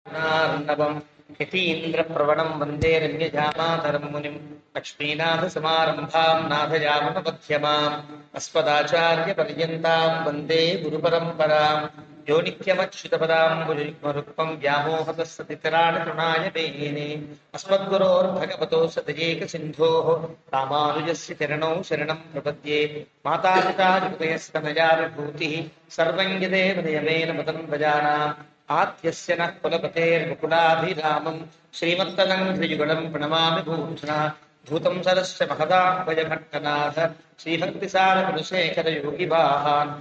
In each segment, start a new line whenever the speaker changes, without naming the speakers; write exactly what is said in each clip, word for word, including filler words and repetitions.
नार्णवम् यतीन्द्रप्रवणं वन्दे रम्यजामातरं मुनिं लक्ष्मीनाथसमारम्भां नाथयामनमध्यमाम् अस्मदाचार्यपर्यन्तां वन्दे गुरुपरम्पराम् यो नित्यमच्युतपदाम्बुजयुग्मरुक्मं व्यामोहतस्सतितराणि तृणाय मेने अस्मद्गुरोर्भगवतोऽस्य दयेकसिन्धोः रामानुजस्य चरणौ शरणं प्रपद्ये मातापिता हृदयस्तनया विभूतिः सर्वं यदेव नियमेन मतं भजानाम् आद्यस्य नः कुलपतेर्मुकुलाभिरामं श्रीमत्तदङ्घ्रियुगलं प्रणमामि भूषणा भूतं सरस्य महदाह्वयभट्टनाथ श्रीभक्तिसारकुलशेखरयोगिवाहान्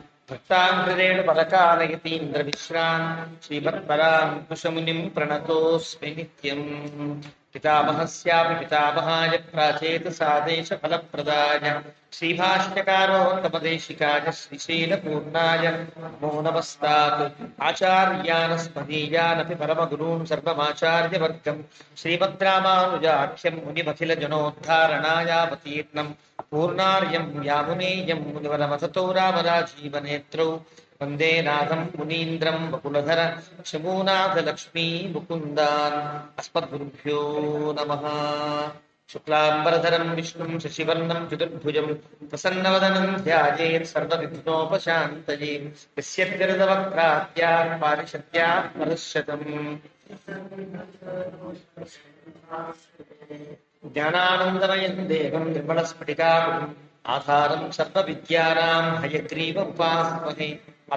भक्ताङ्घ्रिरेणुपरकालयतीन्द्रविश्रान् श्रीमत्पराङ्कुशमुनिं प्रणतोऽस्मि नित्यम् पितामहस्यापि पितामहाय प्राचेतसादेशफलप्रदाय श्रीभाष्यकारोत्तमदेशिकाय श्रीशीलपूर्णाय नमो नमस्तात् आचार्यानस्मदीयानपि परमगुरून् सर्वमाचार्यवर्गं श्रीमद्रामानुजाख्यं मुनिमखिलजनोद्धारणायावतीर्णं पूर्णार्यं यामुनेयं मुनिवरमथतो रामराजीवनेत्रौ वन्दे नाथं मुनीन्द्रं वकुलधर शमूनाथलक्ष्मी मुकुन्दान् अस्मद्गुरुभ्यो नमः। शुक्लाम्बरधरं विष्णुं शशिवर्णं चतुर्भुजं प्रसन्नवदनं ध्यायेत् सर्वविघ्नोपशान्तये यस्यद्गर्दवक्त्राद्यात् पारिषद्यात् परश्शतम् ज्ञानानन्दमयं देवं निर्मलस्फटिकाकृतिम् आधारं सर्वविद्यानां हयग्रीव उपास्महे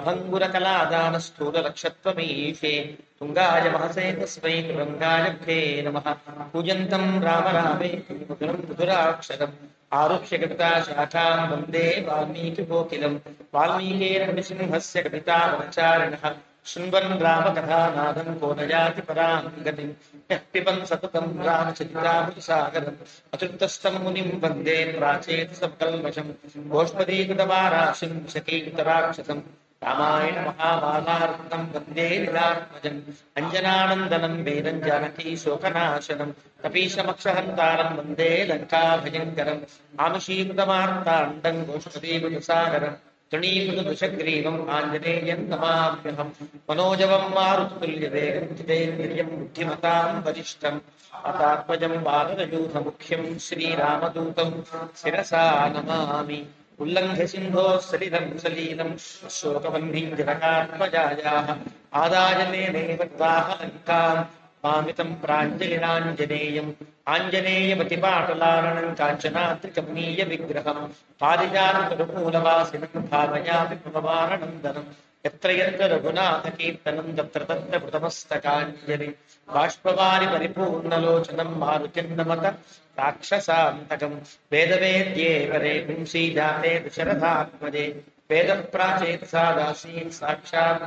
अभङ्गुरकलादानस्थूललक्षत्वमीशे तुङ्गाय महसे तस्मै तुरङ्गाय भे नमः। पूजन्तं राम रामेति मधुरं मधुराक्षरम् आरुह्य कविताशाखां वन्दे वाल्मीकिकोकिलं वाल्मीकिर्नृसिंहस्य कवितावनचारिणः शृण्वन् रामकथानादं को न याति परां गतिं यः पिबन् सततं रामचरितामृतसागरम् अतृप्तस्तं मुनिं वन्दे प्राचेतसकल्मषं गोष्पदीकृतवाराशिं शकीकृतराक्षसं रामायण महामालार्तं वन्दे लीलात्मजम् अञ्जनानन्दनं वेदं जानकी शोकनाशनं कपीशमक्षहन्तारं वन्दे लङ्काभयङ्करम् आमुषीकृतमार्ताण्डं गोष्पदीकृतसागरम् तृणीकृतदुशग्रीवम् आञ्जनेयं नमाम्यहम् मनोजवं मारुततुल्यवेगं जितेन्द्रियं बुद्धिमतां वरिष्ठम् अतात्मजं वानरयूथमुख्यं श्रीरामदूतं शिरसा नमामि। उल्लङ्घ्य सिन्धोः सलिलं सलीलं शोकवह्निं जनकात्मजायाः आदाय मेनेव लङ्कां मामितं प्राञ्जलिराञ्जनेयम् आञ्जनेयमतिपाटलारणं काञ्चनाद्रिकमनीयविग्रहं पारिजाततरुमूलवासिनं भावयामि भगवानन्दनं यत्र यत्र रघुनाथकीर्तनं तत्र तत्र कृतमस्तकाञ्जलि बाष्पवारि परिपूर्णलोचनं मारुतिं नमत राक्षसान्तकं वेदवेद्ये परे पुंसी जाते दशरथात्मजे वेदप्राचेतसा दासीन् साक्षात्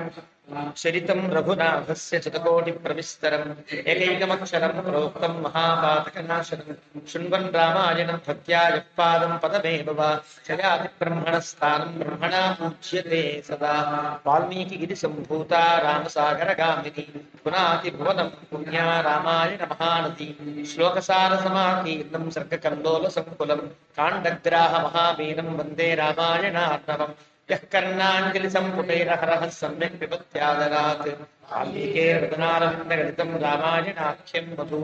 चरितं रघुनाथस्य शतकोटिप्रविस्तरम् एकैकमक्षरं प्रोक्तं महापातकनाशनं शृण्वन् रामायणं भक्त्या यः पादं पदमेव वा जयाति ब्रह्मणस्थानं ब्रह्मणा पूज्यते सदा। वाल्मीकिगिरिसम्भूता रामसागरगामिनी पुनाति भुवनं पुण्या रामायण महानदी श्लोकसारसमाकीर्णं सर्गकल्लोलसङ्कुलं काण्डग्राहमहावीरं वन्दे रामायणार्णवम् यः कर्णाञ्जलिसम्पुटैरहरः सम्यक् पिबत्यादरात् वाल्मीकेर्वदनारण्यगणितं रामायणाख्यं मधु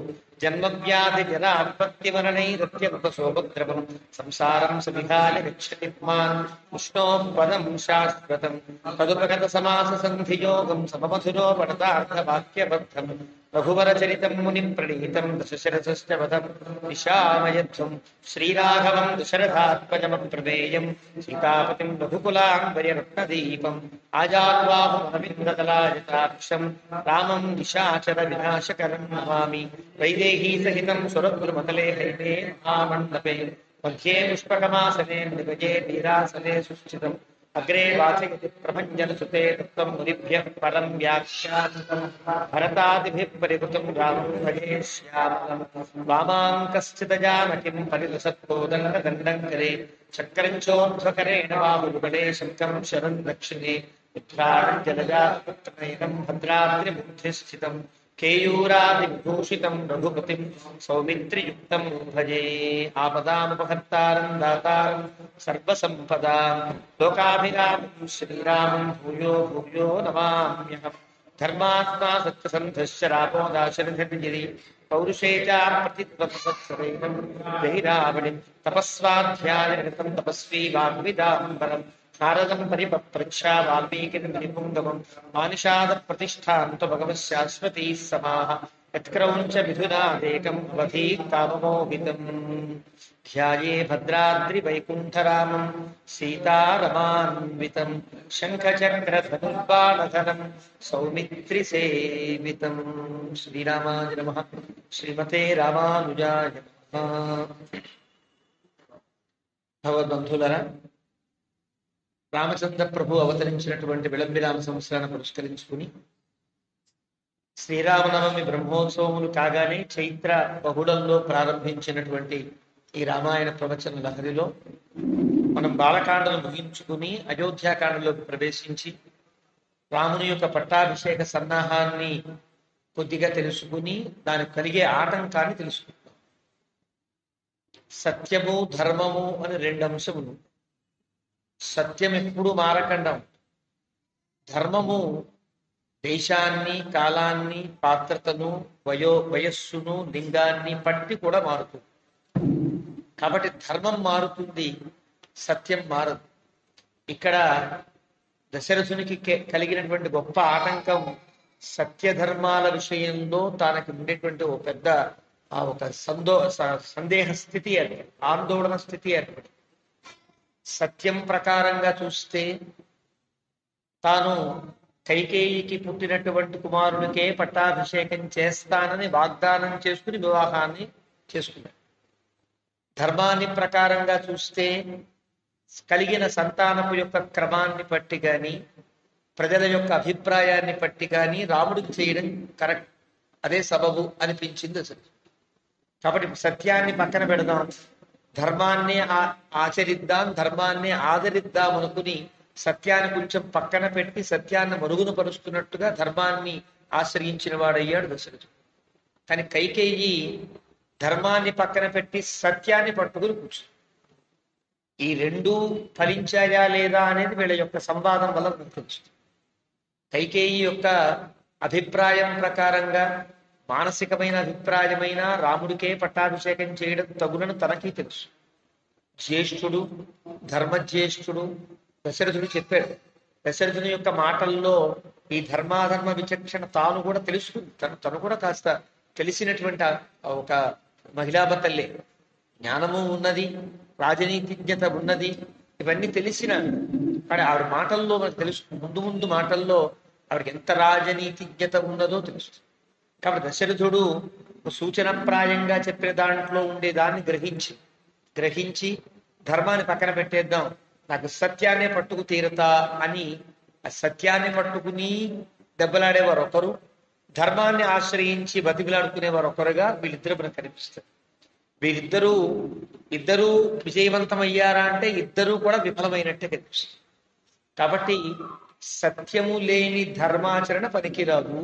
जन्मव्याधिजरापत्तिमरणैरत्यकृतसोपद्रवं संसारं सविहाय गच्छति पुमान् विष्णोः पदं शाश्वतं तदुपगतसमाससन्धियोगं सममधुरो पठतार्थवाक्यबद्धं रघुवरचरितं मुनिप्रणीतं दशशरथश्च वधं निशामयध्वं श्रीराघवं दशरथात्मजमप्रमेयं सीतापतिं रघुकुलाम्बर्यरत्नदीपम् आजाद्बाहुमरविन्ददलायताक्षं रामं निशाचरविनाशकरं नमामि। वैदेहीसहितं सुरगुरुमतले हैते महामण्डपे मध्ये पुष्पकमासने निगजे वीरासने सुस्थितम् अग्रे वाचयति प्रभञ्जनसुते तत्त्वं मुनिभ्यः परं व्याख्यातं भरतादिभिः परिवृतं रामं भजे श्यामलं वामाङ्कश्चिदजानकीं परिलसत्कोदण्डदण्डं करे चक्रं चोर्ध्वकरेण बाहुयुगले शङ्खं शरं दक्षिणे उत्थानं जलजातपुत्रनयनं भद्राद्रिबुद्धिस्थितं केयूरादिविभूषितं रघुपतिं सौमित्रियुक्तं भजे आपदामुपहर्तारं दातारं सर्वसम्पदां लोकाभिरामं श्रीरामं भूयो भूयो नमाम्यहम्। ధర్మాత్మా సత్యసంధశ్చ రాపోదాశరథిర్గిరి పౌరుషే చ ప్రతిత్వత్సరైవం జైరావణిం తపస్వాధ్యాయనిరతం తపస్వీ వాగ్విదాంబరం నారదం పరిపప్రచ్ఛ వాల్మీకిర్మునిపుంగమం మానిషాద ప్రతిష్టాంతు భగవత్ శాశ్వతీ సమాః యత్క్రౌంచ మిథునాదేకం వధీ కామమోహితం ధ్యాయే భద్రాద్రి వైకుంఠరామం సీతారమాన్వితం శంఖచక్రధనుర్బాణధరం సౌమిత్రి సేవితం. శ్రీరామాయ నమః. శ్రీమతే రామానుజాయ నమః. భగవద్బంధువులరా, రామచంద్ర ప్రభు అవతరించినటువంటి విళంబిరామ సంవత్సరాన్ని పురస్కరించుకుని శ్రీరామనవమి బ్రహ్మోత్సవములు కాగానే చైత్ర బహుళంలో ప్రారంభించినటువంటి ఈ రామాయణ ప్రవచన లహరిలో మనం బాలకాండను ముగించుకుని అయోధ్యాకాండలోకి ప్రవేశించి రాముని యొక్క పట్టాభిషేక సన్నాహాన్ని కొద్దిగా తెలుసుకుని దానికి కలిగే ఆటంకాన్ని తెలుసుకుంటాం. సత్యము ధర్మము అని రెండు అంశములు. సత్యం ఎప్పుడు మారకుండా, ధర్మము దేశాన్ని, కాలాన్ని, పాత్రతను, వయో వయస్సును, లింగాన్ని పట్టి కూడా మారుతుంది. కాబట్టి ధర్మం మారుతుంది, సత్యం మారదు. ఇక్కడ దశరథునికి కలిగినటువంటి గొప్ప ఆటంకం సత్యధర్మాల విషయంలో తనకి ఉండేటువంటి ఒక పెద్ద ఒక సందో సందేహ స్థితి ఏర్పడి, ఆందోళన స్థితి ఏర్పడి, సత్యం ప్రకారంగా చూస్తే తాను కైకేయికి పుట్టినటువంటి కుమారునికే పట్టాభిషేకం చేస్తానని వాగ్దానం చేసుకుని వివాహాన్ని చేసుకున్నాడు. ధర్మాన్ని ప్రకారంగా చూస్తే కలిగిన సంతానము యొక్క క్రమాన్ని బట్టి కానీ, ప్రజల యొక్క అభిప్రాయాన్ని బట్టి కానీ రాముడికి చేయడం కరెక్ట్, అదే సబబు అనిపించింది అసలు. కాబట్టి సత్యాన్ని పక్కన పెడదాం, ధర్మాన్ని ఆచరిద్దాం, ధర్మాన్ని ఆదరిద్దాం అనుకుని సత్యాన్ని కొంచెం పక్కన పెట్టి సత్యాన్ని మరుగున పరుస్తున్నట్టుగా ధర్మాన్ని ఆశ్రయించిన వాడయ్యాడు దశరథుడు. కానీ కైకేయి ధర్మాన్ని పక్కన పెట్టి సత్యాన్ని పట్టుకుని కూర్చుంది. ఈ రెండు ఫలించాయా లేదా అనేది వీళ్ళ యొక్క సంవాదం వల్ల గుర్తించింది. కైకేయి యొక్క అభిప్రాయం ప్రకారంగా, మానసికమైన అభిప్రాయమైన రాముడికే పట్టాభిషేకం చేయడం తగునని తనకి తెలుసు. జ్యేష్ఠుడు, ధర్మజ్యేష్ఠుడు దశరథుడు చెప్పాడు. దశరథుని యొక్క మాటల్లో ఈ ధర్మాధర్మ విచక్షణ తాను కూడా తెలుసుకుంది. తను తను కూడా కాస్త తెలిసినటువంటి ఒక మహిళాభ తల్లి. జ్ఞానము ఉన్నది, రాజనీతిజ్ఞత ఉన్నది, ఇవన్నీ తెలిసిన కానీ ఆవిడ మాటల్లో మనకు తెలుసు. ముందు ముందు మాటల్లో ఆవిడకి ఎంత రాజనీతిజ్ఞత ఉన్నదో తెలుస్తుంది. కాబట్టి దశరథుడు సూచనప్రాయంగా చెప్పిన దాంట్లో ఉండే దాన్ని గ్రహించి గ్రహించి ధర్మాన్ని పక్కన పెట్టేద్దాం, నాకు సత్యాన్నే పట్టుకు తీరతా అని ఆ సత్యాన్ని పట్టుకుని దెబ్బలాడేవారు ఒకరు, ధర్మాన్ని ఆశ్రయించి బతికిలాడుకునేవారు ఒకరుగా వీళ్ళిద్దరు మనకు కనిపిస్తారు. వీరిద్దరూ ఇద్దరూ విజయవంతమయ్యారా అంటే ఇద్దరూ కూడా విఫలమైనట్టే కనిపిస్తుంది. కాబట్టి సత్యము లేని ధర్మాచరణ పనికిరాదు,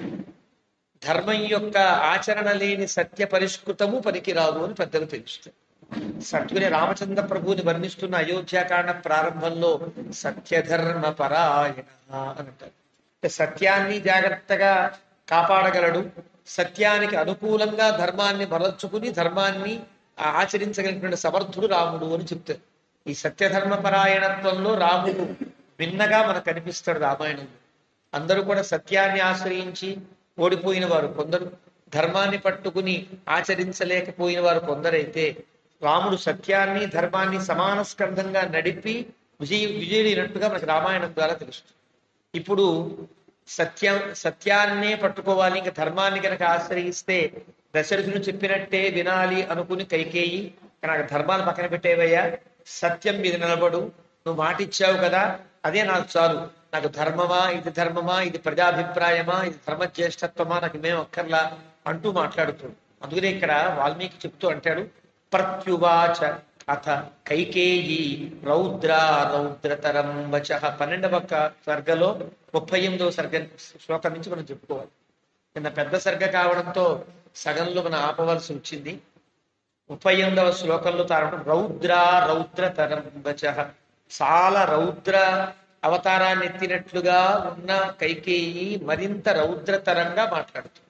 ధర్మం యొక్క ఆచరణ లేని సత్య పరిష్కృతము పనికిరాదు అని పెద్దలు తెలుస్తుంది. సత్యుని రామచంద్ర ప్రభువుని వర్ణిస్తున్న అయోధ్యాకాండ ప్రారంభంలో సత్యధర్మ పరాయణ అని అంటారు. సత్యాన్ని జాగ్రత్తగా కాపాడగలడు, సత్యానికి అనుకూలంగా ధర్మాన్ని మరల్చుకుని ధర్మాన్ని ఆచరించగలిగినటువంటి సమర్థుడు రాముడు అని చెప్తారు. ఈ సత్యధర్మ పరాయణత్వంలో రాముడు భిన్నగా మనకు కనిపిస్తాడు రామాయణంలో. అందరూ కూడా సత్యాన్ని ఆశ్రయించి ఓడిపోయిన వారు కొందరు, ధర్మాన్ని పట్టుకుని ఆచరించలేకపోయిన వారు కొందరైతే, రాముడు సత్యాన్ని ధర్మాన్ని సమాన స్కంధంగా నడిపి విజయ విజయుడినట్టుగా మనకు రామాయణం ద్వారా తెలుస్తుంది. ఇప్పుడు సత్యం సత్యాన్నే పట్టుకోవాలి, ఇంకా ధర్మాన్ని కనుక ఆశ్రయిస్తే దశరథుడు చెప్పినట్టే వినాలి అనుకుని కైకేయి, నాకు ధర్మాన్ని పక్కన పెట్టేవయ్యా, సత్యం మీద నిలబడు, నువ్వు మాట ఇచ్చావు కదా అదే నాకు చాలు, నాకు ధర్మమా ఇది ధర్మమా ఇది ప్రజాభిప్రాయమా ఇది ధర్మజ్యేష్ఠత్వమా నాకు మేము అక్కర్లా అంటూ మాట్లాడుతాడు. అందుకనే ఇక్కడ వాల్మీకి చెప్తూ అంటాడు, ప్రత్యువాచ అథ కైకేయి రౌద్ర రౌద్రతరం వచ. పన్నెండవ సర్గలో ముప్పై ఎనిమిదవ సర్గ శ్లోకం నుంచి మనం చెప్పుకోవాలి. నిన్న పెద్ద సర్గ కావడంతో సగంలో మనం ఆపవలసి వచ్చింది. ముప్పై ఎనిమిదవ శ్లోకంలో తారడం రౌద్ర రౌద్రతరం వచ, చాలా రౌద్ర అవతారాన్ని ఎత్తినట్లుగా ఉన్న కైకేయి మరింత రౌద్రతరంగా మాట్లాడుతుంది.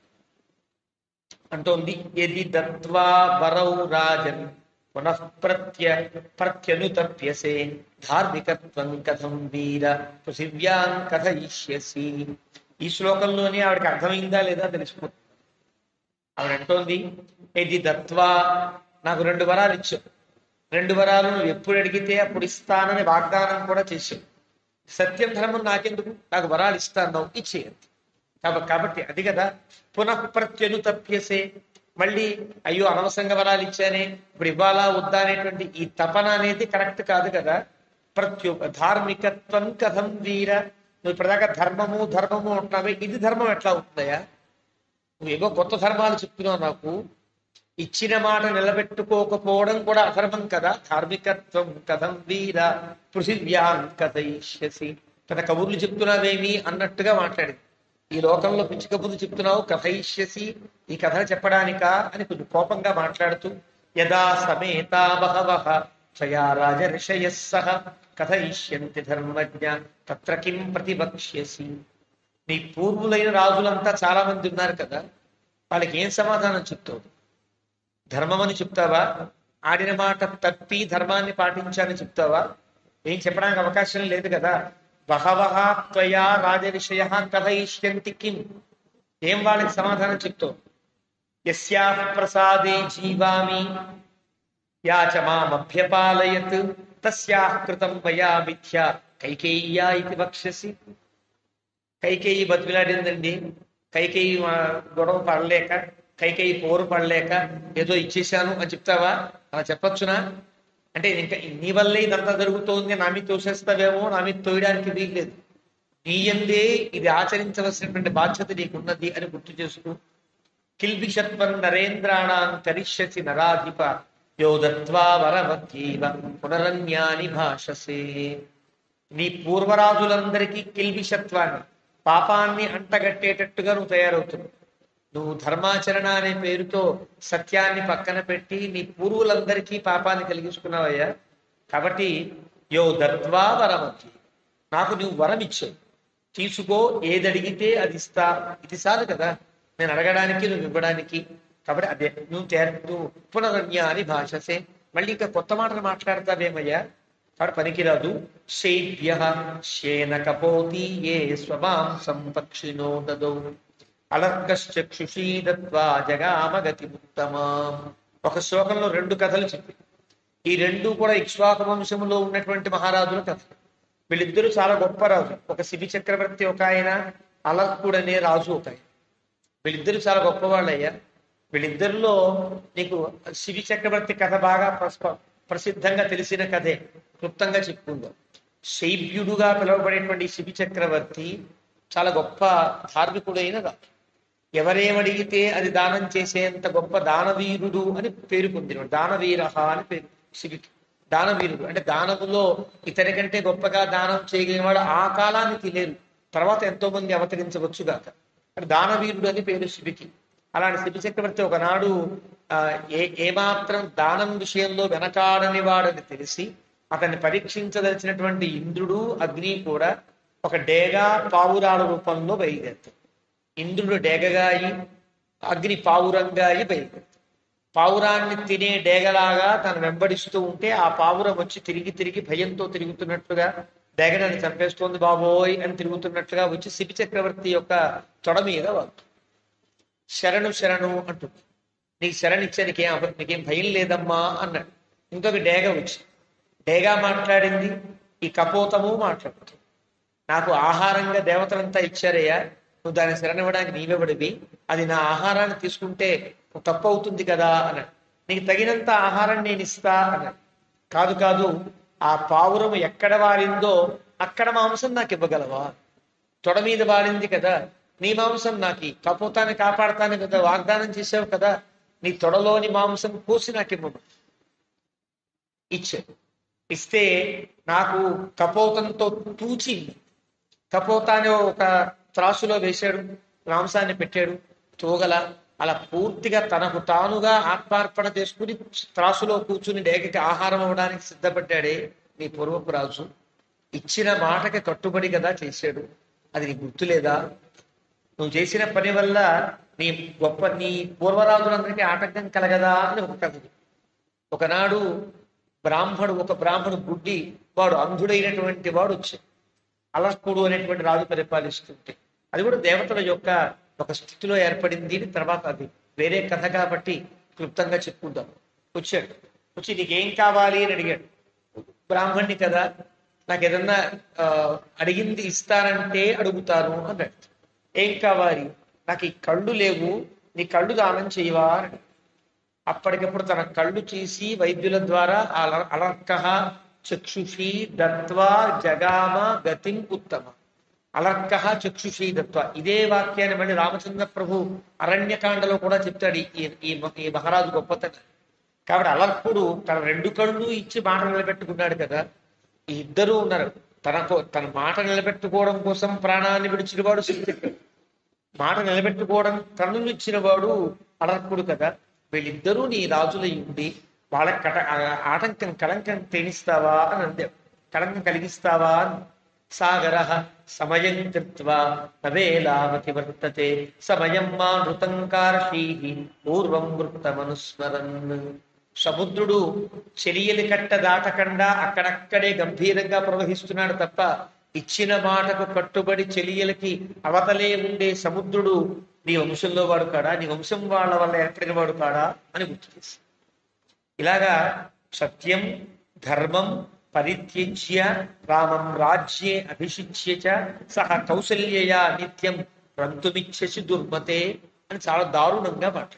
అంటోంది ఎది దత్వా వరౌ రాజన్ పునఃప్రత్య ప్రత్యనుతప్యసే ధార్మికత్వం కథం వీర పృథివ్యాం కథయిష్యసి. ఈ శ్లోకంలోనే ఆవిడకి అర్థమైందా లేదా తెలిసిపోతుంది. ఆవిడ అంటోంది ఎది దత్వా, నాకు రెండు వరాలు ఇచ్చావు, రెండు వరాలు నువ్వు ఎప్పుడు అడిగితే అప్పుడు ఇస్తానని వాగ్దానం కూడా చేశావు. సత్యం ధర్మం నాకెందుకు, నాకు వరాలు ఇస్తాను, ఇచ్చేయండి. కాబట్టి కాబట్టి అది కదా పునఃప్రత్యను తప్యసే, మళ్ళీ అయ్యో అనవసరంగా వరాలు ఇచ్చానే ఇప్పుడు ఇవ్వాలా వద్దా అనేటువంటి ఈ తపన అనేది కరెక్ట్ కాదు కదా. ప్రత్యు ధార్మికత్వం కథం వీర, నువ్వు ఇప్పటిదాకా ధర్మము ధర్మము అంటున్నావే, ఇది ధర్మం ఎట్లా అవుతుందయా? నువ్వేవో కొత్త ధర్మాలు చెప్తున్నావు నాకు, ఇచ్చిన మాట నిలబెట్టుకోకపోవడం కూడా అధర్మం కదా. ధార్మికత్వం కథం వీర పృథివ్యాం కథయిష్యసి, తన కబుర్లు చెప్తున్నావేమి అన్నట్టుగా మాట్లాడింది. ఈ లోకంలో పిచ్చి కబుర్లు చెప్తున్నావు, కథయిష్యసి, ఈ కథ చెప్పడానికా అని కొంచెం కోపంగా మాట్లాడుతూ యదా సమేతా బహవః త్వయా రాజర్షయః సహ కథయిష్యంతి ధర్మజ్ఞ తత్ర కిం ప్రతివక్ష్యసి. నీ పూర్వులైన రాజులంతా చాలా మంది ఉన్నారు కదా, వాళ్ళకి ఏం సమాధానం చెప్తావు? ధర్మం అని చెప్తావా? ఆడిన మాట తప్పి ధర్మాన్ని పాటించాలని చెప్తావా? ఏం చెప్పడానికి అవకాశం లేదు కదా. బహవః త్వయా రాజర్షయః కథయిష్యంతి కిం, ఏం వాళ్ళకి సమాధానం చెప్తావు? యస్యాః ప్రసాదే జీవామి యా చ మామభ్యపాలయత్ తస్యాః కృతం మయా మిథ్యా కైకేయ్యా ఇది వక్ష్యసి. కైకేయి బతిలాడిందండి, కైకేయి గొడవ పడలేక, కైకేయి పోరు పడలేక ఏదో ఇచ్చేశాను అని చెప్తావా? అలా చెప్పచ్చునా? అంటే ఇంకా నీ వల్లే ఇదంతా జరుగుతోంది, నా మీద తోసేస్తావేమో, నా మీద తోయడానికి వీల్లేదు, నీ యందే ఇది ఆచరించవలసినటువంటి బాధ్యత నీకున్నది అని గుర్తు చేస్తూ కిల్బిషత్వం నరేంద్రాణాం కరిష్యసి నరాధిప యో దత్వా వరవత్యేవ పునరన్యాని భాషసే. నీ పూర్వరాజులందరికీ కిల్బిషత్వాన్ని, పాపాన్ని అంటగట్టేటట్టుగా నువ్వు తయారవుతున్నావు. నువ్వు ధర్మాచరణ అనే పేరుతో సత్యాన్ని పక్కన పెట్టి నీ పూర్వులందరికీ పాపాన్ని కలిగించుకున్నావయ్యా. కాబట్టి యో దత్వా వరమతి, నాకు నువ్వు వరం ఇచ్చావు, తీసుకో, ఏది అడిగితే అది ఇస్తా. ఇది చాలు కదా నేను అడగడానికి, నువ్వు ఇవ్వడానికి. కాబట్టి అదే నువ్వు తేరు పునరన్యాని భాషసే, మళ్ళీ ఇంకా కొత్త మాటలు మాట్లాడతావేమయ్యా? కాబట్టి పనికిరాదు. శైభ్య శేన కపోతి ఏ స్వమాంసం పక్షిణో దదౌ అలర్కశ్చక్షుషీ దత్వా జగామగతి ఉత్తమం. ఒక శ్లోకంలో రెండు కథలు చెప్పి, ఈ రెండు కూడా ఇక్ష్వాకు వంశంలో ఉన్నటువంటి మహారాజుల కథ. వీళ్ళిద్దరూ చాలా గొప్ప రాజు, ఒక శిబి చక్రవర్తి ఒక ఆయన, అలర్కుడు అనే రాజు ఒక ఆయన. వీళ్ళిద్దరూ చాలా గొప్పవాళ్ళు అయ్యా. వీళ్ళిద్దరిలో నీకు శిబి చక్రవర్తి కథ బాగా ప్రసిద్ధంగా తెలిసిన కథే, క్లుప్తంగా చెప్పుకుందాం. శైభ్యుడుగా పిలువబడేటువంటి శిబి చక్రవర్తి చాలా గొప్ప ధార్మికుడైన రాజు. ఎవరేమడిగితే అది దానం చేసేంత గొప్ప దానవీరుడు అని పేరు పొందినవాడు. దానవీర అని పేరు శివికి. దానవీరుడు అంటే దానములో ఇతని కంటే గొప్పగా దానం చేయగలిగినవాడు ఆ కాలానికి లేరు, తర్వాత ఎంతో మంది అవతరించవచ్చు గాక. అంటే దానవీరుడు అని పేరు శివికి. అలాంటి శిబి చక్రవర్తి ఒకనాడు ఆ ఏ ఏమాత్రం దానం విషయంలో వెనకాడని వాడని తెలిసి అతన్ని పరీక్షించదలిచినటువంటి ఇంద్రుడు అగ్ని కూడా ఒక డేగా పావురాల రూపంలో బయలుదేరుతాడు. ఇంద్రుడు డేగగాయి, అగ్ని పావురంగాయి బయలుదేరుతాడు. పావురాన్ని తినే డేగలాగా తను వెంబడిస్తూ ఉంటే ఆ పావురం వచ్చి తిరిగి తిరిగి భయంతో తిరుగుతున్నట్లుగా, డేగనని చంపేస్తోంది బాబోయ్ అని తిరుగుతున్నట్లుగా వచ్చి శిబి చక్రవర్తి యొక్క తొడ మీద వాడు శరణు శరణు అంటుంది. నీకు శరణిచ్చే నీకేం నీకేం భయం లేదమ్మా అన్నాడు. ఇంకొక డేగ వచ్చి, డేగా మాట్లాడింది, ఈ కపోతము మాట్లాడుతుంది. నాకు ఆహారంగా దేవతలంతా ఇచ్చారయ్యా, నువ్వు దాన్ని శరణివ్వడానికి నీవెవడివి, అది నా ఆహారాన్ని తీసుకుంటే తప్పు అవుతుంది కదా అన్నాడు. నీకు తగినంత ఆహారం నేను ఇస్తా అన్నాడు. కాదు కాదు, ఆ పావురము ఎక్కడ వారిందో అక్కడ మాంసం నాకు ఇవ్వగలవా? తొడ మీద వారింది కదా, నీ మాంసం నాకు కపోతాన్ని కాపాడతాను కదా, వాగ్దానం చేసావు కదా, నీ తొడలోని మాంసం కోసి నాకు ఇవ్వము. ఇచ్చాడు. ఇస్తే నాకు కపోతంతో తూచి కపోతాన్ని ఒక త్రాసులో వేశాడు, మాంసాన్ని పెట్టాడు తోగల. అలా పూర్తిగా తనకు తానుగా ఆత్మార్పణ చేసుకుని త్రాసులో కూర్చుని డేగకి ఆహారం అవ్వడానికి సిద్ధపడ్డాడే నీ పూర్వపు రాజు. ఇచ్చిన మాటకి కట్టుబడి కదా చేశాడు. అది నీకు గుర్తులేదా? నువ్వు చేసిన పని వల్ల నీ గొప్ప నీ పూర్వరాజులందరికీ ఆటంకం కలగదా అని ఒక కథ. ఒకనాడు బ్రాహ్మడు ఒక బ్రాహ్మడు గుడ్డి వాడు అంధుడైనటువంటి వాడు వచ్చాడు. అలర్కుడు అనేటువంటి రాజు పరిపాలిస్తుంటే, అది కూడా దేవతల యొక్క ఒక స్థితిలో ఏర్పడింది. తర్వాత అది వేరే కథ కాబట్టి క్లుప్తంగా చెప్పుకుందాం. వచ్చాడు, వచ్చి నీకేం కావాలి అని అడిగాడు. బ్రాహ్మణ్ణి కదా, నాకు ఏదన్నా ఆ, అడిగింది ఇస్తానంటే అడుగుతాను అన్నాడు. ఏం కావాలి? నాకు ఈ కళ్ళు లేవు, నీ కళ్ళు దానం చేయవా అని. అప్పటికప్పుడు తన కళ్ళు తీసి వైద్యుల ద్వారా అల అలర్క చక్షుషి దత్వా జగామ గతిం ఉత్తమ. అలర్క చక్షుషి దత్వ, ఇదే వాక్యాన్ని మళ్ళీ రామచంద్ర ప్రభు అరణ్యకాండలో కూడా చెప్తాడు ఈ ఈ ఈ మహారాజు గొప్పతనం. కాబట్టి అలర్కుడు తన రెండు కళ్ళు ఇచ్చి మాట నిలబెట్టుకున్నాడు కదా. ఈ ఇద్దరు ఉన్నారు. తనకు తన మాట నిలబెట్టుకోవడం కోసం ప్రాణాన్ని విడిచిన వాడు శ్రీకృష్ణుడు, మాట నిలబెట్టుకోవడం కన్నులు ఇచ్చిన వాడు అలర్కుడు కదా. వీళ్ళిద్దరూ నీ రాజులై ఉండి వాళ్ళ కట ఆటంకం కళంకం తేనిస్తావా అని అందే, కళంకం కలిగిస్తావా అని. సాగర సమయం కృత్వా నవేలావతి వర్తతే సమయం మా నృతంకార్షీ పూర్వం వృత్తమనుస్మరన్. సముద్రుడు చెలియలి కట్ట దాటకుండా అక్కడక్కడే గంభీరంగా ప్రవహిస్తున్నాడు తప్ప ఇచ్చిన మాటకు కట్టుబడి చెలియలకి అవతలే ఉండే సముద్రుడు నీ వంశంలో వాడు కాడా, నీ వంశం వాళ్ళ వల్ల ఏర్పడిన వాడు కాడా అని గుర్తు చేసి, ఇలాగా సత్యం ధర్మం పరిత్యజ్య రామం రాజ్యే అభిషిచ్య చ సహ కౌసల్యయా నిత్యం రంతుమిచ్చసి దుర్మతే అని చాలా దారుణంగా మాట.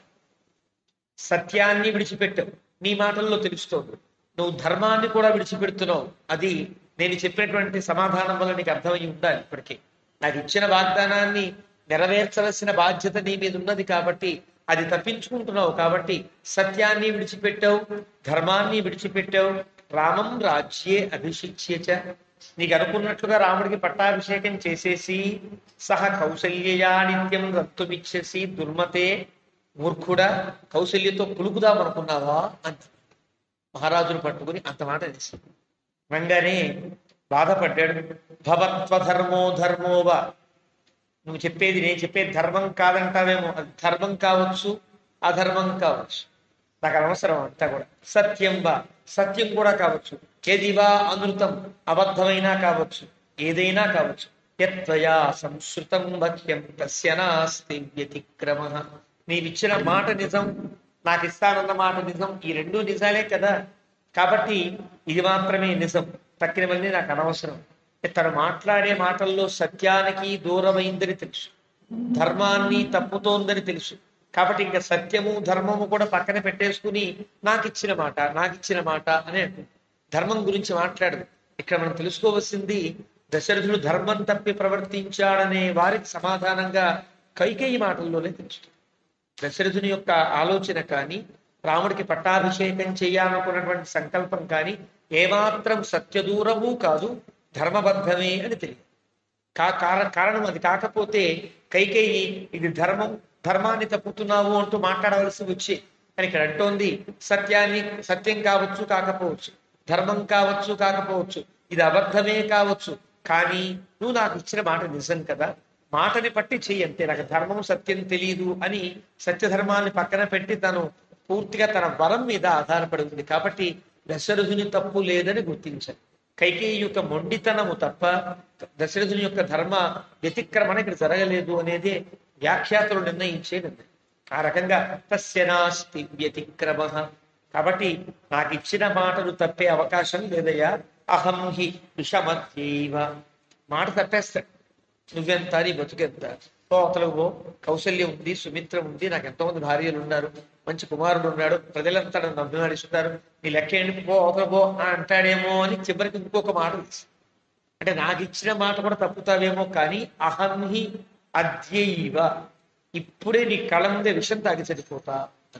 సత్యాన్ని విడిచిపెట్టావు, నీ మాటల్లో తెలుస్తోంది. నువ్వు ధర్మాన్ని కూడా విడిచిపెడుతున్నావు. అది నేను చెప్పినటువంటి సమాధానం వల్ల నీకు అర్థమై ఉండాలి. ఇప్పటికీ నాకు ఇచ్చిన వాగ్దానాన్ని నెరవేర్చవలసిన బాధ్యత నీ మీద ఉన్నది కాబట్టి అది తప్పించుకుంటున్నావు. కాబట్టి సత్యాన్ని విడిచిపెట్టావు, ధర్మాన్ని విడిచిపెట్టావు. రామం రాజ్యే అభిషిచ్యచ, నీకు అనుకున్నట్లుగా రాముడికి పట్టాభిషేకం చేసేసి సహ కౌసల్యయా నిత్యం రక్తుమిచ్చేసి దుర్మతే, మూర్ఖుడా కౌశల్యతో పులుకుదాం అనుకున్నావా అంత మహారాజును పట్టుకుని అంత మాట అనేసి రంగానే బాధపడ్డాడు. భవత్వ ధర్మో ధర్మోవా, నువ్వు చెప్పేది నేను చెప్పేది ధర్మం కాదంటావేమో, అది ధర్మం కావచ్చు అధర్మం కావచ్చు, నాకు అనవసరం అంతా కూడా. సత్యం వా, సత్యం కూడా కావచ్చు. ఏదివా అనృతం, అబద్ధమైనా కావచ్చు, ఏదైనా కావచ్చు. యత్వయా సంస్కృతం వాక్యం తస్య నాస్తి వ్యతిక్రమ, నీవిచ్చిన మాట నిజం, నాకు ఇస్తానన్న మాట నిజం, ఈ రెండు నిజాలే కదా. కాబట్టి ఇది మాత్రమే నిజం, తక్కినవన్నీ నాకు అనవసరం. తను మాట్లాడే మాటల్లో సత్యానికి దూరమైందని తెలుసు, ధర్మాన్ని తప్పుతోందని తెలుసు. కాబట్టి ఇంకా సత్యము ధర్మము కూడా పక్కన పెట్టేసుకుని నాకు ఇచ్చిన మాట నాకు ఇచ్చిన మాట అనే అంటుంది. ధర్మం గురించి మాట్లాడదు. ఇక్కడ మనం తెలుసుకోవాల్సింది, దశరథుడు ధర్మం తప్పి ప్రవర్తించాడనే వారికి సమాధానంగా కైకేయి మాటల్లోనే తెలుస్తుంది. దశరథుని యొక్క ఆలోచన కానీ రాముడికి పట్టాభిషేకం చేయాలనుకున్నటువంటి సంకల్పం కానీ ఏమాత్రం సత్యదూరము కాదు, ధర్మబద్ధమే అని తెలియదు. కా కారణం అది కాకపోతే కైకేయి ఇది ధర్మం, ధర్మాన్ని తప్పుతున్నావు అంటూ మాట్లాడవలసి వచ్చి, కానీ ఇక్కడ అంటోంది సత్యాన్ని, సత్యం కావచ్చు కాకపోవచ్చు, ధర్మం కావచ్చు కాకపోవచ్చు, ఇది అబద్ధమే కావచ్చు, కానీ నువ్వు నాకు ఇచ్చిన మాట నిజం కదా, మాటని పట్టి చెయ్యి అంతే. నాకు ధర్మం సత్యం తెలియదు అని సత్యధర్మాన్ని పక్కన పెట్టి తను పూర్తిగా తన బలం మీద ఆధారపడి ఉంది. కాబట్టి దశరథుని తప్పు లేదని గుర్తించాలి. కైకేయి యొక్క మొండితనము తప్ప దశరథుని యొక్క ధర్మ వ్యతిక్రమణ ఇక్కడ జరగలేదు అనేది వ్యాఖ్యాతలు నిర్ణయించేది. ఆ రకంగా తస్య నాస్తి వ్యతిక్రమ, కాబట్టి నాకు ఇచ్చిన మాటలు తప్పే అవకాశం లేదయ్యా. అహం హి విషమత్యైవ, మాట తప్పేస్తాడు. నువ్వెంత, నీ బతుకెంత, ఓ అవతలకు పో, కౌశల్యం ఉంది, సుమిత్ర ఉంది, నాకు ఎంతోమంది భార్యలు ఉన్నారు, మంచి కుమారుడు ఉన్నాడు, ప్రజలంతా నన్ను అభిమానిస్తున్నారు, నీ లెక్క ఏంటి, పో అవతల పో అంటాడేమో అని చివరికి ఇంకొక మాట తెలుసు. అంటే నాకు ఇచ్చిన మాట కూడా తప్పుతావేమో, కానీ అహం హి అద్యైవ, ఇప్పుడే నీ కళ్ళ ముందే విషం తాగి చనిపోతా.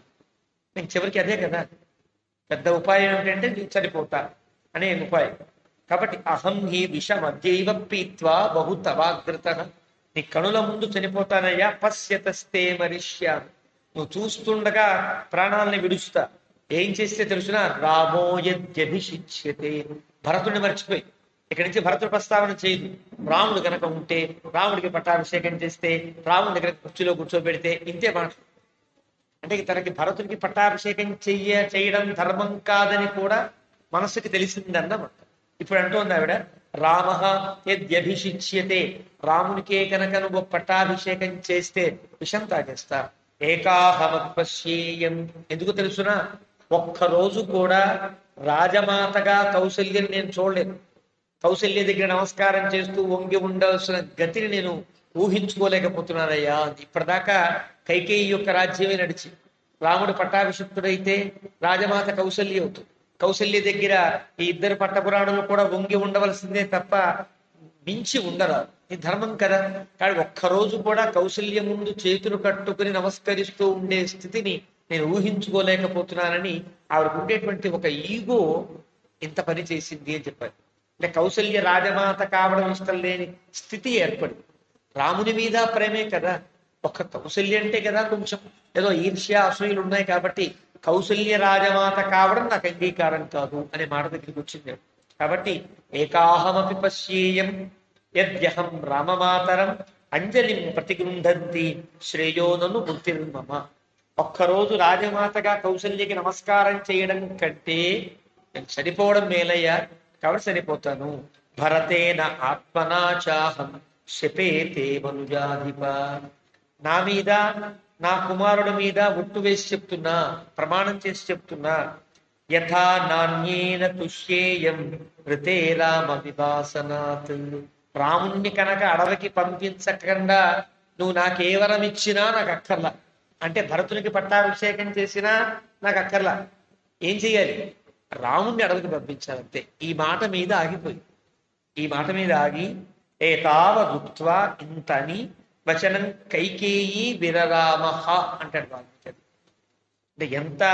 నేను చివరికి అదే కదా పెద్ద ఉపాయం ఏమిటంటే నేను చనిపోతా అనే ఉపాయం. కాబట్టి అహం హి విషం అద్యైవ పీత్వా బహు తవాగ్రత, నీ కనుల ముందు చనిపోతానయ్యా. పశ్యతస్తే మరిష్యామి, నువ్వు చూస్తుండగా ప్రాణాలని విడుస్తా. ఏం చేస్తే తెలుసునా, రామో యద్యభిషిచ్యతే, భరతుడిని మర్చిపోయి ఇక్కడి నుంచి భరతుడు ప్రస్తావన చేయదు. రాముడు గనక ఉంటే, రాముడికి పట్టాభిషేకం చేస్తే, రాముడి దగ్గర కుర్చీలో కూర్చోబెడితే, ఇంతే మాట. అంటే తనకి భరతుడికి పట్టాభిషేకం చెయ్య చేయడం ధర్మం కాదని కూడా మనసుకి తెలిసిందన్నమాట. ఇప్పుడు అంటోంది ఆవిడ, రామ యద్యభిషిచ్యతే, రామునికే కనుక నువ్వు పట్టాభిషేకం చేస్తే విషం తాగేస్తా. ఏకాహమపశ్యేయం, ఎందుకు తెలుసునా, ఒక్కరోజు కూడా రాజమాతగా కౌసల్యని నేను చూడలేదు. కౌసల్య దగ్గర నమస్కారం చేస్తూ వంగి ఉండవలసిన గతిని నేను ఊహించుకోలేకపోతున్నానయ్యా. ఇప్పటిదాకా కైకేయి యొక్క రాజ్యమే నడిచి, రాముడు పట్టాభిషిక్తుడైతే రాజమాత కౌసల్య అవుతుంది. కౌసల్య దగ్గర ఈ ఇద్దరు పట్టపురాణులు కూడా వంగి ఉండవలసిందే తప్ప మించి ఉండరాదు. ఇది ధర్మం కదా. కానీ ఒక్కరోజు కూడా కౌసల్య ముందు చేతులు కట్టుకుని నమస్కరిస్తూ ఉండే స్థితిని నేను ఊహించుకోలేకపోతున్నానని ఆవిడకు ఉండేటువంటి ఒక ఈగో ఇంత పని చేసింది అని చెప్పారు. అంటే కౌసల్య రాజమాత కావడం ఇష్టం లేని స్థితి ఏర్పడింది. రాముని మీద ప్రేమే కదా, ఒక్క కౌసల్య అంటే కదా కొంచెం ఏదో ఈర్ష్య అసూయలు ఉన్నాయి కాబట్టి కౌసల్య రాజమాత కావడం నాకు అంగీకారం కాదు అనే మాట దగ్గరికి వచ్చింది. కాబట్టి ఏకాహమపి పశ్యేయం యద్యహం రామమాతరం అంజలిం ప్రతిగృంధంతి శ్రేయోనను మృతిర్మమ. ఒక్కరోజు రాజమాతగా కౌసల్యకి నమస్కారం చేయడం కంటే నేను చనిపోవడం మేలయ్యా, కాబట్టి చనిపోతాను. భరతేన ఆత్మనాచాహం శపేతే మనుజాధిప, నా మీద నా కుమారుడి మీద ఒట్టు వేసి చెప్తున్నా, ప్రమాణం చేసి చెప్తున్నా. యథా నాణ్యేన తుష్యేయం ఋతే రామ వివాసనాత్, రాముణ్ణి కనుక అడవికి పంపించకుండా నువ్వు నాకేవరం ఇచ్చినా నాకు అక్కర్లా. అంటే భరతునికి పట్టాభిషేకం చేసినా నాకు అక్కర్లా. ఏం చెయ్యాలి? రాముణ్ణి అడవికి పంపించాలంతే. ఈ మాట మీద ఆగిపోయి, ఈ మాట మీద ఆగి ఏతావ గుప్త్వా, ఇంతని వచనం కైకేయి విరరామహ అంటాడు వాల్మీకి. అంటే ఎంత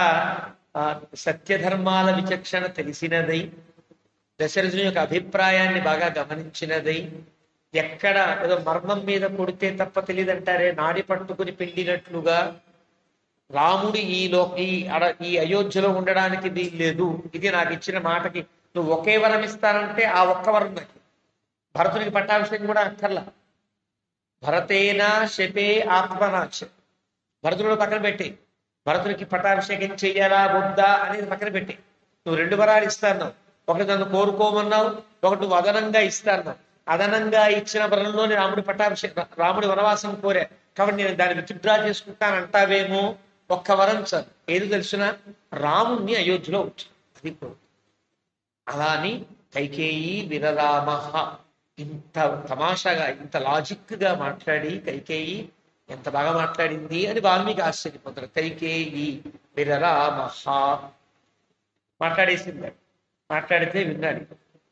సత్యధర్మాల విచక్షణ తెలిసినదై, దశరథుని యొక్క అభిప్రాయాన్ని బాగా గమనించినదై, ఎక్కడ ఏదో మర్మం మీద కొడితే తప్ప తెలియదంటారే, నాడి పట్టుకుని పిండినట్లుగా రాముడు ఈ లో ఈ అడ ఈ అయోధ్యలో ఉండడానికి వీల్లేదు, ఇది నాకు ఇచ్చిన మాటకి నువ్వు ఒకే వరం ఇస్తానంటే ఆ ఒక్క వరం నాకు. భరతునికి పట్టాభిషేకం కూడా అక్కర్లా. భరతేనా శపే ఆత్మనాచ, భరతుడు పక్కన పెట్టి, భరతునికి పట్టాభిషేకం చెయ్యాలా వద్దా అనేది పక్కన పెట్టి, నువ్వు రెండు వరాలు ఇస్తాన్నావు. ఒకటి నన్ను కోరుకోమన్నావు, ఒకటి నువ్వు అదనంగా ఇస్తాన్నావు. అదనంగా ఇచ్చిన వరంలోని రాముడి పట్టాభిషేకం, రాముడి వనవాసం కోరా కాబట్టి నేను దాన్ని విత్డ్రా చేసుకుంటానంటావేమో. ఒక్క వరం చాలు. ఏది తెలిసిన, రాముణ్ణి అయోధ్యలో ఉంచు, అది కోరు. అలా అని కైకేయి విరరామహ, ఇంత తమాషాగా ఇంత లాజిక్ గా మాట్లాడి కైకేయి ఎంత బాగా మాట్లాడింది అని వాల్మీకి ఆశ్చర్యపోతారు. కైకేయి విరరామహ మాట్లాడేసింది. మాట్లాడితే విన్నాడు.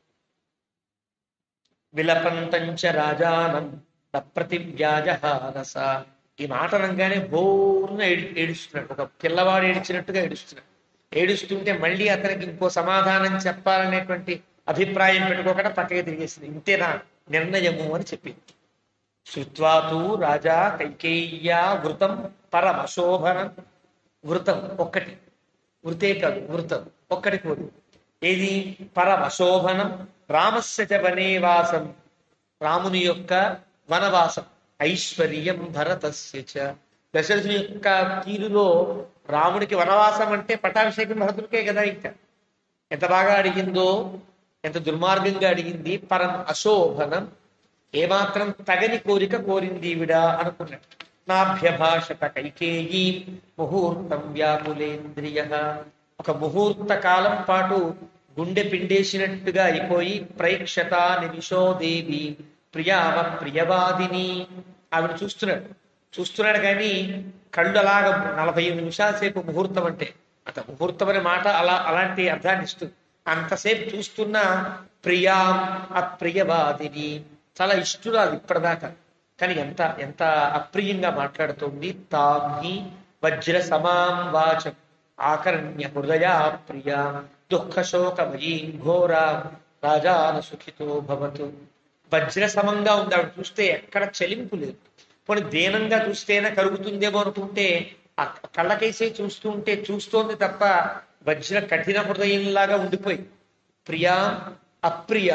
విలపంతంచ రాజానం ప్రతివ్యాజహానస, ఈ మాట అనగానే బోర్న ఏడు ఏడుస్తున్నాడు. ఒక పిల్లవాడు ఏడిచినట్టుగా ఏడుస్తున్నాడు. ఏడుస్తుంటే మళ్ళీ అతనికి ఇంకో సమాధానం చెప్పాలనేటువంటి అభిప్రాయం పెట్టుకోకుండా పక్కకి తిరిగేసింది. ఇంతేనా నిర్ణయము అని చెప్పింది. శృత్వాతు రాజా కైకేయ్యా వృతం పరమశోభనం. వృతం ఒక్కటి, వృతే కాదు, వృతం ఒక్కటి కోరు. ఏది? పరమశోభనం రామస్య చ వనేవాసం, రాముని యొక్క వనవాసం. ఐశ్వర్యం భరతస్య చ, దశరథుని యొక్క తీరులో రాముడికి వనవాసం అంటే పట్టాభిషేకం భరతుడికే కదా. ఇంకా ఎంత బాగా అడిగిందో, ఎంత దుర్మార్గంగా అడిగింది. పరం అశోభనం, ఏమాత్రం తగని కోరిక కోరింది విడా అనుకున్నట్టు. నాభ్యభాషత కైకేయీ ముహూర్తం వ్యాకులేంద్రియ, ఒక ముహూర్త కాలం పాటు గుండె పిండేసినట్టుగా అయిపోయి, ప్రైక్షత నిమిషోదేవి ప్రియామ ప్రియవాదిని, ఆవిడ చూస్తున్నాడు చూస్తున్నాడు కానీ కళ్ళు అలాగ నలభై నిమిషాల సేపు ముహూర్తం అంటే అంత ముహూర్తం అనే మాట అలా అలాంటి అర్థాన్ని ఇస్తుంది. అంతసేపు చూస్తున్న ప్రియాం అప్రియవాదిని, చాలా ఇష్టురాలు ఇప్పటిదాకా, కానీ ఎంత ఎంత అప్రియంగా మాట్లాడుతుంది. తామి వజ్ర సమాం వాచం ఆకర్ణ్య హృదయా ప్రియా దుఃఖ శోకమయీం ఘోరా రాజాన సుఖితో భవతు. వజ్ర సమంగా ఉంది ఆవిడ చూస్తే, ఎక్కడ చలింపు లేదు. పోనీ దీనంగా చూస్తేనే కరుగుతుందేమో అనుకుంటే ఆ కళ్ళకేసే చూస్తూ ఉంటే చూస్తోంది తప్ప వజ్ర కఠిన హృదయంలాగా ఉండిపోయి, ప్రియా అప్రియా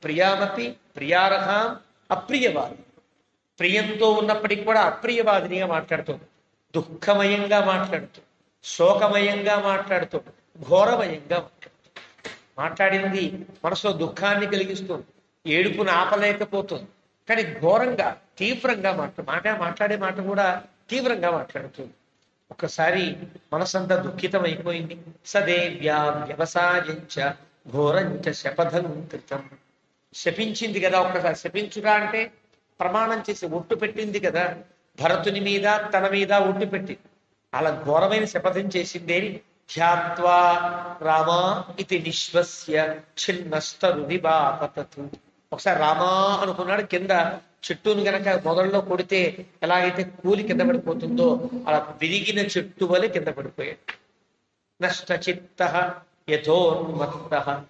ప్రియామపి ప్రియారహాం అప్రియవాది. ప్రియంతో ఉన్నప్పటికీ కూడా అప్రియవాదినిగా మాట్లాడుతుంది, దుఃఖమయంగా మాట్లాడుతూ, శోకమయంగా మాట్లాడుతూ, ఘోరమయంగా మాట్లాడుతూ. మాట్లాడింది మనసులో దుఃఖాన్ని కలిగిస్తుంది, ఏడుపును ఆపలేకపోతుంది, కానీ ఘోరంగా తీవ్రంగా మాట్లా మాట మాట్లాడే మాట కూడా తీవ్రంగా మాట్లాడుతుంది. ఒక్కసారి మనసంతా దుఃఖితం అయిపోయింది. సదేవ్యా వ్యవసాయంచ ఘోరంచ శపథం కృతం. శపించింది కదా, ఒక్కసారి శపించురా అంటే ప్రమాణం చేసి ఒట్టు పెట్టింది కదా, భరతుని మీద తన మీద ఒట్టు పెట్టింది. అలా ఘోరమైన శపథం చేసిందేని ధ్యాత్వా రామా ఇది నిశ్వస్య చిన్నస్తరుని బాపతతు. ఒకసారి రామా అనుకున్నాడు, కింద చెట్టును గనక మొదల్లో కొడితే ఎలాగైతే కూలి కింద పడిపోతుందో అలా విరిగిన చెట్టు వలె కింద పడిపోయాడు. నష్టచిత్త యథోన్మత్త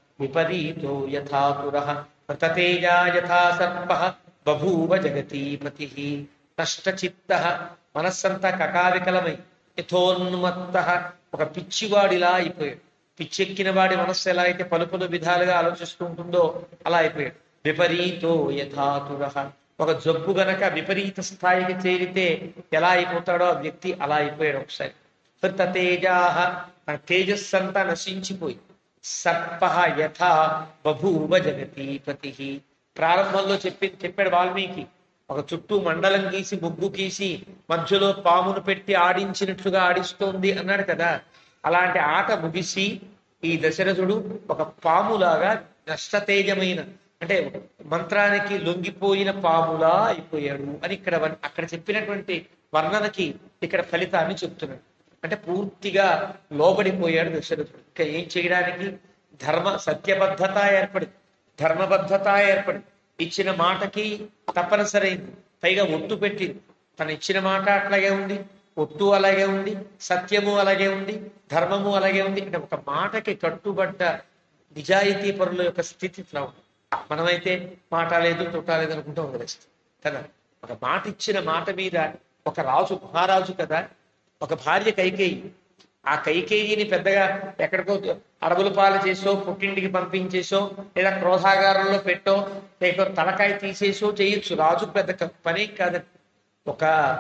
విపరీతో యథాతుర ప్రతతేజా యథా సర్ప బభూవ జగతీపతి. నష్టచిత్త, మనస్సంతా కకావికలమై, యథోన్మత్త, ఒక పిచ్చివాడిలా అయిపోయాడు. పిచ్చెక్కిన వాడి మనస్సు ఎలా అయితే పలు పలు విధాలుగా ఆలోచిస్తూ ఉంటుందో అలా అయిపోయాడు. విపరీతో యథాతుర, ఒక జబ్బు గనక విపరీత స్థాయికి చేరితే ఎలా అయిపోతాడో ఆ వ్యక్తి అలా అయిపోయాడు ఒకసారి. హృత తేజాహ, తన తేజస్సు అంతా నశించిపోయి, సర్ప యథా బభూవ జగతీపతి. ప్రారంభంలో చెప్పి చెప్పాడు వాల్మీకి, ఒక చుట్టూ మండలం గీసి ముగ్గు గీసి మధ్యలో పామును పెట్టి ఆడించినట్లుగా ఆడిస్తోంది అన్నాడు కదా. అలాంటి ఆట ముగిసి ఈ దశరథుడు ఒక పాములాగా నష్టతేజమైన, అంటే మంత్రానికి లొంగిపోయిన పాములా అయిపోయాడు అని ఇక్కడ అక్కడ చెప్పినటువంటి వర్ణనకి ఇక్కడ ఫలితాన్ని చెప్తున్నాడు. అంటే పూర్తిగా లోబడిపోయాడు దశరథుడు. ఇంకా ఏం చేయడానికి, ధర్మ సత్యబద్ధత ఏర్పడింది, ధర్మబద్ధత ఏర్పడింది. ఇచ్చిన మాటకి తప్పనిసరైంది, పైగా ఒట్టు పెట్టింది. తను ఇచ్చిన మాట అట్లాగే ఉంది, ఒట్టు అలాగే ఉంది, సత్యము అలాగే ఉంది, ధర్మము అలాగే ఉంది. అంటే ఒక మాటకి కట్టుబడ్డ నిజాయితీ పరుల యొక్క స్థితి ఇట్లా ఉంది. మనమైతే మాట లేదు తొట్ట లేదు అనుకుంటూ వదిలేస్తాం కదా. ఒక మాట ఇచ్చిన మాట మీద ఒక రాజు, మహారాజు కదా, ఒక భార్య కైకేయి, ఆ కైకేయిని పెద్దగా ఎక్కడికో అడవుల పాలు చేసో, పుట్టింటికి పంపించేసో, లేదా క్రోధాగారంలో పెట్టో, లేక తలకాయ తీసేసో చేయొచ్చు. రాజుకు పెద్ద పని కాదండి. ఒక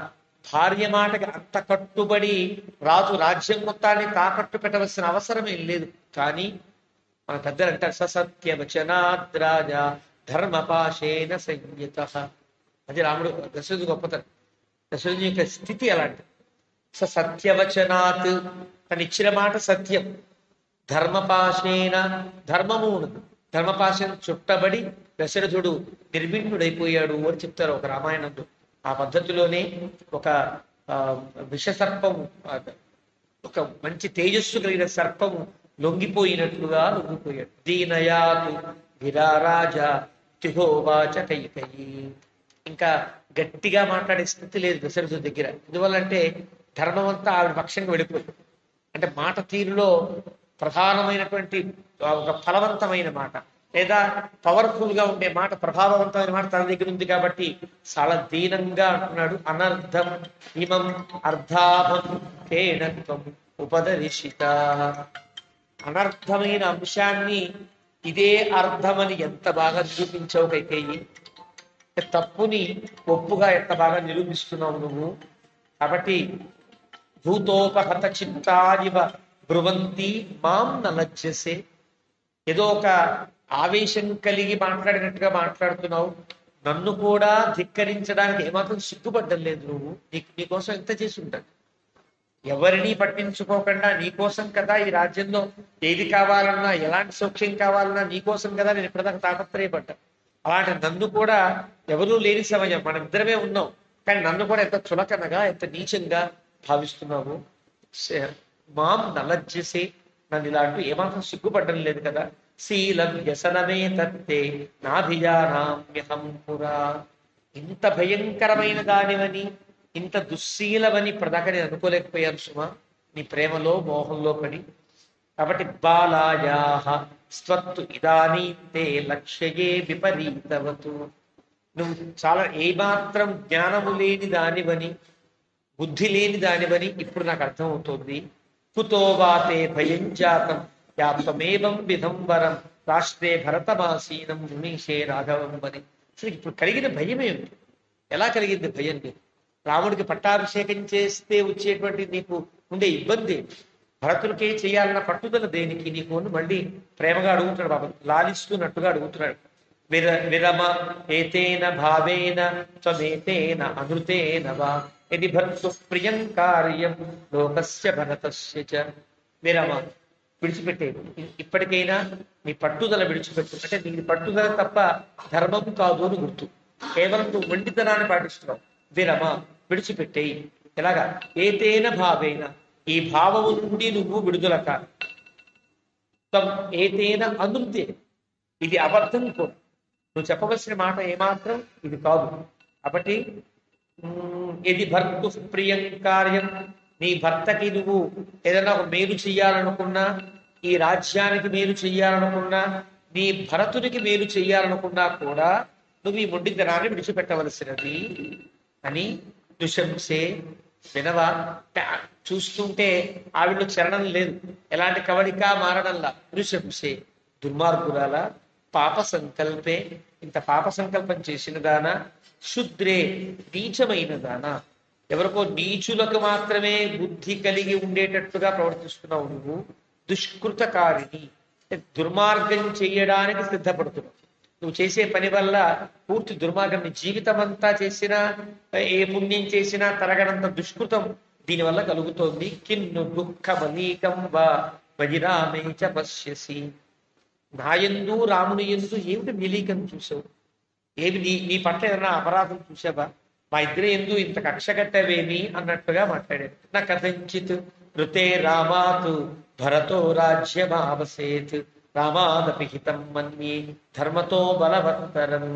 భార్య మాటకి అంత కట్టుబడి రాజు రాజ్యం మొత్తాన్ని తాకట్టు పెట్టవలసిన అవసరం ఏం లేదు. కానీ మన పెద్దలు అంటారు, ససత్యవచనాద్రాజ ధర్మపాశేన సంయుత. అది రాముడు దశరథుడు గొప్పతనం. దశరథుని యొక్క స్థితి అలాంటి. స సత్యవచనాత్, తను ఇచ్చిన మాట సత్యం, ధర్మపాశేన, ధర్మము ఉన్నది, ధర్మపాశం చుట్టబడి దశరథుడు నిర్విణ్ణుడైపోయాడు అని చెప్తారు ఒక రామాయణంలో. ఆ పద్ధతిలోనే ఒక ఆ విషసర్పము, ఒక మంచి తేజస్సు కలిగిన సర్పము లొంగిపోయినట్లుగా లొంగిపోయాడు. దీనయాతు గిరారాజ తిహోవాచ కైకయి. ఇంకా గట్టిగా మాట్లాడే స్థితి లేదు దశరథుడి దగ్గర. ఎందువల్లంటే ధర్మం అంతా ఆవిడ పక్షంగా వెళ్ళిపోయింది. అంటే మాట తీరులో ప్రధానమైనటువంటి ఒక ఫలవంతమైన మాట, లేదా పవర్ఫుల్ గా ఉండే మాట, ప్రభావవంతమైన మాట తన దగ్గర ఉంది కాబట్టి చాలా దీనంగా అంటున్నాడు. అనర్థం ఇమం అర్ధాభం కేనత్వం ఉపదర్శిత. అనర్థమైన అంశాన్ని ఇదే అర్థమని ఎంత బాగా నిరూపించావు కైకేయి. తప్పుని ఒప్పుగా ఎంత బాగా నిరూపిస్తున్నావు నువ్వు. కాబట్టి భూతోపహత చిత్తాదివ బ్రువంతి మాం నలజ్జసే. ఏదో ఒక ఆవేశం కలిగి మాట్లాడినట్టుగా మాట్లాడుతున్నావు, నన్ను కూడా ధిక్కరించడానికి ఏమాత్రం సిగ్గుపడ్డం లేదు నువ్వు. నీకు నీకోసం ఎంత చేసి ఉంటాడు. ఎవరిని పట్టించుకోకుండా నీకోసం కదా ఈ రాజ్యంలో ఏది కావాలన్నా, ఎలాంటి సౌఖ్యం కావాలన్నా నీకోసం కదా నేను ఇప్పటిదాకా తాపత్రయపడ్డా. అలాంటి నన్ను కూడా ఎవరూ లేని సమయం, మనం ఇద్దరమే ఉన్నాం, కానీ నన్ను కూడా ఎంత చులకనగా, ఎంత నీచంగా భావిస్తున్నావు. మాం నలజ్జసే, నన్ను ఇలాంటి ఏమాత్రం సిగ్గుపడ్డం లేదు కదా. శీలం వ్యసనమే తత్తే నాభిజానామ్యహం పురా. ఇంత భయంకరమైన దానివని, ఇంత దుశ్శీలమని ప్రదాకా నేను అనుకోలేకపోయాను సుమా, నీ ప్రేమలో మోహంలో పడి. కాబట్టి బాలాయాహ స్వత్తు ఇదానీతే లక్ష్యయే విపరీతవతు. నువ్వు చాలా ఏమాత్రం జ్ఞానము లేని దానివని, బుద్ధి లేని దానివని ఇప్పుడు నాకు అర్థమవుతోంది. కుతో వాతే భయం జాతం యాత్మేవం విధం వరం రాష్ట్రే భరతమాసీనం మునీషే రాఘవం అని. అసలు ఇప్పుడు కలిగిన భయం ఏమిటి? ఎలా కలిగింది భయం? లేదు రాముడికి పట్టాభిషేకం చేస్తే వచ్చేటువంటి నీకు ఉండే ఇబ్బంది, భరతుడికి చేయాలన్న పట్టుదల దేనికి నీకు అని మళ్ళీ ప్రేమగా అడుగుతున్నాడు బాబు, లాలిస్తున్నట్టుగా అడుగుతున్నాడు. విర విరమ ఏతేన భావేన త్వమేతేన అనృతేన వా యది భర్తు ప్రియం కార్యం లోకస్య భరతస్య చ. విరమ, విడిచిపెట్టేది. ఇప్పటికైనా నీ పట్టుదల విడిచిపెట్టు. అంటే నీ పట్టుదల తప్ప ధర్మం కాదు అని గుర్తు. కేవలం నువ్వు మొండితనాన్ని పాటిస్తున్నావు. విరమ, విడిచిపెట్టేయి. ఎలాగా? ఏతేన భావేన, ఈ భావము నుండి నువ్వు విడుదల కా. తం ఏతేన అనృతే, ఇది అబద్ధం కూడా. నువ్వు చెప్పవలసిన మాట ఏమాత్రం ఇది కాదు. కాబట్టి ఇది భర్తు ప్రియం కార్యం, నీ భర్తకి నువ్వు ఏదైనా ఒక మేలు చెయ్యాలనుకున్నా, ఈ రాజ్యానికి మేలు చెయ్యాలనుకున్నా, నీ భరతునికి మేలు చెయ్యాలనుకున్నా కూడా నువ్వు ఈ మొండితనాన్ని విడిచిపెట్టవలసినది అని దుశంసే. వినవా? చూస్తుంటే ఆవిడలో చరణం లేదు, ఎలాంటి కవళిక మారడంలా. ఋషంసే, దుర్మార్గురాల, పాప సంకల్పే, ఇంత పాప సంకల్పం చేసిన దానా, శుద్రే, నీచమైన దానా, ఎవరికో నీచులకు మాత్రమే బుద్ధి కలిగి ఉండేటట్టుగా ప్రవర్తిస్తున్నావు నువ్వు. దుష్కృతకారిణి, దుర్మార్గం చేయడానికి సిద్ధపడుతున్నావు. నువ్వు చేసే పని వల్ల పూర్తి దుర్మార్గం, జీవితం అంతా చేసినా, ఏ పుణ్యం చేసినా తరగనంత దుష్కృతం దీనివల్ల కలుగుతోంది. కిన్ను దుఃఖ బలీకం వా వజిరామే చ పశ్యసి. నా యందు రాముని యందు ఏమిటి మిలీకం చూసావు? ఏమి నీ నీ పట్ల ఏదైనా అపరాధం చూసావా? మా ఇద్దరి ఎందు ఇంత కక్ష కట్టవేమి అన్నట్టుగా మాట్లాడాడు. నా కథంచిత్ ఋతే రామాత్ భరతో రాజ్యమావసేత్ రామాదపి హితం మన్యే ధర్మతో బలవత్తరం.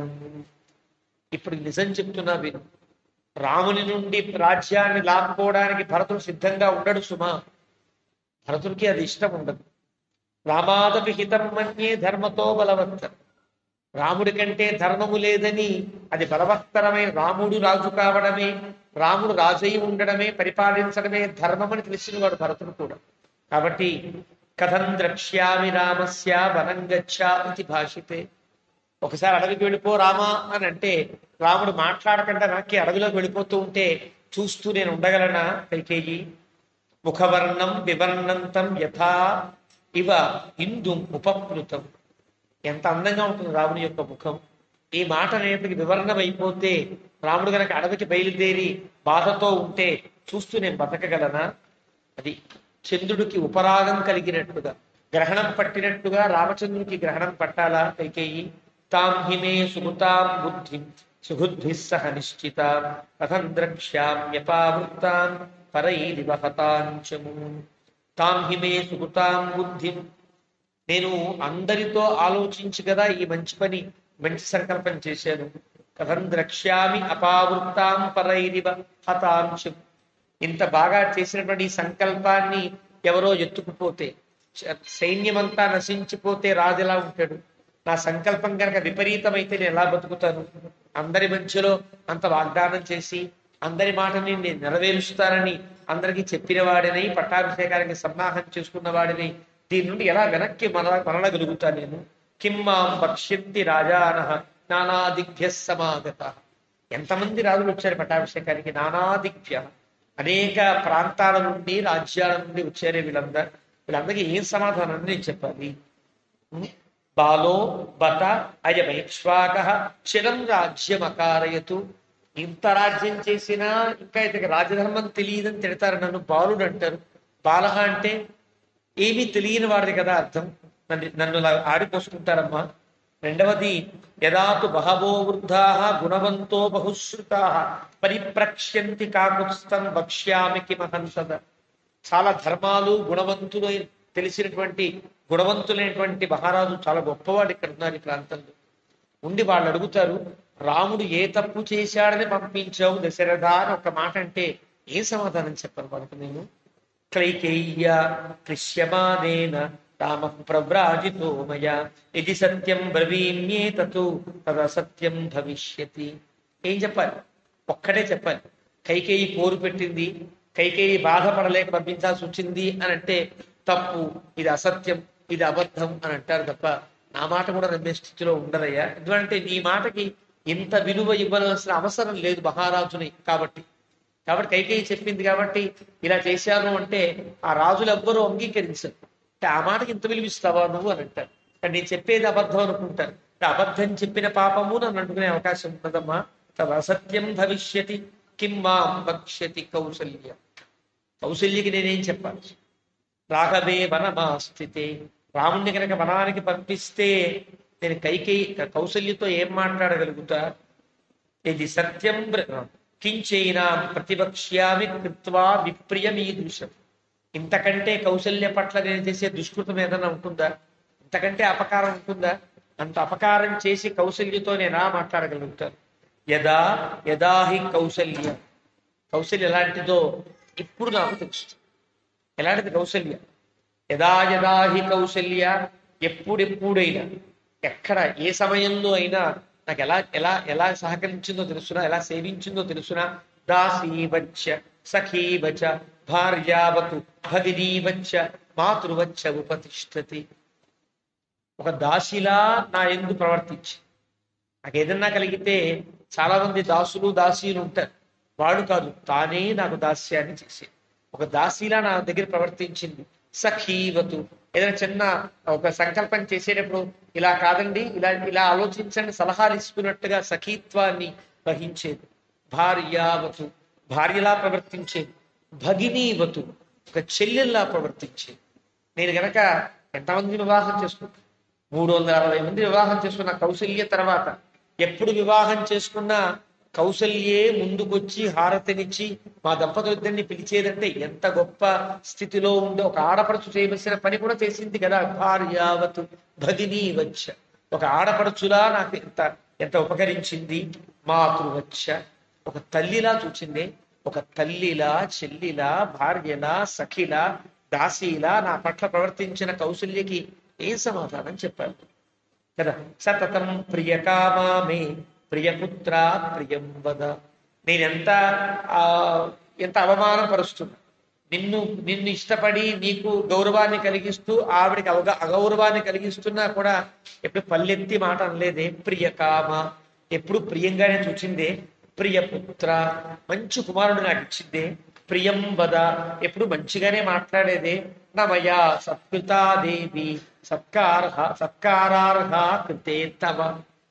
ఇప్పుడు నిజం చెప్తున్నా విను. రాముని నుండి రాజ్యాన్ని లాక్కోవడానికి భరతుడు సిద్ధంగా ఉండడు సుమా. భరతుడికి అది ఇష్టం ఉండదు. రామాదపి హితం మన్యే ధర్మతో బలవత్తరం. రాముడి కంటే ధర్మము లేదని, అది బలవత్తరమైన, రాముడు రాజు కావడమే, రాముడు రాజై ఉండడమే, పరిపాలించడమే ధర్మమని తెలిసిన వాడు భరతుడు కూడా. కాబట్టి కథం ద్రక్ష్యామి రామస్య వనం గచ్చా ఇది భాషితే. ఒకసారి అడవికి వెళ్ళిపో రామా అని అంటే, రాముడు మాట్లాడకుండా వెనక్కి అడవిలోకి వెళ్ళిపోతూ ఉంటే చూస్తూ నేను ఉండగలనా కైకేయి? ముఖవర్ణం వివర్ణంతం యథా ఇవ ఇందుం ఉపప్లుతం. ఎంత అందంగా ఉంటుంది రాముని యొక్క ముఖం. ఈ మాట అనేటికి వివరణం అయిపోతే, రాముడు గనక అడవికి బయలుదేరి బాధతో ఉంటే చూస్తూ నేను బతకగలనా? అది చంద్రుడికి ఉపరాగం కలిగినట్టుగా, గ్రహణం పట్టినట్టుగా రామచంద్రుడికి గ్రహణం పట్టాలా కైకేయి? తాం హిమే సుమృతాం బుద్ధిం సుహృద్భిః సహ నిశ్చితాం కథం ద్రక్ష్యామ్యపావృత్తాం పరైరివ హతాంచము. తాం హిమే సుమృతాం బుద్ధిం, నేను అందరితో ఆలోచించి కదా ఈ మంచి పని, మంచి సంకల్పం చేశాను. కథం ద్రక్ష్యామి అపావృత్తాం పరైరివ హతాంశం. ఇంత బాగా చేసినటువంటి ఈ సంకల్పాన్ని ఎవరో ఎత్తుకుపోతే, సైన్యమంతా నశించిపోతే రాజు ఎలా ఉంటాడు? నా సంకల్పం కనుక విపరీతమైతే నేను ఎలా బతుకుతాను? అందరి మధ్యలో అంత వాగ్దానం చేసి అందరి మాటని నేను నెరవేరుస్తానని అందరికీ చెప్పిన వాడిని, పట్టాభిషేకానికి సన్నాహం చేసుకున్న వాడిని, దీని నుండి ఎలా వెనక్కి మరల మరలగలుగుతా నేను? కిమ్మాం భక్ష్యంతి రాజానః నానాదిభ్య సమాగత. ఎంతమంది రాజులు వచ్చారు పట్టాభిషేకానికి? నానాదిభ్య, అనేక ప్రాంతాల నుండి, రాజ్యాల నుండి వచ్చారే వీళ్ళందరూ. వీళ్ళందరికీ ఏం సమాధానం నేను చెప్పాలి? బాలో బత అయమైక్ష్వాక చిరం రాజ్యం అకారయతు. ఇంత రాజ్యం చేసినా ఇంకా ఇతనికి రాజధర్మం తెలియదని తిడతారు, నన్ను బాలుడు అంటారు. బాలహ అంటే ఏమీ తెలియని వాడిది కదా అర్థం. నన్ను నన్ను ఆడిపోసుకుంటారమ్మా. రెండవది, యదాతు బహవో వృద్ధా గుణవంతో బహుశ్రుతా పరిప్రక్ష్యంతి కాకుత్స్థం వక్ష్యామి కిమహంసద. చాలా ధర్మాలు, గుణవంతులు తెలిసినటువంటి గుణవంతులైనటువంటి మహారాజు, చాలా గొప్పవాడు ఇక్కడ ఉన్నారు ఈ ప్రాంతంలో ఉండి. వాళ్ళు అడుగుతారు, రాముడు ఏ తప్పు చేశాడని పంపించావు దశరథ అని ఒక మాట అంటే ఏ సమాధానం చెప్పను వాళ్ళకు నేను? క్లైకేయ్య క్లిశ్యమానేన రామ ప్రవ్రాజితో మయా ఇది సత్యం బ్రవీమ్యేతతు తద సత్యం భవిష్యతి. ఏం చెప్పాలి? ఒక్కటే చెప్పాలి. కైకేయి పోరు పెట్టింది, కైకేయి బాధపడలేక పంపించాల్సి వచ్చింది అని అంటే తప్పు, ఇది అసత్యం, ఇది అబద్ధం అని అంటారు తప్ప నా మాట కూడా నమ్మే స్థితిలో ఉండదయ్యా. ఎందుకంటే నీ మాటకి ఇంత విలువ ఇవ్వవలసిన అవసరం లేదు మహారాజుని కాబట్టి. కాబట్టి కైకేయి చెప్పింది కాబట్టి ఇలా చేశాను అంటే ఆ రాజులు ఎవ్వరూ అంగీకరించరు. అంటే ఆ మాటకి ఇంత విలువ ఇస్తావా నువ్వు అని అంటారు. కానీ నేను చెప్పేది అబద్ధం అనుకుంటారు. అబద్ధం చెప్పిన పాపము నన్ను అనుకునే అవకాశం ఉంటుందమ్మా. తవ అసత్యం భవిష్యతి కిం మాం వక్ష్యతి కౌసల్య. కౌసల్యకి నేనేం చెప్పాలి? రాఘవే వనమాస్థితే, రాముణ్ణి కనుక వనానికి పంపిస్తే నేను కైకేయి కౌసల్యతో ఏం మాట్లాడగలుగుతా? ఇది సత్యం కించైనా ప్రతిపక్ష్యామి కృత్వా విప్రియమీదృశం. ఇంతకంటే కౌసల్య పట్ల నేను చేసే దుష్కృతం ఏదైనా ఉంటుందా? ఇంతకంటే అపకారం ఉంటుందా? అంత అపకారం చేసి కౌసల్యతో నేనా మాట్లాడగలుగుతాను? యదా యదాహి కౌసల్య, కౌసల్య ఎలాంటిదో ఇప్పుడు నాకు తెలుస్తుంది. ఎలాంటిది కౌసల్య? యదా యదాహి కౌసల్య, ఎప్పుడెప్పుడైనా ఎక్కడ ఏ సమయంలో అయినా నాకు ఎలా ఎలా ఎలా సహకరించిందో తెలుసునా, ఎలా సేవించిందో తెలుసునా. దాసీవచ్చ సఖీవచ భార్యావతు భగినీవచ్చ మాతృవచ్చ ఉపతిష్టతి. ఒక దాసిలా నా ఎందు ప్రవర్తించి నాకు ఏదన్నా కలిగితే, చాలా మంది దాసులు దాసీలు ఉంటారు, వాడు కాదు, తానే నాకు దాస్యాన్ని చేసి ఒక దాసీలా నా దగ్గర ప్రవర్తించింది. సఖీవతు, ఏదైనా చిన్న ఒక సంకల్పం చేసేటప్పుడు ఇలా కాదండి, ఇలా ఇలా ఆలోచించండి సలహాలు ఇస్తున్నట్టుగా సఖీత్వాన్ని వహించేది. భార్యావతు, భార్యలా ప్రవర్తించేది. భగినీవతు, ఒక చెల్లెల్లా ప్రవర్తించేది. నేను గనక ఎంతమంది వివాహం చేసుకుంటాను? మూడు వందల అరవై మంది వివాహం చేసుకున్న కౌసల్య తర్వాత ఎప్పుడు వివాహం చేసుకున్నా కౌసల్యే ముందుకొచ్చి హారతినిచ్చి మా దంపతులిద్దరిని పిలిచేదంటే ఎంత గొప్ప స్థితిలో ఉందో. ఒక ఆడపడుచు చేయవలసిన పని కూడా చేసింది కదా. భార్యావతు భగినీ వచ్చ, ఒక ఆడపడుచులా నాకు ఎంత ఎంత ఉపకరించింది. మాతృవచ్చ, ఒక తల్లిలా చూచింది. ఒక తల్లిలా, చెల్లిలా, భార్యలా, సఖిలా, దాసీలా నా పట్ల ప్రవర్తించిన కౌసల్యకి ఏం సమాధానం చెప్పారు కదా. సతతం ప్రియకామామే ప్రియపుత్ర ప్రియం వద. నేనెంత ఆ ఎంత అవమానపరుస్తున్నా నిన్ను, నిన్ను ఇష్టపడి నీకు గౌరవాన్ని కలిగిస్తూ ఆవిడికి అవగా అగౌరవాన్ని కలిగిస్తున్నా కూడా ఎప్పుడు పల్లెత్తి మాట అనలేదే. ప్రియకామ, ఎప్పుడు ప్రియంగానే చూచిందే. ప్రియపుత్ర, మంచి కుమారుడు నాకు ఇచ్చిందే. ప్రియం వద, ఎప్పుడు మంచిగానే మాట్లాడేదే. నమయా సత్కృతాదేవి సత్కార సత్కారార్హ కృతే తవ.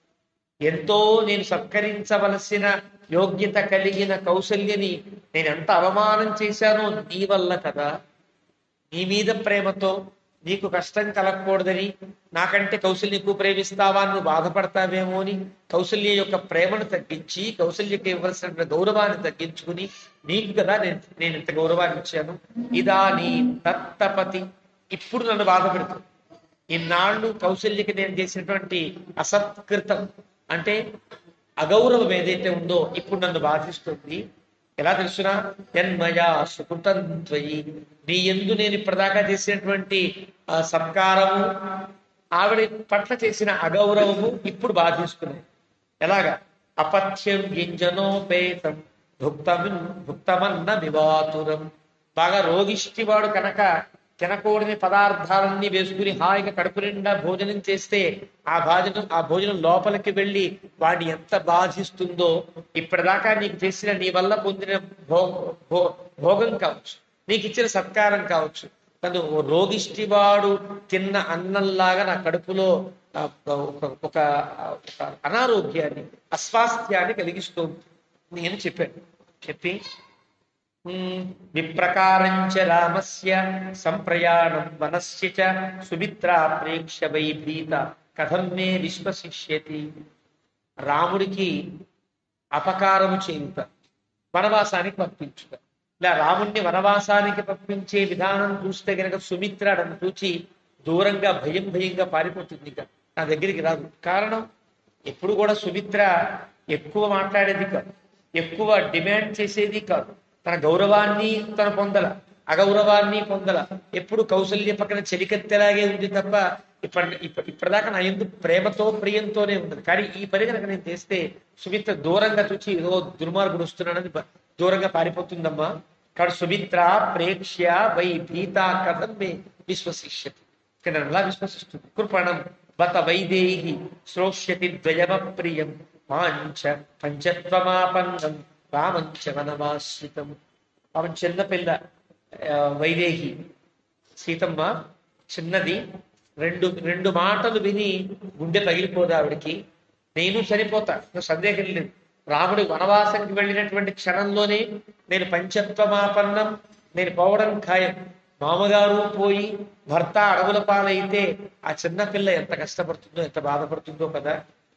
ఎంతో నేను సత్కరించవలసిన యోగ్యత కలిగిన కౌసల్యని నేను ఎంత అవమానం చేశానో నీ వల్ల కదా. నీ మీద ప్రేమతో నీకు కష్టం కలగకూడదని, నాకంటే కౌసల్య ఎక్కువ ప్రేమిస్తావా, నువ్వు బాధపడతావేమో అని కౌసల్య యొక్క ప్రేమను తగ్గించి, కౌసల్యకి ఇవ్వాల్సిన గౌరవాన్ని తగ్గించుకుని నీకు కదా నేను నేను ఇంత గౌరవాన్ని ఇచ్చాను. ఇదా నీ దత్తపతి, ఇప్పుడు నన్ను బాధ పెడుతుంది. ఇన్నాళ్ళు కౌసల్యకి నేను చేసినటువంటి అసత్కృతం అంటే అగౌరవం ఏదైతే ఉందో ఇప్పుడు నన్ను బాధిస్తుంది. ఎలా తెలుసునా? యన్మయా సుకృతం త్వయి, నీ యందు నేను ఇప్పటిదాకా చేసినటువంటి సత్కారము, ఆవిడ పట్ల చేసిన అగౌరవము ఇప్పుడు బాధిస్తున్నాయి. ఎలాగా? అపథ్యం గింజనోపేతం భుక్తమిన్ భుక్తమన్న వివాతురం. బాగా రోగిష్టి వాడు కనుక తినకూడని పదార్థాలన్నీ వేసుకుని హాయిగా కడుపు నిండా భోజనం చేస్తే ఆ భోజనం ఆ భోజనం లోపలికి వెళ్ళి వాడిని ఎంత బాధిస్తుందో, ఇప్పటిదాకా నీకు చేసిన నీ వల్ల పొందిన భో భోగం కావచ్చు, నీకు ఇచ్చిన సత్కారం కావచ్చు, తను రోగిష్టి వాడు తిన్న అన్నంలాగా నా కడుపులో ఒక అనారోగ్యాన్ని, అస్వాస్థ్యాన్ని కలిగిస్తుంది నేను చెప్పాను. చెప్పి విప్రకారంచ రామస్య సంప్రయాణం వనస్య చ సుమిత్రా ప్రేక్ష వై భీత కథం మే విశ్వసిష్యతి. రాముడికి అపకారము చేయుట, వనవాసానికి పంపించుట. ఇలా రాముణ్ణి వనవాసానికి పంపించే విధానం చూస్తే గనక సుమిత్ర నన్ను చూచి దూరంగా భయం భయంగా పారిపోతుంది, ఇక నా దగ్గరికి రాదు. కారణం, ఎప్పుడు కూడా సుమిత్ర ఎక్కువ మాట్లాడేది కాదు, ఎక్కువ డిమాండ్ చేసేది కాదు. తన గౌరవాన్ని తను పొందల, అగౌరవాన్ని పొందల. ఎప్పుడు కౌసల్య పక్కన చెలికత్తెలాగే ఉంది తప్ప ఇప్పటి ఇప్పటిదాకా నా ఎందుకు ప్రేమతో ప్రియంతోనే ఉన్నది. కానీ ఈ పని కనుక నేను చేస్తే సుమిత్ర దూరంగా చూచి ఏదో దుర్మార్గుడు వస్తున్నాడని దూరంగా పారిపోతుందమ్మా. కాబట్టి సుమిత్ర ప్రేక్ష్య వై భీత కథం మే విశ్వసిష్యతి. ఇక్కడ ఎలా విశ్వసిస్తుంది? కృపణం బత వైదేహి శ్రోష్యతి ద్వయమ ప్రియం మాంచ పంచత్వమాపన్నం రామంచ వనమాశ్రితం. ఆమె చిన్నపిల్ల వైదేహి సీతమ్మ చిన్నది. రెండు రెండు మాటలు విని గుండె పగిలిపోదు ఆవిడికి. నేను చనిపోతా, సందేహం లేదు. రాముడు వనవాసానికి వెళ్ళినటువంటి క్షణంలోనే నేను పంచత్వమాపన్నం, నేను పోవడం ఖాయం. మామగారు పోయి భర్త అడవుల పాలైతే ఆ చిన్నపిల్ల ఎంత కష్టపడుతుందో, ఎంత బాధపడుతుందో కదా.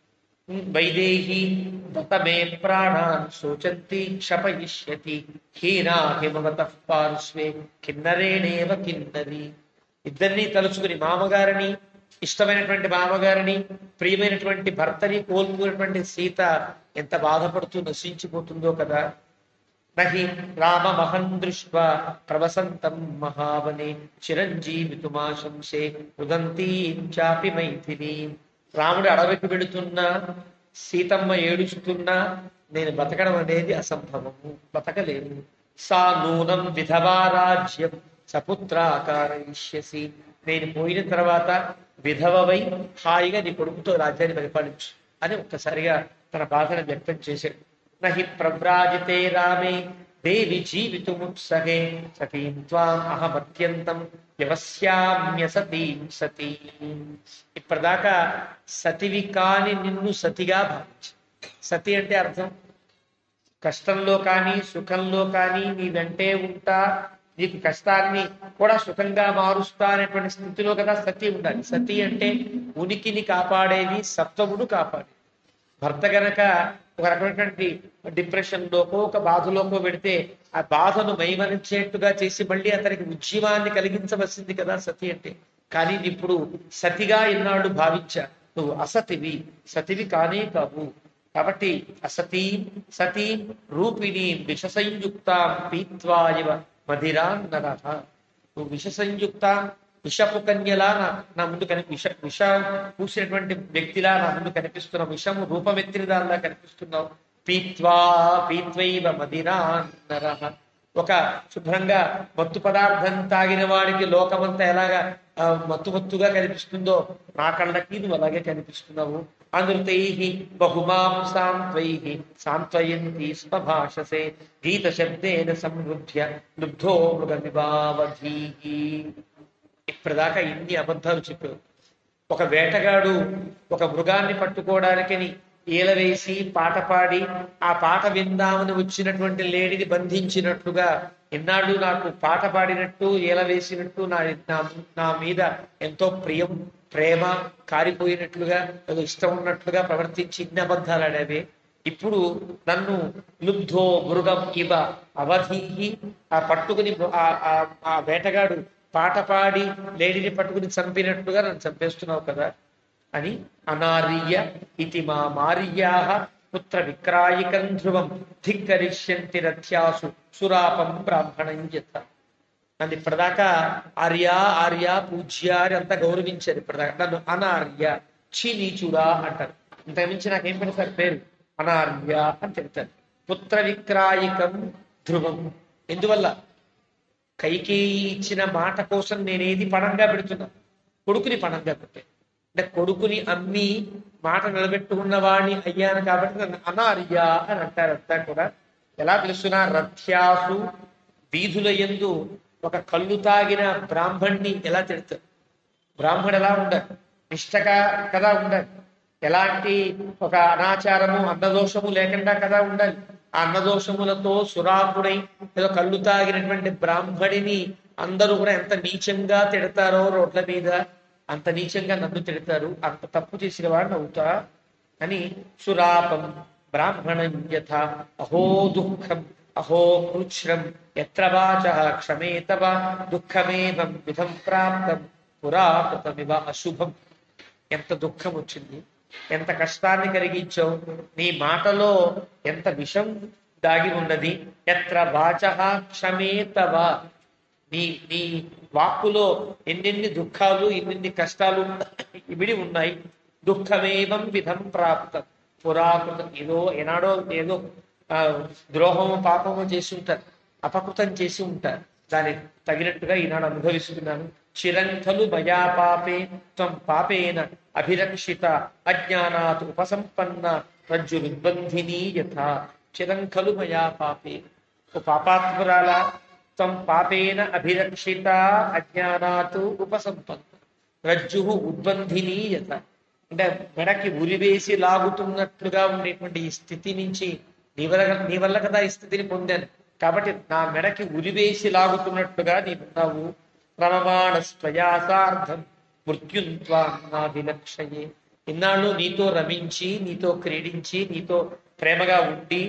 వైదేహి దతమే ప్రాణాన్ శోచంతి క్షపయిష్యతి హీనా హిమవత పార్శ్వే కిన్నరేణేవ కిన్నరి. ఇద్దరిని తలుచుకుని, మామగారిని, ఇష్టమైనటువంటి మామగారిని, ప్రియమైనటువంటి భర్తని కోల్పోయినటువంటి సీత ఎంత బాధపడుతూ నశించిపోతుందో కదా. నహి రామమహం దృష్ట్వా ప్రవసంతం మహావనే చిరంజీవితుమాశంసే రుదంతీం చాపి మైథిలి. రాముడు అడవికి వెళుతున్నా, సీతమ్మ ఏడుస్తున్నా నేను బతకడం అనేది అసంభవము, బతకలేను. సా నూనం విధవా రాజ్యం సపుత్రాకారయిష్యసి. నేను పోయిన తర్వాత విధవవై హాయిగా నీ కొడుకుతో రాజ్యాన్ని పరిపాలించు అని ఒక్కసారిగా తన బాధను వ్యక్తం చేశాడు. నహి ప్రవ్రాజితే రామే దేవి జీవితుముత్సహే సతీం త్వాం అహమత్యంతం వ్యవస్యామ్య సతీం సతీ. ఇప్పటిదాకా సతివి కాని నిన్ను సతిగా భావించు. సతి అంటే అర్థం కష్టంలో కానీ సుఖంలో కానీ నీ వెంటే ఉంటా, నీకు కష్టాన్ని కూడా సుఖంగా మారుస్తా అనేటువంటి స్థితిలో కదా సతి ఉండాలి. సతి అంటే ఉనికిని కాపాడేది, సత్వమును కాపాడేది. భర్త గనక ఒక రకమైనటువంటి డిప్రెషన్లోకో ఒక బాధలోకో పెడితే ఆ బాధను మైమరించేట్టుగా చేసి మళ్ళీ అతనికి ఉజ్జీవాన్ని కలిగించవలసింది కదా సతి అంటే. కానీ ఇప్పుడు సతిగా ఇన్నాళ్ళు భావించా, నువ్వు అసతివి, సతివి కానే కావు. కాబట్టి అసతీ సతీ రూపిణి విష సంయుక్త పీత్వా ఇవ మధిరాన్నర. నువ్వు విష సంయుక్త విషపు కన్యలా నా నా ముందు కని విష విష పూసినటువంటి వ్యక్తిలా నా ముందు కనిపిస్తున్నావు, విషము రూపమెత్తిన దానిలా కనిపిస్తున్నావు. పీత్వా పీత్వైవ మధిరాన్నర. ఒక శుభ్రంగా మత్తు పదార్థం తాగిన వాడికి లోకమంతా ఎలాగా మత్తు మత్తుగా కనిపిస్తుందో నా కళ్ళకి నువ్వు అలాగే కనిపిస్తున్నావు. అనృతై బహుమాం సాంత్వై సాంత్వయంతి స్వభాషసే గీత శబ్దేన సమృద్ధ్య లుబ్ధో మృగమివావధీ. ఇప్పటిదాకా ఇన్ని అబద్ధాలు చెప్పావు. ఒక వేటగాడు ఒక మృగాన్ని పట్టుకోవడానికని ఈల వేసి పాట పాడి ఆ పాట విందామని వచ్చినటువంటి లేడిని బంధించినట్లుగా ఎన్నాళ్ళు నాకు పాట పాడినట్టు ఈల వేసినట్టు నా నా మీద ఎంతో ప్రియం ప్రేమ కారిపోయినట్లుగా ఏదో ఇష్టం ఉన్నట్లుగా ప్రవర్తించి ఇన్ని అబద్ధాలు ఆడేవే. ఇప్పుడు నన్ను లుబ్ధో మృగం ఇవ అవధీహి, ఆ పట్టుకుని ఆ వేటగాడు పాట పాడి లేడిని పట్టుకుని చంపినట్లుగా నన్ను చంపేస్తున్నావు కదా అని. అనార్య ఇది మా మార్యా పుత్ర విక్రాయికం ధ్రువం ధిక్కరిష్యంతి రథ్యాసు సురాపం బ్రాహ్మణం యథ. నన్ను ఇప్పటిదాకా ఆర్య ఆర్య పూజ్య అని అంతా గౌరవించారు. ఇప్పటిదాకా నన్ను అనార్య ఛీ నీచుడా అంటారు. ఇంతకుమించి నాకేం పెడతారు పేరు, అనార్య అని చెప్తారు. పుత్ర విక్రాయికం ధ్రువం, ఎందువల్ల కైకేయి ఇచ్చిన మాట కోసం నేనేది పణంగా పెడుతున్నా, కొడుకుని పణంగా పెట్టాను. అంటే కొడుకుని అమ్మి మాట నిలబెట్టుకున్న వాడిని అయ్యాను కాబట్టి నన్ను అనార్య అని అంటారంతా కూడా. ఎలా తెలుస్తున్నా, రథ్యాసు వీధుల యందు ఒక కళ్ళు తాగిన బ్రాహ్మణ్ణి ఎలా తిడతారు. బ్రాహ్మణుడు ఎలా ఉండాలి, నిష్టగా కదా ఉండాలి, ఎలాంటి ఒక అనాచారము అన్నదోషము లేకుండా కదా ఉండాలి. ఆ అన్నదోషములతో సురాకుడై ఏదో కళ్ళు తాగినటువంటి బ్రాహ్మడిని అందరూ కూడా ఎంత నీచంగా తిడతారో రోడ్ల మీద, అంత నీచంగా నన్ను తిడతారు. అంత తప్పు చేసిన వాడిని అవుతా అని. సురాపం బ్రాహ్మణం యథ అహో దుఃఖం అహో కృచ్ఛ్రం ఎత్ర వాచః క్షమేతవ దుఃఖమేవం విధం ప్రాప్తం పురాకృతమివ అశుభం. ఎంత దుఃఖం వచ్చింది, ఎంత కష్టాన్ని కలిగించావు, నీ మాటలో ఎంత విషం దాగి ఉన్నది. ఎత్ర వాచః క్షమేతవ, నీ నీ వాక్కులో ఎన్నెన్ని దుఃఖాలు ఎన్నెన్ని కష్టాలు ఇవిడి ఉన్నాయి. దుఃఖమేవం విధం ప్రాప్తం పురాకృతం, ఏదో ఏనాడో ఏదో ఆ ద్రోహము పాపము చేసి ఉంటారు, అపకృతం చేసి ఉంటారు, దానికి తగినట్టుగా ఈనాడు అనుభవిస్తున్నాను. చిరంఖలు మయా పాపే త్వం పాపేన అభిరక్షిత అజ్ఞానాత్ ఉపసంపన్న రజ్జు విద్బంధిని యథా. చిరంఖలు మయా పాపే, ఓ పాపాత్మురాల, త్వం పాపేన అభిరక్షిత అజ్ఞానాత్ ఉపసంపన్న రజ్జు ఉద్బంధిని యథ. అంటే మెడకి ఉరివేసి లాగుతున్నట్లుగా ఉండేటువంటి ఈ స్థితి నుంచి నీ వల్ల నీ వల్ల కదా ఈ స్థితిని పొందాను, కాబట్టి నా మెడకి ఉరివేసి లాగుతున్నట్లుగా నీవున్నావు. రమమాణ స్వయాసార్థం మృత్యుంత్వాన్నాభిలక్షయే. ఇన్నాళ్ళు నీతో రమించి, నీతో క్రీడించి, నీతో ప్రేమగా ఉండి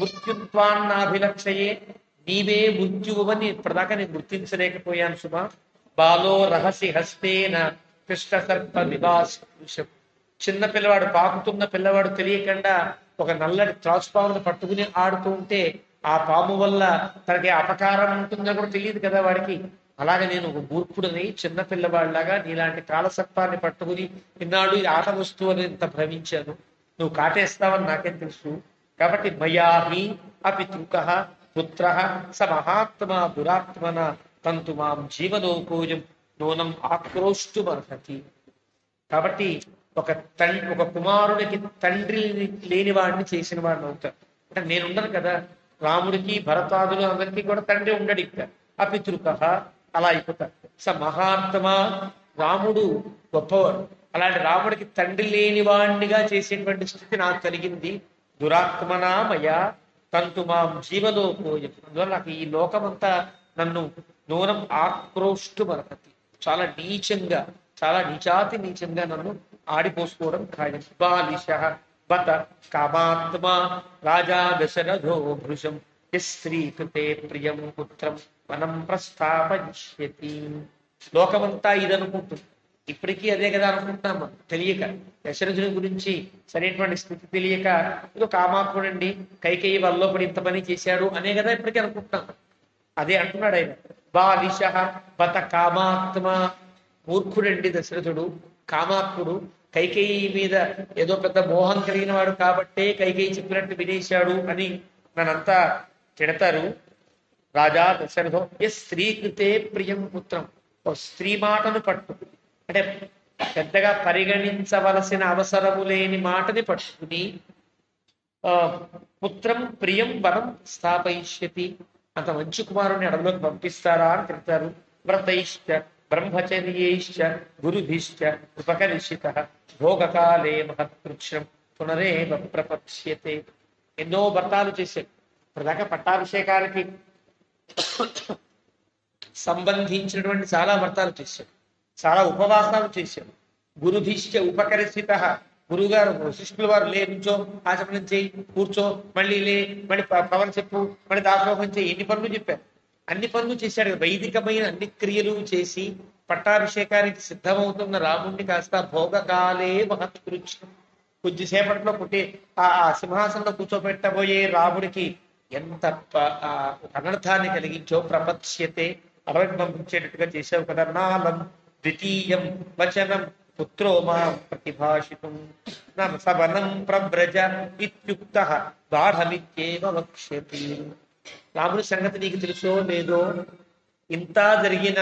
మృత్యుత్వాన్నాభిలక్షయే, నీవే మృత్యువని ఇప్పటిదాకా నేను గుర్తించలేకపోయాను సుమా. బాలో రహసి హస్తేన కృష్ణ సర్ప వివాసం. చిన్న పిల్లవాడు, పాకుతున్న పిల్లవాడు తెలియకుండా ఒక నల్లటి త్రాసుపామును పట్టుకుని ఆడుతూ ఉంటే ఆ పాము వల్ల తనకి అపకారం ఉంటుందని కూడా తెలియదు కదా వాడికి. అలాగే నేను ఒక మూర్ఖుడిని, చిన్న పిల్లవాడిలాగా నీలాంటి కాలసర్పాన్ని పట్టుకుని ఇన్నాడు ఈ ఆట వస్తువు అని ఇంత భ్రమించాను. నువ్వు కాటేస్తావని నాకేం తెలుసు. కాబట్టి మయాహి అపితృక పుత్ర స మహాత్మా దురాత్మన తంతు మాం జీవనోకోయం నూనం ఆక్రోష్టుమర్హతి. కాబట్టి ఒక తండ్రి, ఒక కుమారుడికి తండ్రి లేని వాడిని చేసిన వాడిని అవుతారు. అంటే నేనుండను కదా, రాముడికి భరతాదులు అందరికీ కూడా తండ్రి ఉండడు. ఇక అపితృక అలా అయిపోతారు. స మహాత్మా, రాముడు గొప్పవాడు, అలాంటి రాముడికి తండ్రి లేని వాడినిగా చేసేటువంటి స్థితి నాకు కలిగింది. దురాత్మనా మయా తంతు మాం జీవలోకోయం. అందువల్ల నాకు ఈ లోకమంతా నన్ను నూనం ఆక్రోష్టుమర్హతి, చాలా నీచంగా, చాలా నీచాతి నీచంగా నన్ను ఆడిపోసుకోవడం ఖాయం. బాలిష బత కామాత్మా రాజా దశరథో భృశం స్త్రీ కృతే ప్రియం పుత్రం వనం ప్రస్థాపయిష్యతి. లోకమంతా ఇదనుకుంటుంది, ఇప్పటికీ అదే కదా అనుకుంటున్నాం మనం తెలియక. దశరథుని గురించి సరైనటువంటి స్థితి తెలియక ఏదో కామాత్ముడండి, కైకేయి వల్లో పడి ఇంత పని చేశాడు అనే కదా ఇప్పటికీ అనుకుంటున్నాం. అదే అంటున్నాడు ఆయన. బాలిష బత కామాత్మ, మూర్ఖుడండి దశరథుడు, కామాత్ముడు, కైకేయి మీద ఏదో పెద్ద మోహం కలిగిన వాడు కాబట్టే కైకేయి చెప్పినట్టు వినేశాడు అని నన్నంతా తిడతారు. రాజా దశరథం ఎస్ స్త్రీకృతే ప్రియం పుత్రం, ఒక స్త్రీ మాటను పట్టు, అంటే పెద్దగా పరిగణించవలసిన అవసరము లేని మాటని పట్టుకుని ఆ పుత్రం ప్రియం వనం స్థాపయిష్యతి, అంత మంచి కుమారుని అడవులోకి పంపిస్తారా అని తిడతారు. వ్రతైశ్చ బ్రహ్మచర్యైశ్చ గురుభిశ్చ ఉపకరిషిత భోగకాలే మహత్కృత్యం పునరేవ ప్రపత్స్యతే. ఎన్నో వ్రతాలు చేశాడు. ఇప్పటిదాకా పట్టాభిషేకానికి సంబంధించినటువంటి చాలా వ్రతాలు చేశాడు, చాలా ఉపవాసాలు చేశాడు. గురుభిశ్చ ఉపకరిషిత, గురువుగారు శిష్యుల వారు లే, నుంచో ఆచమనం చేయి, కూర్చో, మళ్ళీ లే, మళ్ళీ పవన్ చెప్పు, మళ్ళీ దాసోహం చేయి, ఎన్ని పనులు చెప్పారు. అన్ని పనులు చేశాడు. వైదికమైన అన్ని క్రియలు చేసి పట్టాభిషేకానికి సిద్ధమవుతున్న రాముణ్ణి కాస్త భోగకాలే మహత్కృత్యం, కొద్దిసేపట్లో పుట్టి ఆ సింహాసనంలో కూర్చోబెట్టబోయే రాముడికి ఎంత అనర్థాన్ని కలిగించో ప్రపత్స్యతే, అడవికి పంపించేటట్టుగా చేసావు కదా. నాలం ద్వితీయం వచనం పుత్రో మాం ప్రతిభాషితుం నామ సవనం ప్రవ్రజ ఇత్యుక్త బాఢమిత్యేవ వక్ష్యతి. రాముడి సంగతి నీకు తెలుసో లేదో, ఇంత జరిగిన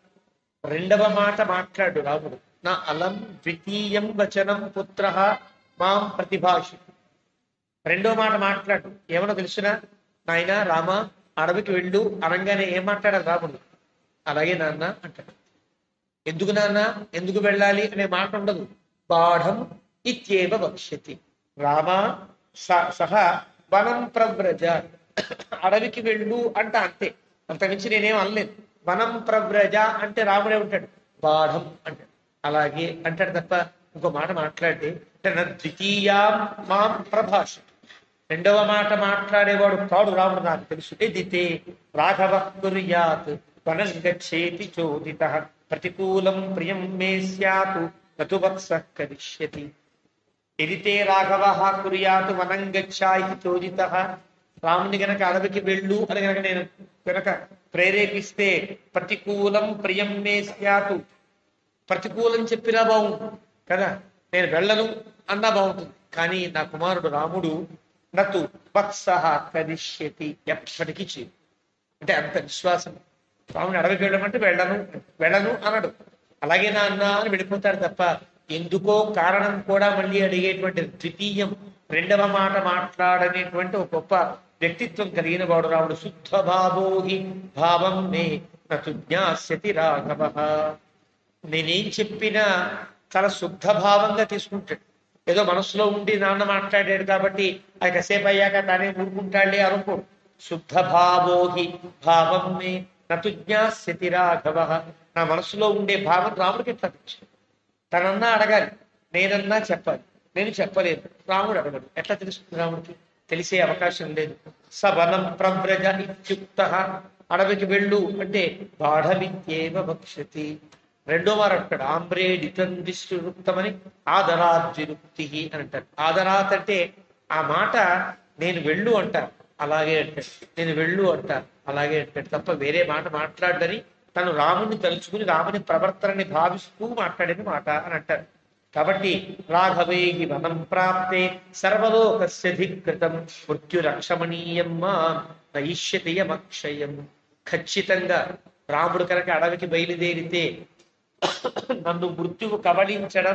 రెండవ మాట మాట్లాడు రాముడు. నా అలం ద్వితీయం వచనం పుత్ర మాం ప్రతిభాషి. రెండో మాట మాట్లాడు, ఏమన్నా తెలుసునా నాయన రామ, అడవికి వెళ్ళు అనగానే ఏం మాట్లాడారు రాముడు? అలాగే నాన్న అంటాడు. ఎందుకు నాన్న, ఎందుకు వెళ్ళాలి అనే మాట ఉండదు. బాఢం ఇత్యేవ వక్ష్యతి. రామ సహ వనం ప్రవ్రజ, అడవికి వెళ్ళు అంట, అంతే, అంతమించి నేనేం అనలేదు. వనం ప్రవ్రజ అంటే రాముడే ఉంటాడు, బాఢం అంటాడు, అలాగే అంటాడు తప్ప ఇంకో మాట మాట్లాడితే అంటే ద్వితీయా మాం ప్రభాష, రెండవ మాట మాట్లాడేవాడు కాడు రాముడు, నాకు తెలుసు. ఎదితే రాఘవ కుర్యాత్ వనం గచ్చేతి చోదిత ప్రతికూలం ప్రియం మే స్యాతు నతు వత్సః కరిష్యతి. ఎదితే రాఘవ కుర్యాత్ వనం గచ్చా ఇది చోదిత. రాముని గనక అడవికి వెళ్ళు అని గనక నేను గనక ప్రేరేపిస్తే ప్రతికూలం ప్రియం మే స్యాతు, ప్రతికూలం చెప్పినా బాగుంటుంది కదా, నేను వెళ్ళను అన్నా బాగుంటుంది. కానీ నా కుమారుడు రాముడు నతు వత్సః కరిష్యతి, ఎప్పటికీ చేయు, అంటే అంత విశ్వాసం. రాముని అడవికి వెళ్ళమంటే వెళ్ళను వెళ్ళను అనడు. అలాగే నా అన్న అని వెళ్ళిపోతాడు తప్ప ఎందుకో కారణం కూడా మళ్ళీ అడిగేటువంటి ద్వితీయం రెండవ మాట మాట్లాడనేటువంటి ఒక గొప్ప వ్యక్తిత్వం కలిగిన వాడు రాముడు. శుద్ధ భావోహి భావం మే నతు జ్ఞాస్యతి రాఘవ. నేనేం చెప్పినా చాలా శుద్ధ భావంగా తీసుకుంటాడు. ఏదో మనసులో ఉండి నాన్న మాట్లాడాడు కాబట్టి అది కాసేపు అయ్యాక తానే ఊరుకుంటాడే అనుకోడు. శుద్ధ భావోహి భావం మే నతు జ్ఞాస్యతి రాఘవ. నా మనసులో ఉండే భావం రాముడికి ఎట్లా తెచ్చింది? తనన్నా అడగాలి, నేనన్నా చెప్పాలి. నేను చెప్పలేదు, రాముడు అడగడు. ఎట్లా తెలుస్తుంది రాముడికి? తెలిసే అవకాశం లేదు. సవనం ప్రవ్రజ ఇత్యుక్త, అడవికి వెళ్ళు అంటే బాఢవిత్యేవ భక్షతి. రెండో వారు అంటాడు ఆంబ్రేడితం విష్ణురుక్తమని ఆదరాద్విరుక్తి అని అంటారు. ఆదరాత్ అంటే ఆ మాట నేను వెళ్ళు అంటారు, అలాగే అంటాడు. నేను వెళ్ళు అంటారు, అలాగే అంటాడు తప్ప వేరే మాట మాట్లాడదని తను రాముని తలుచుకుని రాముని ప్రవర్తనని భావిస్తూ మాట్లాడిన మాట అని అంటారు. కాబట్టి రాఘవేగి వనం ప్రాప్తే సర్వలోకస్య ధికృతం మృత్యురక్షమణీయం మా నయిష్యతి యమక్షయం. ఖచ్చితంగా రాముడు కనుక అడవికి బయలుదేరితే నన్ను మృత్యువు కబళించడం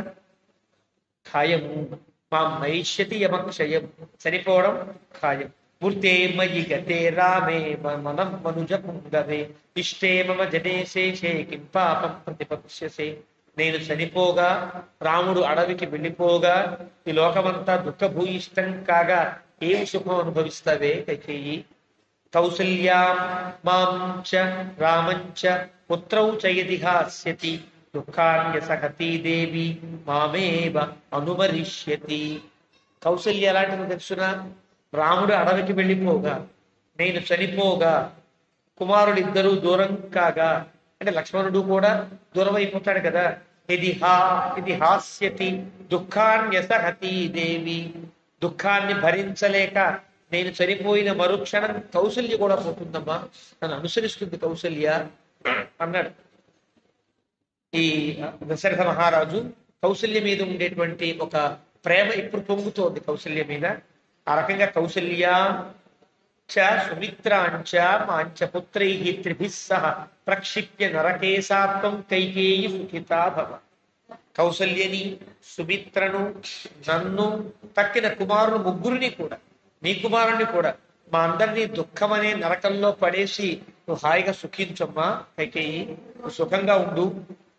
ఖాయము. మా నైష్యతి యమక్షయం, చనిపోవడం ఖాయం. మూర్తే మయి గతే రామే మనం మనుజ పుంగవే ఇష్టే మమ జనే శేషే కిం పాపం ప్రతిపక్ష్యసే. నేను చనిపోగా, రాముడు అడవికి వెళ్ళిపోగా, ఈ లోకమంతా దుఃఖభూయిష్టం కాగా ఏం సుఖం అనుభవిస్తావే కైకేయి? కౌసల్యాం మాం చ రామం చ పుత్రౌ చ యది హాస్యతి దుఃఖాన్య సహతీ దేవి మామేవ అనుమరిష్యతి. కౌసల్య ఎలాంటిది తెలుసునా? రాముడు అడవికి వెళ్ళిపోగా, నేను చనిపోగా, కుమారుడిద్దరూ దూరం కాగా, అంటే లక్ష్మణుడు కూడా దూరం అయిపోతాడు కదా. ఇది హా ఇది హాస్యతి దుఃఖాన్య సహతీ దేవి. దుఃఖాన్ని భరించలేక నేను చనిపోయిన మరుక్షణం కౌసల్య కూడా పోతుందమ్మా, నన్ను అనుసరిస్తుంది కౌసల్య అన్నాడు. ఈ దశరథ మహారాజు కౌసల్య మీద ఉండేటువంటి ఒక ప్రేమ ఇప్పుడు పొంగుతోంది కౌసల్య మీద. ఆ రకంగా కౌసల్య చ సుమిత్రాంచ మాంచ పుత్రై త్రిభిః సహ ప్రక్షిప్య నరకేశాత్వం కైకేయి సుఖితా భవ. కౌసల్యని, సుమిత్రను, నన్ను తక్కిన కుమారులు ముగ్గురిని కూడా, నీ కుమారుణ్ణి కూడా, మా అందరినీ దుఃఖం అనే నరకంలో పడేసి నువ్వు హాయిగా సుఖించమ్మా కైకేయి, నువ్వు సుఖంగా ఉండు.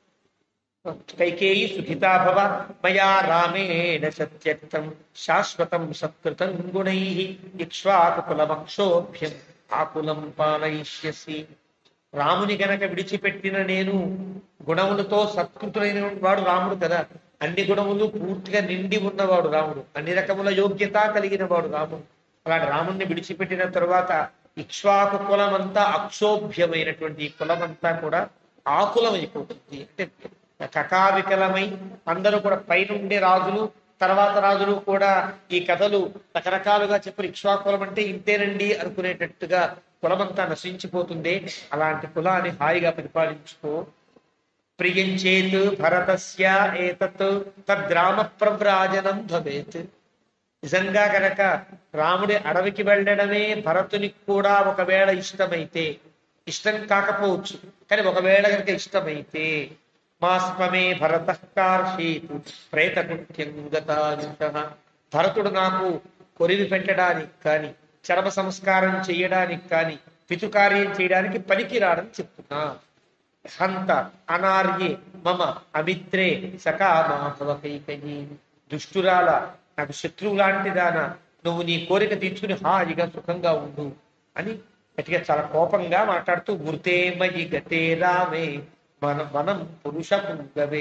కైకేయి సుఖితా భవ మయా రామేణ సత్యక్తం శాశ్వతం సత్కృతం గుణైః ఇక్ష్వాకుకులమక్షోభ్యం ఆకులం పాలయిష్యసి. రాముని గనక విడిచిపెట్టిన నేను గుణములతో సత్కృతులైన వాడు రాముడు కదా. అన్ని గుణములు పూర్తిగా నిండి ఉన్నవాడు రాముడు, అన్ని రకముల యోగ్యత కలిగిన వాడు రాముడు. అలాంటి రాముణ్ణి విడిచిపెట్టిన తరువాత ఇక్ష్వాకు కులమంతా అక్షోభ్యమైనటువంటి ఈ కులమంతా కూడా ఆకులం అయిపోతుంది. అంటే కకావికలమై అందరూ కూడా పైనుండే రాజులు, తర్వాత రాజులు కూడా ఈ కథలు రకరకాలుగా చెప్పి ఇక్ష్వాకులం అంటే ఇంతేనండి అనుకునేటట్టుగా కులమంతా నశించిపోతుంది. అలాంటి కులాన్ని హాయిగా పరిపాలించుకో. ప్రియంచేత్ భరతస్య ఏతత్ తద్రామ ప్రవ్రాజనం భవేత్. నిజంగా గనక రాముడి అడవికి వెళ్ళడమే భరతునికి కూడా ఒకవేళ ఇష్టమైతే, ఇష్టం కాకపోవచ్చు కానీ ఒకవేళ కనుక ఇష్టమైతే, మాస్మమే భరత కార్షీతు ప్రేతకృత్యం గతాయుషః. భరతుడు నాకు కొరివి పెట్టడానికి కానీ, చర్మ సంస్కారం చేయడానికి కానీ, పితుకార్యం చేయడానికి పనికి రాడని చెప్తున్నా. హంత అనార్యే మమ అమిత్రే సకామాభవ కైకేయీ. దుష్టురాల, నాకు శత్రువు లాంటిదానా, నువ్వు నీ కోరిక తీర్చుకుని హాయిగా సుఖంగా ఉండు అని గట్టిగా చాలా కోపంగా మాట్లాడుతూ మృతేమయి గతే రామే మన మనం పురుష పుంగవే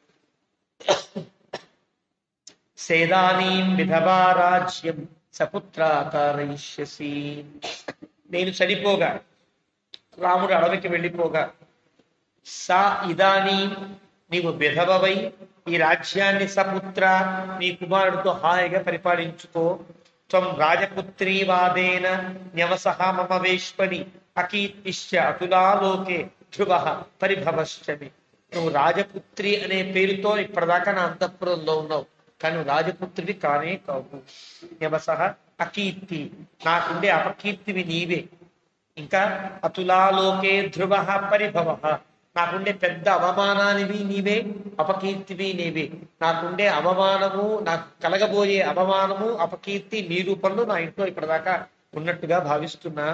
సేదానీం విధవా రాజ్యం సపుత్రాకారయిష్యసి. నేను చనిపోగా, రాముడు అడవికి వెళ్ళిపోగా, సా ఇదానీ నీవు విధవవై ఈ రాజ్యాన్ని సపుత్ర నీ కుమారుడితో హాయిగా పరిపాలించుకో. త్వం రాజపుత్రీ వాదేన న్యవసహ మమ వేష్పని అకీర్తిశ్చ అతులాలోకే ధ్రువ పరిభవశ్చమి. నువ్వు రాజపుత్రి అనే పేరుతో ఇప్పటిదాకా నా అంతఃపురంలో ఉన్నావు, కానీ రాజపుత్రివి కానే కావు. న్యవసహ అకీర్తి, నాకుండే అపకీర్తివి నీవే. ఇంకా అతులాలోకే ధ్రువ పరిభవ, నాకుండే పెద్ద అవమానానివి నీవే, అపకీర్తివి నీవే. నాకుండే అవమానము, నాకు కలగబోయే అవమానము అపకీర్తి నీ రూపంలో నా ఇంట్లో ఇప్పటిదాకా ఉన్నట్టుగా భావిస్తున్నా.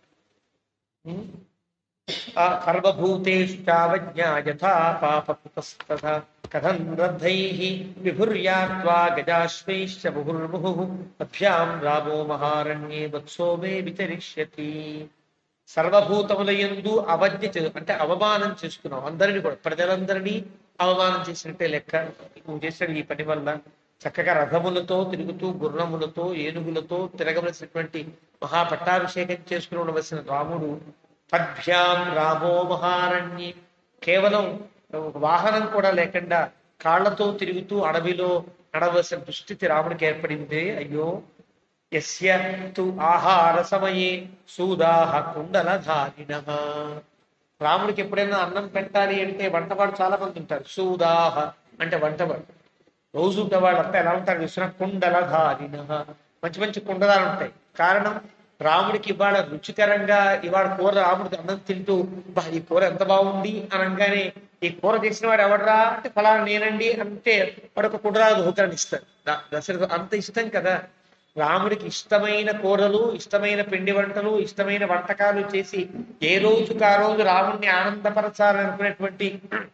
సర్వభూతేషు చావజ్ఞా యథా పాపకృతస్తథా కథం రద్ధైః విభుర్యాత్వా గజాశ్వైశ్చ ముహుర్ముహుః అభ్యాం రామో మహారణ్యే వత్సో మే విచరిష్యతి. సర్వభూతములయందు అవజ్ఞ చే- అంటే అవమానం చేస్తున్నావు అందరినీ కూడా, ప్రజలందరినీ అవమానం చేసినట్టే లెక్క నువ్వు చేసిన ఈ పని వల్ల. చక్కగా రథములతో తిరుగుతూ, గుర్రములతో, ఏనుగులతో తిరగవలసినటువంటి మహాపట్టాభిషేకం చేసుకుని ఉండవలసిన రాముడు పద్భ్యాం రామో మహారణ్యే, కేవలం ఒక వాహనం కూడా లేకుండా కాళ్లతో తిరుగుతూ అడవిలో నడవలసిన దుస్థితి రాముడికి ఏర్పడింది. అయ్యో, యస్య తు ఆహార సమయే సూదాహ కుండలధారిణః. రాముడికి ఎప్పుడైనా అన్నం పెట్టాలి అంటే వంటవాడు చాలా మంది ఉంటారు. సూదాహ అంటే వంటవాడు. రోజు ఉండేవాళ్ళంతా ఎలా ఉంటారు చూసిన కుండలధారిణః, మంచి మంచి కుండలాలు ఉంటాయి. కారణం, రాముడికి ఇవాళ రుచికరంగా ఇవాళ కూర, రాముడికి అన్నం తింటూ బా ఈ కూర ఎంత బాగుంది అనగానే, ఈ కూర చేసిన వాడు ఎవడరా అంటే ఫలానా నేనండి అంటే వాడు ఒక కుండలాగా బహుకరణ ఇస్తాడు. ద- దశరథుడు అంత ఇష్టం కదా రాముడికి. ఇష్టమైన కూరలు, ఇష్టమైన పిండి వంటలు, ఇష్టమైన వంటకాలు చేసి ఏ రోజుకు ఆ రోజు రాముడిని ఆనందపరచాలనుకునేటువంటి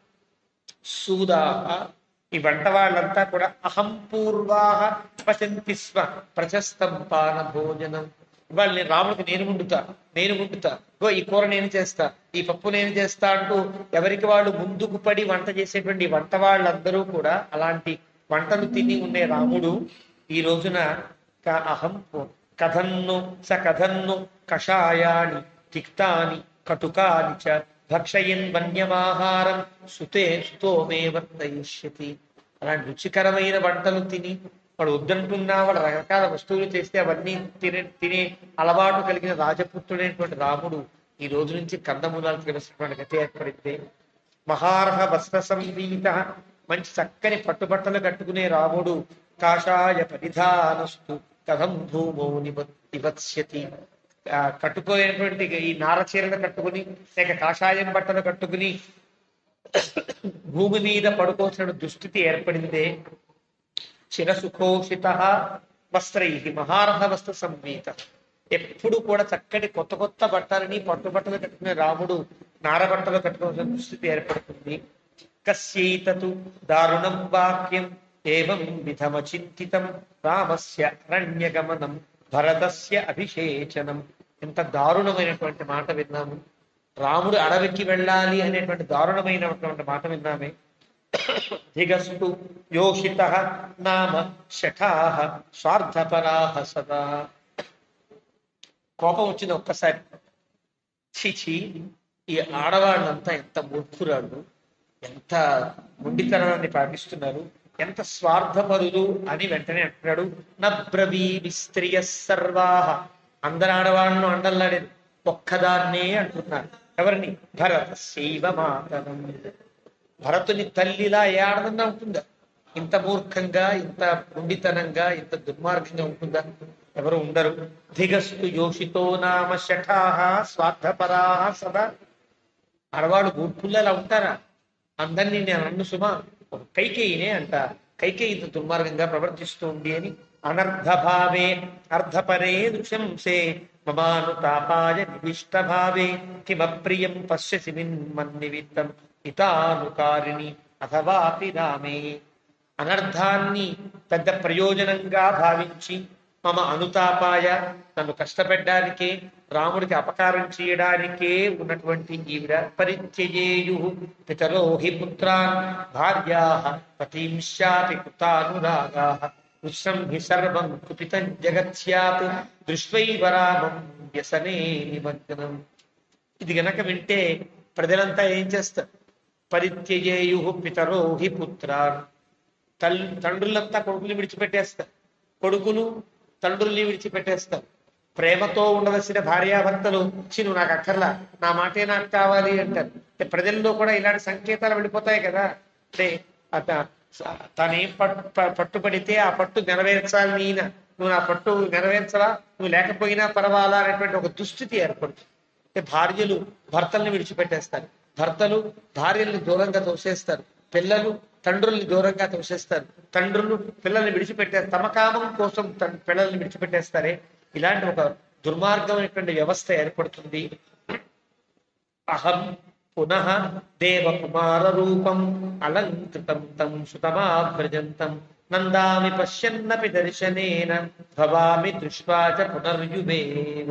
సూదాహ, ఈ వంట వాళ్ళంతా కూడా అహం పూర్వాహ పచంతి స్వ ప్రశస్తం పాన భోజనం. ఇవాళ నేను రాముడికి నేను వండుతా, నేను వండుతా, ఇగో ఈ కూర నేను చేస్తా, ఈ పప్పు నేను చేస్తా అంటూ ఎవరికి వాళ్ళు ముందుకు పడి వంట చేసేటువంటి వంట వాళ్ళందరూ కూడా అలాంటి వంటలు తిని ఉండే రాముడు ఈ రోజున క- అహం పూ- కథన్ను స కథన్ను కషాయాని తిక్తాని కటుకాని చ భక్షయన్ వన్యమాహారం సుతే సుతో మే వర్తయిష్యతి. అలాంటి రుచికరమైన వంటలు తిని వాడు వద్దంటున్నా వాడు రకరకాల వస్తువులు చేస్తే అవన్నీ తినే తినే అలవాటు కలిగిన రాజపుత్రుడైనటువంటి రాముడు ఈ రోజు నుంచి కందమూలాలు తినసినటువంటి గతి ఏర్పడింది. మహార్హ వస్త్ర సంవీత, మంచి చక్కని పట్టుబట్టలు కట్టుకునే రాముడు కాషాయ పరిధానస్తు కథం భూమౌ నివ నివత్స్యతి. ఆ కట్టుకోలేనటువంటి ఈ నార చీరలు కట్టుకుని లేక కాషాయం బట్టలు కట్టుకుని భూమి మీద పడుకోవాల్సిన దుస్థితి ఏర్పడిందే. శిరసుఖోషిత వస్త్రై మహార్హ వస్త్ర సంవీత, ఎప్పుడు కూడా చక్కటి కొత్త కొత్త బట్టలని పట్టు బట్టలు కట్టుకునే రాముడు నార బట్టలు కట్టుకోవాల్సిన దుస్థితి ఏర్పడుతుంది. కస్యైతతు దారుణం వాక్యం ఏవం విధమచింతితం రామస్య అరణ్యగమనం భరతస్య అభిషేచనం. ఎంత దారుణమైనటువంటి మాట విన్నాము. రాముడు అడవికి వెళ్ళాలి అనేటువంటి దారుణమైనటువంటి మాట విన్నామే. దిగస్తు యోషిత నామ శఠాహ స్వార్థపరాహ సదా. కోపం వచ్చింది ఒక్కసారి. చిచి, ఈ ఆడవాళ్ళంతా ఎంత మూర్ఖురాళ్ళు, ఎంత మొండితనాన్ని పాటిస్తున్నారు, ఎంత స్వార్థపరులు అని వెంటనే అంటున్నాడు. నబ్రవీ విస్త్రియ సర్వాహ, అందరు ఆడవాళ్ళను అండల్లాడేది, ఒక్కదాన్నే అంటున్నారు. ఎవరిని? భరత శైవ మాతరం. భరతుని తల్లిలా ఏ ఆడదన్నా ఉంటుందా? ఇంత మూర్ఖంగా, ఇంత ముండితనంగా, ఇంత దుర్మార్గంగా ఉంటుందా? ఎవరు ఉండరు. ధిగస్తు యోషితో నామ శఠాహ స్వార్థపరాహ సదా. ఆడవాళ్ళు మూర్ఖుల్లో అలా ఉంటారా? అందరినీ నేను అన్ను సుమా, ఒక కైకేయినే అంట, కైకేయి ఇంత దుర్మార్గంగా ప్రవర్తిస్తూ ఉంది అని. అనర్ధభావే అర్ధపరే దృశంసే మమానుతాపాయ నివిష్ట భావే కిమప్రియం పశ్యసి మన్నిమిత్తం హితానుకారిణి అథవాపి రామే. అనర్థాన్ని పెద్ద ప్రయోజనంగా భావించి మమ అనుతాపాయ, నన్ను కష్టపెట్టడానికే, రాముడికి అపకారం చేయడానికే ఉన్నటువంటి ఈవిడ. పరిత్యజేయు పితరో హి పుత్రాన్ భార్యా పతింశాపి కృతానురాగా ఉత్సం హి సర్వం కుపితం జగత్స్యాత్ దృష్వైవ రామం వ్యసనే నిమగ్నం. ఇది గనక వింటే ప్రజలంతా ఏం చేస్తారు? పరిత్యజేయు పితరో హి పుత్రాన్, తల్ తండ్రులంతా కొడుకుని విడిచిపెట్టేస్తారు, కొడుకులు తండ్రుల్ని విడిచిపెట్టేస్తారు. ప్రేమతో ఉండవలసిన భార్యాభర్తలు చి నువ్వు నాకు అక్కర్లా, నా మాటే నాకు కావాలి అంటారు. అంటే ప్రజల్లో కూడా ఇలాంటి సంకేతాలు వెళ్ళిపోతాయి కదా. అంటే అత తనేం పట్టు పట్టుబడితే ఆ పట్టు నెరవేర్చాలి ఈయన, నువ్వు నా పట్టు నెరవేర్చవా, నువ్వు లేకపోయినా పర్వాలా అనేటువంటి ఒక దుస్థితి ఏర్పడుతుంది. భార్యలు భర్తల్ని విడిచిపెట్టేస్తారు, భర్తలు భార్యల్ని దూరంగా తోసేస్తారు, పిల్లలు తండ్రుల్ని దూరంగా తోసేస్తారు, తండ్రులు పిల్లల్ని విడిచిపెట్టారు, తమ కామం కోసం పిల్లల్ని విడిచిపెట్టేస్తారే. ఇలాంటి ఒక దుర్మార్గమైనటువంటి వ్యవస్థ ఏర్పడుతుంది. అహం పునః దేవకుమార రూపం అలంకృతం తం సుతమాభ్రజంతం నందామి పశ్యన్నపి దర్శనేన భవామి దృష్ట్వా చ పునర్యువేవ.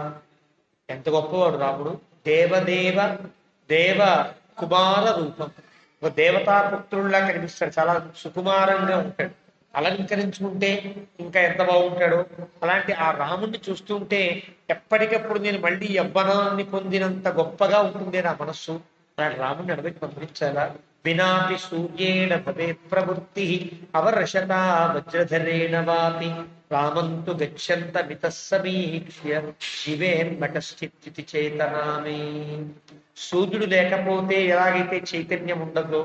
ఎంత గొప్పవాడు రాముడు! దేవదేవ దేవ కుమార రూపం, ఒక దేవతాపుత్రుల్లా కనిపిస్తాడు, చాలా సుకుమారంగా ఉంటాడు, అలంకరించుకుంటే ఇంకా ఎంత బాగుంటాడో. అలాంటి ఆ రాముణ్ణి చూస్తుంటే ఎప్పటికప్పుడు నేను మళ్ళీ యవ్వనాన్ని పొందినంత గొప్పగా ఉంటుంది నా మనస్సు. అలాంటి రాముణ్ణి అడవికి పంపించాలా? వినాపి సూర్యేణ భవే ప్రవృత్తి అవర్షతా వజ్రధరేణ వాపి రామంతు గచ్చంత మితః సమీక్ష్య శివేన్మకశ్చిత్తి చేతనామే. సూర్యుడు లేకపోతే ఎలాగైతే చైతన్యం ఉండదో,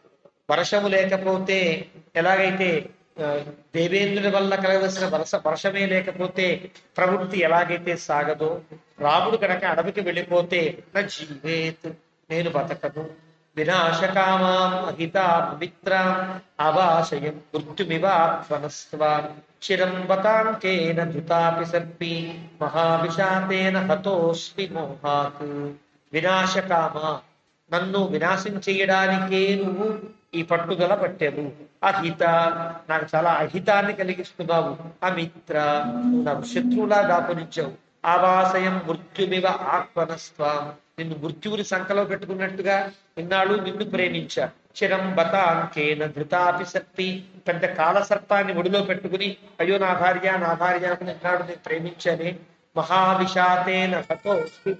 వర్షము లేకపోతే ఎలాగైతే దేవేంద్రుడి వల్ల కలగవలసిన వర్ష వర్షమే లేకపోతే ప్రవృత్తి ఎలాగైతే సాగదో, రాముడు కనుక అడవికి వెళ్ళిపోతే నా జీవేత్, నేను బతకను. వినాశకామాం అహితా పవిత్రాం అవాశయం మృత్యుమివాప్వనస్త్వా చిరం బతాంకేన ధృతాపి సర్పి మహావిషాతేన హతోస్మి మోహాత్. వినాశకామ, నన్ను వినాశం చేయడానికే నువ్వు ఈ పట్టుదల పట్టావు. అహిత, నాకు చాలా అహితాన్ని కలిగిస్తున్నావు. అమిత్ర, నాకు శత్రువులా దాపురించావు. ఆవాసయం మృత్యుమివ ఆత్మనస్వాం, నిన్ను మృత్యువుని సంకలో పెట్టుకున్నట్టుగా ఇన్నాళ్ళు నిన్ను ప్రేమించా. చిరం బతాంకేన ధృతాపి సర్పి, పెద్ద కాలసర్పాన్ని ఒడిలో పెట్టుకుని అయ్యో నా భార్య నా భార్య అని ఇన్నాడు నేను ప్రేమించానే. మహావిషాతేన హతో,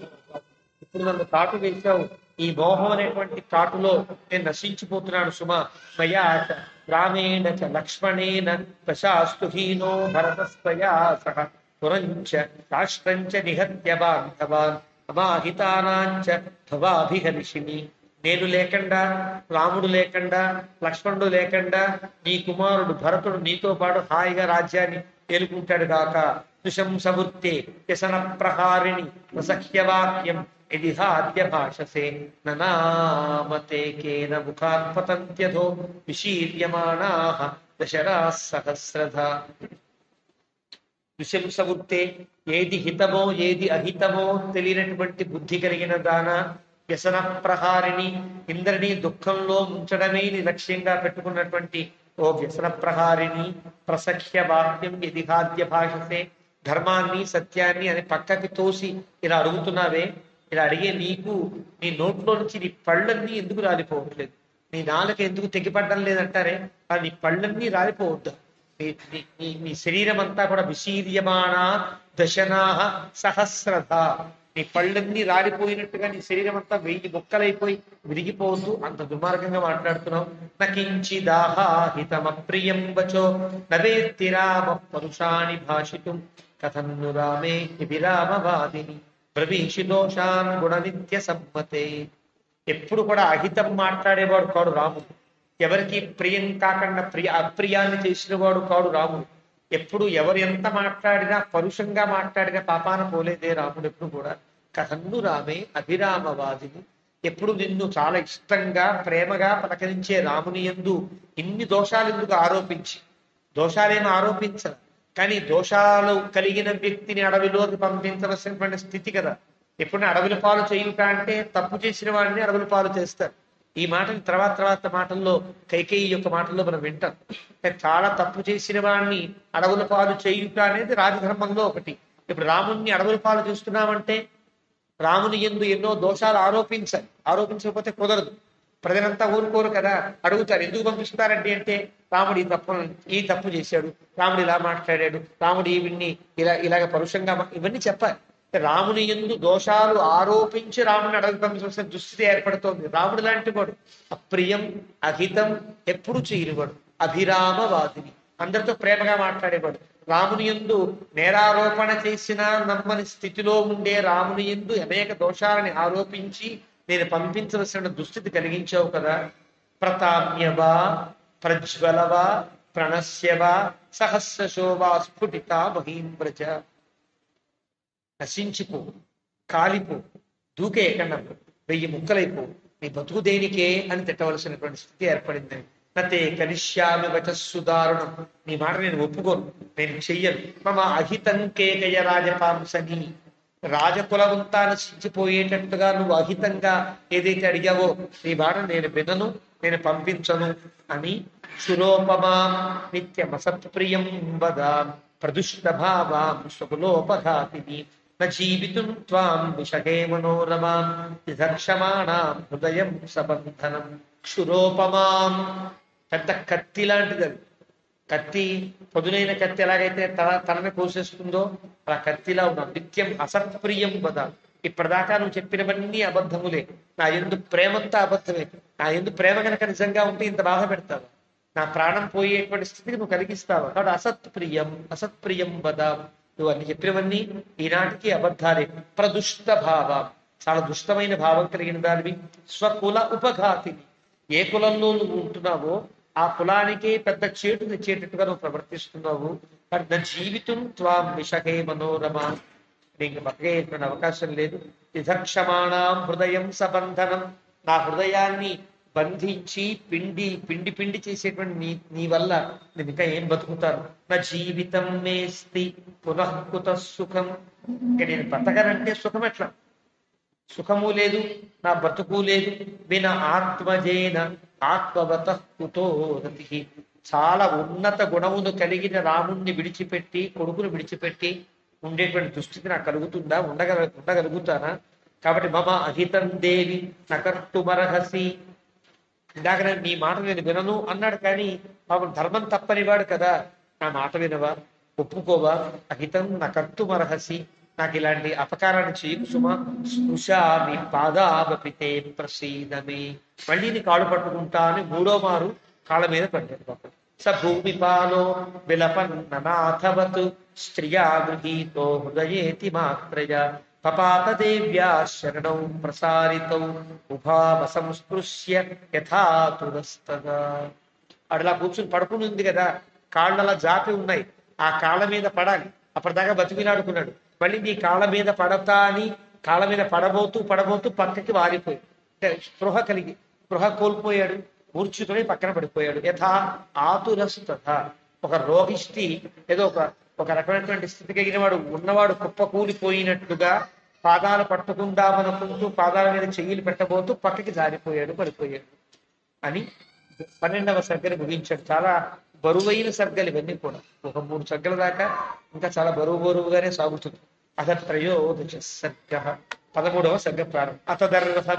ఇప్పుడు నన్ను కాటు వేశావు, ఈ మోహం అనేటువంటి కాటులో నేను నశించిపోతున్నాను సుమా. మయా రామేణ చ లక్ష్మణేన ప్రశాస్తు హీనో భరతస్త్వయా సహ పురంచ రాష్ట్రంచ నిహత్య బాంధవాన్ అమాహితానాంచ భవాభిహర్షిణి. నేను లేకుండా, రాముడు లేకుండా, లక్ష్మణుడు లేకుండా నీ కుమారుడు భరతుడు నీతో పాటు హాయిగా రాజ్యాన్ని ఏలుకుంటాడు గాక. దుశంసవృత్తే వ్యసన ప్రహారిణి ప్రసఖ్యవాక్యం యదిహాద్య భాషసే ననామతే కేన ముఖాత్ పతంత్యధో విశీర్యమాణాః దశరాः సహస్రధా. దుశంసవృత్తే, ఏది హితమో ఏది అహితమో తెలియనటువంటి బుద్ధి కలిగిన దాన. వ్యసన ప్రహారిణి, ఇంద్రిని దుఃఖంలో ఉంచడమే నీ లక్ష్యంగా పెట్టుకున్నటువంటి ఓ వ్యసన ప్రహారిణి. ప్రసఖ్య వాక్యం యదిహాద్య భాషసే, ధర్మాన్ని సత్యాన్ని అని పక్కకి తోసి ఇలా అడుగుతున్నావే, ఇలా అడిగే నీకు నీ నోట్లో నుంచి నీ పళ్ళన్నీ ఎందుకు రాలిపోవట్లేదు, నీ నాలుక ఎందుకు తెగిపడడం లేదంటారే, ఆ నీ పళ్ళన్నీ రాలిపోవద్దు. నీ నీ శరీరం అంతా కూడా విశీర్యమాణ దశనాహ సహస్రధ, నీ పళ్ళన్నీ రాలిపోయినట్టుగా నీ శరీరం అంతా వెయ్యి ముక్కలైపోయి విరిగిపోవద్దు. అంత దుర్మార్గంగా మాట్లాడుతున్నావు. నకించి దాహాహితమప్రియం వచో నవేత్తి రామ పరుషాణి భాషితుం కథన్ను రామే విరామవాదిని ప్రవీషి దోషాన్ గుణ నిత్య సమ్మతే. ఎప్పుడు కూడా అహితం మాట్లాడేవాడు కాడు రాముడు, ఎవరికి ప్రియం కాకుండా ప్రియ అప్రియాన్ని చేసిన వాడు కాడు రాముడు. ఎప్పుడు ఎవరు ఎంత మాట్లాడినా, పరుషంగా మాట్లాడినా పాపాన పోలేదే రాముడు ఎప్పుడు కూడా. కథన్ను రామే అభిరామవాదిని, ఎప్పుడు నిన్ను చాలా ఇష్టంగా ప్రేమగా పలకరించే రాముని యందు ఇన్ని దోషాలు ఎందుకు ఆరోపించి, దోషాలేమో ఆరోపించరు కానీ దోషాలు కలిగిన వ్యక్తిని అడవిలోకి పంపించవలసినటువంటి స్థితి కదా. ఎప్పుడు అడవుల పాలు చేయుట అంటే తప్పు చేసిన వాడిని అడవుల పాలు చేస్తారు. ఈ మాటని తర్వాత తర్వాత మాటల్లో కైకేయి యొక్క మాటల్లో మనం వింటాం. చాలా తప్పు చేసిన వాడిని అడవుల పాలు చేయుట అనేది రాజధర్మంలో ఒకటి. ఇప్పుడు రాముణ్ణి అడవుల పాలు చేస్తున్నామంటే రాముని యందు ఎన్నో దోషాలు ఆరోపించాలి, ఆరోపించకపోతే కుదరదు. ప్రజలంతా ఊరుకోరు కదా, అడుగుతారు ఎందుకు పంపిస్తారండి అంటే రాముడు ఈ తప్పు ఈ తప్పు చేశాడు, రాముడు ఇలా మాట్లాడాడు, రాముడు ఈవిడ్ని ఇలా ఇలాగ పరుషంగా, ఇవన్నీ చెప్పాలి. రాముని యందు దోషాలు ఆరోపించి రాముని అడవి పంపించవలసిన దుస్థితి ఏర్పడుతోంది. రాముడు లాంటి వాడు అప్రియం అహితం ఎప్పుడు చేయనివాడు, అభిరామవాదిని, అందరితో ప్రేమగా మాట్లాడేవాడు. రాముని యందు నేరారోపణ చేసినా నమ్మని స్థితిలో ఉండే రాముని యందు అనేక దోషాలని ఆరోపించి నేను పంపించవలసిన దుస్థితి కలిగించావు కదా. ప్రతాప్యవా ప్రజ్వలవా ప్రణశ్యవా సహస్రశోభా స్ఫుటిత మహీంద్రజ. నశించిపో, కాలిపో, దూకే కన్నా వెయ్యి ముక్కలైపో, నీ బతుకు దేనికే అని తిట్టవలసినటువంటి స్థితి ఏర్పడింది. నతే కనిష్యామి వచస్సు దారుణం, నీ మాట నేను ఒప్పుకోను, నేను చెయ్యను. మమ అహితం కేకయ రాజపాంసని, రాజకులవంతా నశించిపోయేటట్టుగా నువ్వు అహితంగా ఏదైతే అడిగావో నీ మాట నేను వినను, నేను పంపించను అని శురోపమాం నిత్యమసత్ప్రియం వద ప్రదుష్ట భావాం స్వకులోపఘాతిని జీవితుం త్వాం విషగే మనోరమాం విధక్షమాణాం హృదయం సబంధనం. క్షురోపమాం, పెద్ద కత్తి లాంటిది అది. కత్తి, పదునైన కత్తి ఎలాగైతే తల తలని కోసేస్తుందో అలా కత్తిలా ఉన్నాం. నిత్యం అసత్ప్రియం వద, ఇప్పటిదాకా నువ్వు చెప్పినవన్నీ అబద్ధములే, నా యందు ప్రేమంతా అబద్ధమే. నా యందు ప్రేమ కనుక నిజంగా ఉంటే ఇంత బాధ పెడతావు, నా ప్రాణం పోయేటువంటి స్థితికి నువ్వు కలిగిస్తావు. కాబట్టి అసత్ప్రియం అసత్ప్రియం వద, నువ్వు అన్ని చెప్పినవన్నీ ఈనాటికి అబద్ధాలే. ప్రదుష్ట భావం, చాలా దుష్టమైన భావం కలిగిన దానివి. స్వకుల ఉపఘాతిని, ఏ కులంలో నువ్వు ఉంటున్నావో ఆ కులానికే పెద్ద చేటు తెచ్చేటట్టుగా నువ్వు ప్రవర్తిస్తున్నావు. మరి నా జీవితం త్వాం విషగే మనోరమా, నీకు బతకేటువంటి అవకాశం లేదు. విధక్షమాణం హృదయం సబంధనం, నా హృదయాన్ని బంధించి పిండి పిండి పిండి చేసేటువంటి నీ నీ వల్ల నేను ఇంకా ఏం బతుకుతాను. నా జీవితం మేస్తి పునఃకుత సుఖం, ఇంకా నేను బతకనంటే సుఖం ఎట్లా? సుఖము లేదు, నా బతుకు లేదు. విన ఆత్మజేన ఆత్మవత కుతో రతి, చాలా ఉన్నత గుణమును కలిగిన రాముణ్ణి విడిచిపెట్టి, కొడుకును విడిచిపెట్టి ఉండేటువంటి దుస్థితి నాకు కలుగుతుందా? ఉండగల ఉండగలుగుతానా? కాబట్టి మమ అహితం దేవి నకర్తుమర్హసి, ఇందాక నీ మాట నేను వినను అన్నాడు, కానీ పాపం ధర్మం తప్పనివాడు కదా. నా మాట వినవా, ఒప్పుకోవా? అహితం నకర్తుమర్హసి, నాకు ఇలాంటి అపకారాన్ని చేయకు సుమా. స్పృశామి పాదావపితే ప్రసీదమే, మళ్ళీ నీ కాళ్ళు పట్టుకుంటా అని మూడో మారు కాళ్ళ మీద పడ్డాడు పాపం. స భూమిపాలో విలపన్ననాథవత్ స్త్రియా గృహీతో హృదయేతి మాత్రయ పపాత దేవ్యా శరణం ప్రసారితౌ ఉభావ సంస్పృశ్య యథాతురస్తదా. అట్లా కూర్చుని పడుకుని ఉంది కదా, కాళ్ళలా జాపి ఉన్నాయి, ఆ కాళ్ళ మీద పడాలి. అప్పటిదాకా బతికిలాడుకున్నాడు, మళ్ళీ నీ కాళ్ళ మీద పడతా అని కాళ్ళ మీద పడబోతూ పడబోతూ పక్కకి వారిపోయి, అంటే స్పృహ కలిగి స్పృహ కోల్పోయాడు, మూర్ఛితుడై పక్కన పడిపోయాడు. యథా ఆతురస్తథ, ఒక రోగిష్టి ఏదో ఒక ఒక రకమైనటువంటి స్థితి కలిగిన వాడు ఉన్నవాడు కుప్ప కూలిపోయినట్లుగా పాదాలు పట్టుకుందామనుకుంటూ పాదాల మీద చెయ్యిలు పెట్టబోతూ పక్కకి జారిపోయాడు, పడిపోయాడు అని పన్నెండవ సర్గని ముగించాడు. చాలా బరువైన సర్గలు ఇవన్నీ కూడా, ఒక మూడు సర్గల దాకా ఇంకా చాలా బరువు బరువుగానే సాగుతుంది. అథ త్రయోదశ సర్గ, పదమూడవ సర్గ ప్రారంభం. అతదర్హం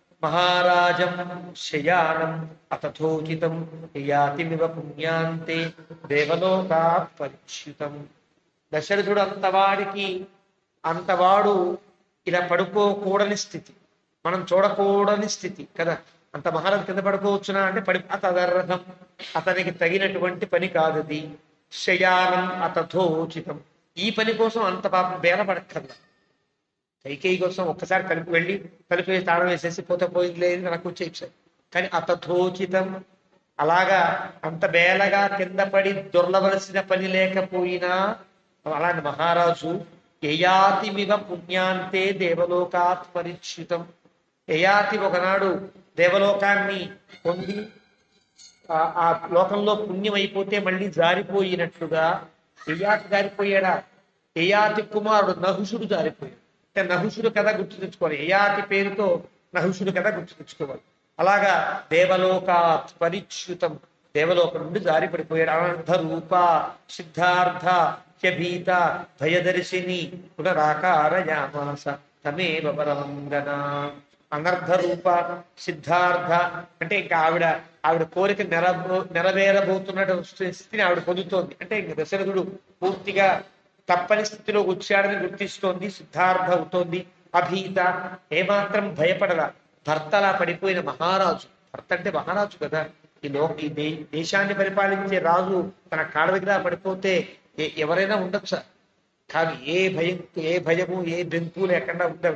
మహారాజం శయానం అతథోచితం యాతిమివ పుణ్యాంతే దేవలోకాత్ పరిచ్యుతం. దశరథుడు అంతవాడికి అంతవాడు ఇలా పడుకోకూడని స్థితి, మనం చూడకూడని స్థితి కదా. అంత మహారాజు కింద పడుకోవచ్చునా అంటే పడి, అతదర్హం అతనికి తగినటువంటి పని కాదది. శయానం అతథోచితం, ఈ పని కోసం అంత పాపం బేలపడక్కర్లా. కైకేయి కోసం ఒక్కసారి కలిపి వెళ్ళి కలిపి తాళం వేసేసి పోతే పోయింది లేదు నాకు వచ్చేసారు. కానీ అతథోచితం, అలాగా అంత బేలగా కింద పడి దొర్లవలసిన పని లేకపోయినా అలాంటి మహారాజు యయాతిమివ పుణ్యాంతే దేవలోకాత్ పరిచ్యుతం, యయాతి ఒకనాడు దేవలోకాన్ని పొంది ఆ లోకంలో పుణ్యం అయిపోతే మళ్ళీ జారిపోయినట్లుగా యయాతి జారిపోయాడా? యయాతి కుమారుడు నహుషుడు జారిపోయాడు. అంటే నహుషుడు కథ గుర్తు తెచ్చుకోవాలి, యయాతి పేరుతో నహుషుడు కథ గుర్తు తెచ్చుకోవాలి. అలాగా దేవలోకాత్ పరిచ్యుతం, దేవలోకం నుండి జారిపడిపోయాడు. అనర్థ రూప సిద్ధార్థ హ్యభీత భయదర్శిని పునరాకారయామాస తమేవ పరమంగన. అనర్థ రూప సిద్ధార్థ అంటే ఇంకా ఆవిడ ఆవిడ కోరిక నెరబో నెరవేరబోతున్నటువంటి స్థితిని ఆవిడ పొందుతోంది. అంటే ఇంక దశరథుడు పూర్తిగా తప్పని స్థితిలోకి వచ్చాడని గుర్తిస్తోంది, సిద్ధార్థ అవుతోంది. అభీత, ఏమాత్రం భయపడలా. భర్తలా పడిపోయిన మహారాజు, భర్త అంటే మహారాజు కదా, ఈ లో ఈ దే దేశాన్ని పరిపాలించే రాజు తన కాళ్ళ దగ్గర పడిపోతే ఎవరైనా ఉండొచ్చా? కానీ ఏ భయం ఏ భయము ఏ బెంకు లేకుండా ఉండవు.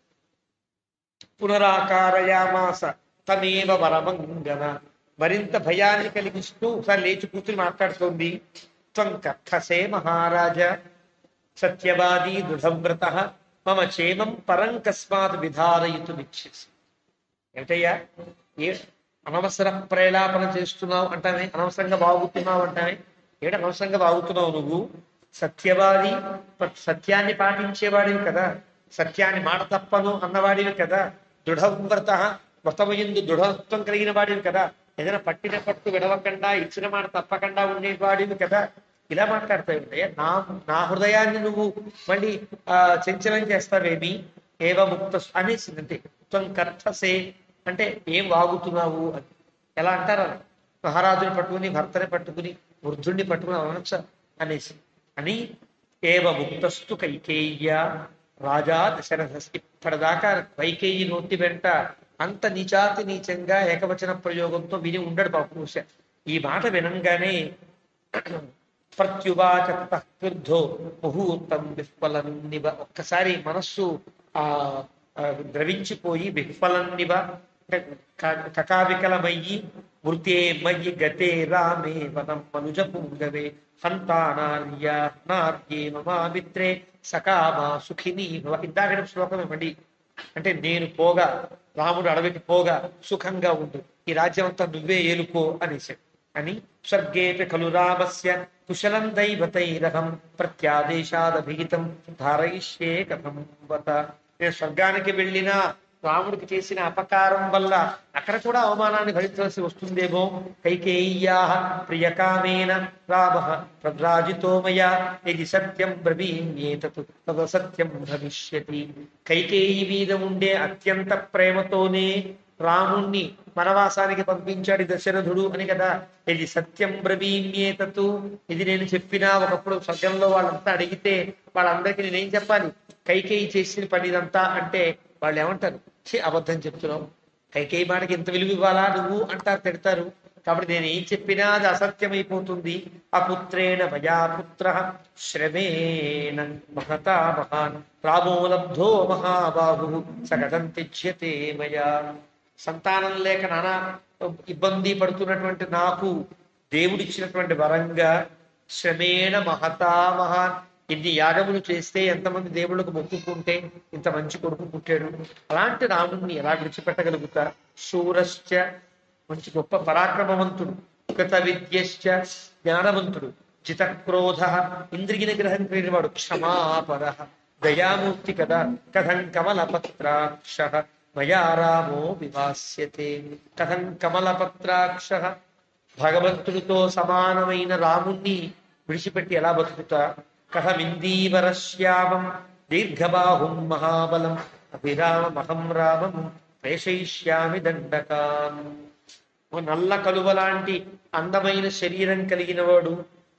పునరాకారయామాస తమేవ వరమంగన, మరింత భయాన్ని కలిగిస్తూ ఒకసారి లేచి కూర్చుని మాట్లాడుతోంది. త్వం కథసే మహారాజా సత్యవాదీ దృఢవ్రత మమ క్షేమం పరం కస్మాత్ విధారయితు మిచ్చేసి. ఏమిటయ్యా, ఏ అనవసర ప్రేలాపన చేస్తున్నావు అంటానే, అనవసరంగా బాగుతున్నావు అంటానే. ఏమిటి అనవసరంగా బాగుతున్నావు నువ్వు? సత్యవాది, సత్యాన్ని పాటించేవాడివి కదా, సత్యాన్ని మాట తప్పను అన్నవాడివి కదా, దృఢవ్రత, వ్రతమయందు దృఢత్వం కలిగిన వాడివి కదా, ఏదైనా పట్టిన పట్టు విడవకుండా ఇచ్చిన మాట తప్పకుండా ఉండేవాడివి కదా. ఇలా మాట్లాడతావు. నా నా హృదయాన్ని నువ్వు మళ్ళీ ఆ చంచలం చేస్తావేమి? ఏవ ముక్త అనేసిందంటే త్వం కర్తసే అంటే ఏం వాగుతున్నావు అని. ఎలా అంటారు? మహారాజుని పట్టుకుని, భర్తని పట్టుకుని, వృద్ధుణ్ణి పట్టుకుని అనొచ్చ అనేసి అని. ఏవ ముక్తస్తు కైకేయ్య రాజా దశరథ. ఇప్పటిదాకా కైకేయి నోటి వెంట అంత నీచాతి నీచంగా ఏకవచన ప్రయోగంతో విని ఉండడు పాపం. ఈ మాట వినంగానే ప్రత్యువాచ క్రుద్ధో ముహూర్తం విఫలన్నివ. ఒక్కసారి మనస్సు ఆ ద్రవించిపోయి విఫలన్నివ కకావికలమయ్యి మృతే మయ్యి గతే రామే వనం మనుజ పుంగవే హంతానార్య నార్యే మమామిత్రే సకామా సుఖిని భవ. ఇందాకటి శ్లోకం ఏమండి అంటే, నేను పోగా, రాముడు అడవికి పోగా సుఖంగా ఉండు, ఈ రాజ్యం అంతా నువ్వే ఏలుకో అనేసాడు అని. స్వర్గేపి ఖలు రామస్య కుశలం దైవతైరహం ప్రత్యాదేశాదభిహితం ధారయిష్యే కథం వత. నేను స్వర్గానికి వెళ్ళినా రాముడికి చేసిన అపకారం వల్ల అక్కడ కూడా అవమానాన్ని భరించాల్సి వస్తుందేమో. కైకేయ్యా ప్రియకామేన రామ ప్రవ్రాజితో మయా ఇది సత్యం బ్రవీమ్యేతత్ తద సత్యం భవిష్యతి. కైకేయి మీద ఉండే అత్యంత ప్రేమతోనే రాముణ్ణి వనవాసానికి పంపించాడు దశరథుడు అని కదా. ఇది సత్యం బ్రవీమ్యేతత్, ఇది నేను చెప్పినా ఒకప్పుడు స్వర్గంలో వాళ్ళంతా అడిగితే వాళ్ళందరికీ నేనేం చెప్పాలి? కైకేయి చేసిన పని ఇదంతా అంటే వాళ్ళు ఏమంటారు? అబద్ధం చెప్తున్నావు, కైకేయి మాటకి ఇంత విలువ ఇవ్వాలా నువ్వు అంటారు, తిడతారు. కాబట్టి నేను ఏం చెప్పినా అది అసత్యమైపోతుంది. అపుత్రేణ మయా పుత్ర శ్రమేణ మహతా మహాన్ రామో లబ్ధో మహాబాహు సగతం త్యజ్యతే మయా. సంతానం లేక నానా ఇబ్బంది పడుతున్నటువంటి నాకు దేవుడిచ్చినటువంటి వరంగా శ్రమేణ మహతా మహాన్, ఇన్ని యాగములు చేస్తే ఎంతమంది దేవుళ్ళకు మొక్కుకుంటే ఇంత మంచి కొడుకు పుట్టాడు. అలాంటి రాముణ్ణి ఎలా విడిచిపెట్టగలుగుతా? శూరశ్చ, మంచి గొప్ప పరాక్రమవంతుడు, కృత విద్యశ్చ, జ్ఞానవంతుడు, జితక్రోధ, ఇంద్రియ నిగ్రహం కలిగినవాడు, క్షమాపర, దయామూర్తి కదా. కథం కమలపత్రాక్ష మయా రామో వివాస్యతే. కథం కమలపత్రాక్ష, భగవంతుడితో సమానమైన రాముణ్ణి విడిచిపెట్టి ఎలా బతుకుతా? కథమిందీవరశ్యామం దీర్ఘబాహుం మహాబలం అభిరామమహం రామం ప్రేషయిష్యామి దండకాన్. నల్ల కలువ లాంటి అందమైన శరీరం కలిగిన వాడు,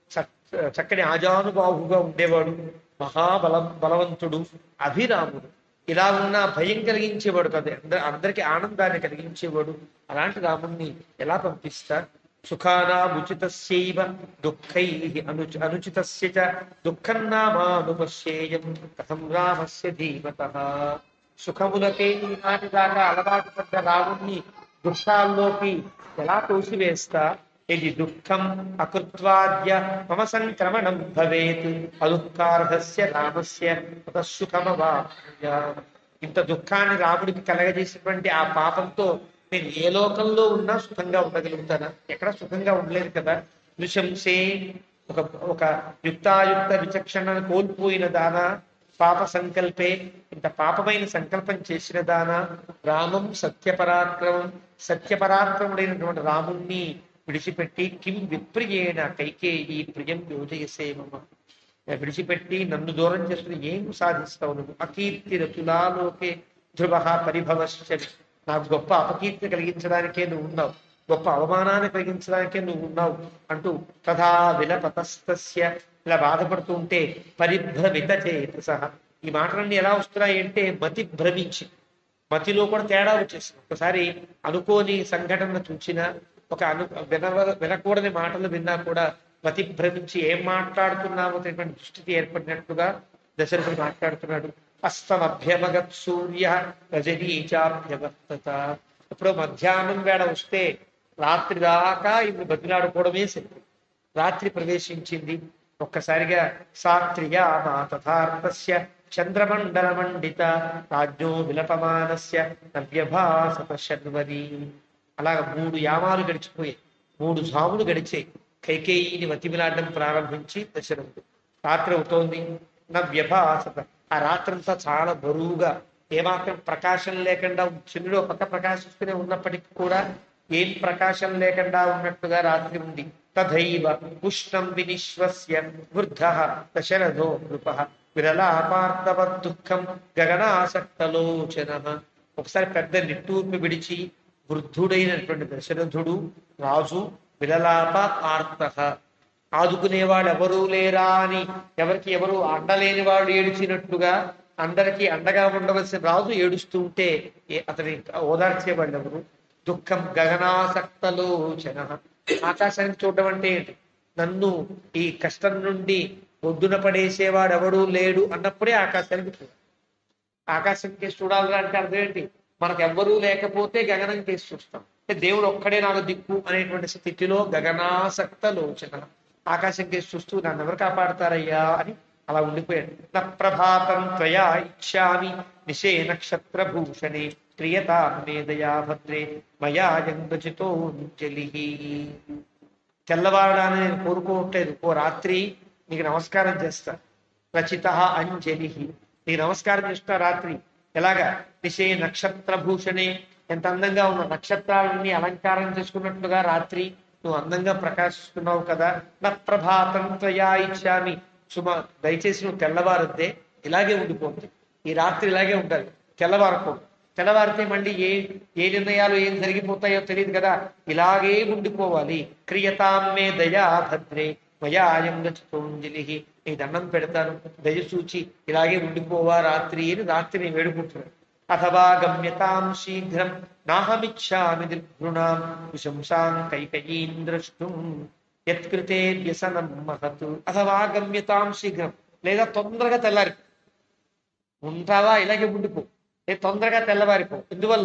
చక్కని ఆజానుబాహుగా ఉండేవాడు, మహాబలం బలవంతుడు, అభిరాముడు. ఇలా ఉన్న భయం కలిగించేవాడు కదా, అందరి అందరికీ ఆనందాన్ని కలిగించేవాడు. అలాంటి రాముణ్ణి ఎలా పంపిస్తా? సుఖానాముచితస్యైవ దుఃఖైః అను అనుచితస్య చ దుఃఖం నామానుపశ్యేయం కథం రామస్య ధీమతః. సుఖములకే ఈనాటి దాకా అలవాటు పడ్డ రాముణ్ణి దుఃఖాల్లోకి ఎలా తోసివేస్తా? ఇది దుఃఖం అకృత్వాద్య మమ సంక్రమణం భవేత్ అదుఃఖార్హస్య రామస్య తతః సుఖమవాప్నుయామ్. ఇంత దుఃఖాన్ని రాముడికి కలగజేసినటువంటి ఆ పాపంతో నేను ఏ లోకంలో ఉన్నా సుఖంగా ఉండగలుగుతానా? ఎక్కడ సుఖంగా ఉండలేదు కదా. నృశంసే, ఒక ఒక యుక్తాయుక్త విచక్షణను కోల్పోయిన దానా, పాప సంకల్పే, ఇంత పాపమైన సంకల్పం చేసిన దానా, రామం సత్యపరాక్రమం, సత్యపరాక్రముడైనటువంటి రాముణ్ణి విడిచిపెట్టి కిం విప్రియేణ కైకేయి ప్రియం యోజయసే మమ. విడిచిపెట్టి నన్ను దూరం చేసుకుని ఏం సాధిస్తావు నువ్వు? అకీర్తి రతులాలోకే ధ్రువ పరిభవశ్చ. నాకు గొప్ప అపకీర్తి కలిగించడానికే నువ్వు ఉన్నావు, గొప్ప అవమానాన్ని కలిగించడానికే నువ్వు ఉన్నావు అంటూ తథా విలపతస్తస్య, ఇలా బాధపడుతూ ఉంటే పరిభ్రమిత చేతసః. ఈ మాటలన్నీ ఎలా వస్తున్నాయి అంటే మతి భ్రమించి, మతిలో కూడా తేడా వచ్చేసింది. ఒకసారి అనుకోని సంఘటన చూసినా, ఒక అను విన వినకూడని మాటలు విన్నా కూడా మతి భ్రమించి ఏం మాట్లాడుతున్నామో అనేటువంటి దుస్థితి ఏర్పడినట్టుగా దశరథుడు మాట్లాడుతున్నాడు. అస్తమభ్యమగత్ సూర్య రజనీచాభ్యవర్తత. ఇప్పుడు మధ్యాహ్నం వేళ వస్తే రాత్రి దాకా ఇవి బతిలాడుకోవడమే సరి. రాత్రి ప్రవేశించింది. ఒక్కసారిగా సాత్రియా తథార్థస్య చంద్రమండల మండిత రాజ్ఞో విలపమానస్య నవ్యభాసత శర్వరి. అలాగ మూడు యామాలు గడిచిపోయాయి, మూడు జాములు గడిచాయి. కైకేయిని వతిమిలాడడం ప్రారంభించి దశరథుడు. రాత్రి అవుతోంది. నవ్యభాసత, ఆ రాత్రంతా చాలా బరువుగా, ఏమాత్రం ప్రకాశం లేకుండా, చంద్రుడు ఒక పక్క ప్రకాశిస్తూనే ఉన్నప్పటికీ కూడా ఏం ప్రకాశం లేకుండా ఉన్నట్టుగా రాత్రి ఉంది. తథైవ పుష్ణం వినిశ్వస్య వృద్ధ దశరథో నృప విరలాపార్థవద్ దుఃఖం గగనాసక్తలోచన. ఒకసారి పెద్ద నిట్టూర్పు విడిచి వృద్ధుడైనటువంటి దశరథుడు రాజు విలలాప ఆర్త, ఆదుకునేవాడు ఎవరూ లేరా అని ఎవరికి ఎవరు అండలేని వాడు ఏడిచినట్టుగా అందరికీ అండగా ఉండవలసిన రాజు ఏడుస్తూ ఉంటే అతని ఓదార్చేవాళ్ళు ఎవరు? దుఃఖం గగనాసక్తలోచన. ఆకాశానికి చూడడం అంటే ఏంటి? నన్ను ఈ కష్టం నుండి ఒడ్డున పడేసేవాడు ఎవడూ లేడు అన్నప్పుడే ఆకాశానికి చూడాలి. ఆకాశం కేసు చూడాలి అంటే అర్థం ఏంటి? మనకు ఎవ్వరూ లేకపోతే గగనం కేసు చూస్తాం. అంటే దేవుడు ఒక్కడే నాకు దిక్కు అనేటువంటి స్థితిలో గగనాసక్త లోచన, ఆకాశం కేసు చూస్తూ నన్ను ఎవరు కాపాడతారయ్యా అని అలా ఉండిపోయాడు. న ప్రభాతం త్వయా ఇచ్చామి నిశే నక్షత్ర భూషణే క్రియతా మేదయా భద్రే మయా జంగచితోంజలి. తెల్లవారడాన్ని నేను కోరుకోవట్లేదు, ఓ రాత్రి నీకు నమస్కారం చేస్తా. రచిత అంజలి, నీకు నమస్కారం చేస్తా రాత్రి. ఎలాగా? నిశే నక్షత్ర భూషణే, ఎంత అందంగా ఉన్న నక్షత్రాలన్నీ అలంకారం చేసుకున్నట్లుగా రాత్రి నువ్వు అందంగా ప్రకాశిస్తున్నావు కదా. నా ప్రభాతం త్వయా ఇచ్చామి, సుమ దయచేసి నువ్వు తెల్లవారద్దే, ఇలాగే ఉండిపోతుంది. ఈ రాత్రి ఇలాగే ఉండాలి, తెల్లవారకూడదు. తెల్లవారితే మళ్ళీ ఏ ఏ నిర్ణయాలు ఏం జరిగిపోతాయో తెలియదు కదా, ఇలాగే ఉండిపోవాలి. క్రియతామ్మే దయా భద్రే మయాయం గచితోంజలి, నీ దండం పెడతాను, దయచూచి ఇలాగే ఉండిపోవా రాత్రి అని రాత్రిని వేడుకుంటున్నాడు. అథవా గమ్యతాం శీఘ్రం నాహమిచ్చామి దిగ్భృణాం కుశంసాం కైకయీం ద్రష్టుం యత్కృతే వ్యసనం మహత్. అథవా గమ్యతాం శీఘ్రం, లేదా తొందరగా తెల్లారి ఉంటావా, ఇలాగే ఉండిపో, ఏ తొందరగా తెల్లవారిపో. ఎందువల్ల?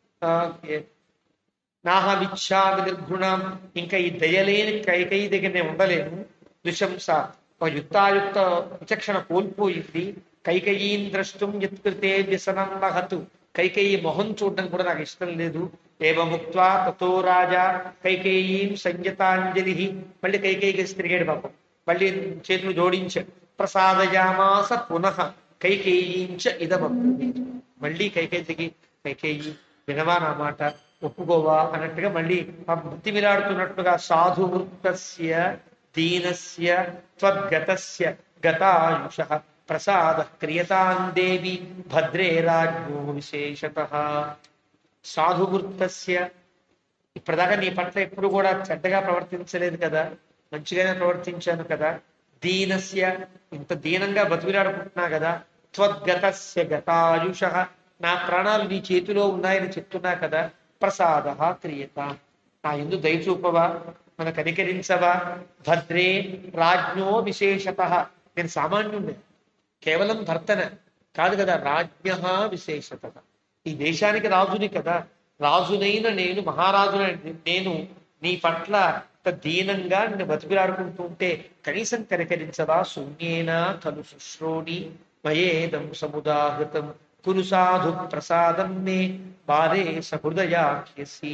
నాహమిచ్చామి దిగ్భృణాం, ఇంకా ఈ దయలేని కైకేయి దగ్గర నేను ఉండలేను. దుశంస, ఒక యుక్తాయుక్త విచక్షణ కోల్పోయింది. కైకేయీం ద్రష్టం యత్కృతే వ్యసనం మహత్, కైకేయి మొహం చూడడం కూడా నాకు ఇష్టం లేదు. ఏవముక్త్వా తతో రాజా కైకేయీం సంయతాంజలి, మళ్ళీ కైకేయికి తిరిగాడు పాపం, మళ్ళీ చేతులు జోడించాడు. ప్రసాదయామాస పునః కైకేయీంచ ఇదమబ్రవీత్, మళ్ళీ కైకేయి దిగి కైకేయి వినవా నా మాట, ఒప్పుకోవా అన్నట్టుగా మళ్ళీ బుద్ధి విలాడుతున్నట్టుగా సాధువృత్తస్య దీనస్య త్వద్గతస్య గతాయుష ప్రసాద క్రియతాం దేవి భద్రే రాజ్ఞో విశేషతః. సాధువృత్తస్య, ఇప్పటిదాకా నీ పట్ల ఎప్పుడు కూడా చెడ్డగా ప్రవర్తించలేదు కదా, మంచిగానే ప్రవర్తించాను కదా. దీనస్య, ఇంత దీనంగా బతికిలాడుకుంటున్నా కదా. త్వద్గతస్య గతాయుష, నా ప్రాణాలు నీ చేతిలో ఉన్నాయని చెప్తున్నా కదా. ప్రసాద క్రియత, నా ఎందు దయచూపవా, మన కనికరించవా. భద్రే రాజ్ఞో విశేషత, నేను సామాన్యుడే, కేవలం భర్తన కాదు కదా. రాజ్ఞ విశేషత, ఈ దేశానికి రాజుని కదా. రాజునైన నేను, మహారాజున నేను నీ పట్ల దీనంగా నిన్ను బతికిలాడుకుంటూ ఉంటే కనీసం కనికరించవా. శూన్యేన ఖలు శుశ్రోణి మయేదం సముదాహృతం కురు సాధు ప్రసాదం మే బాలే సహృదయాఖ్యసి.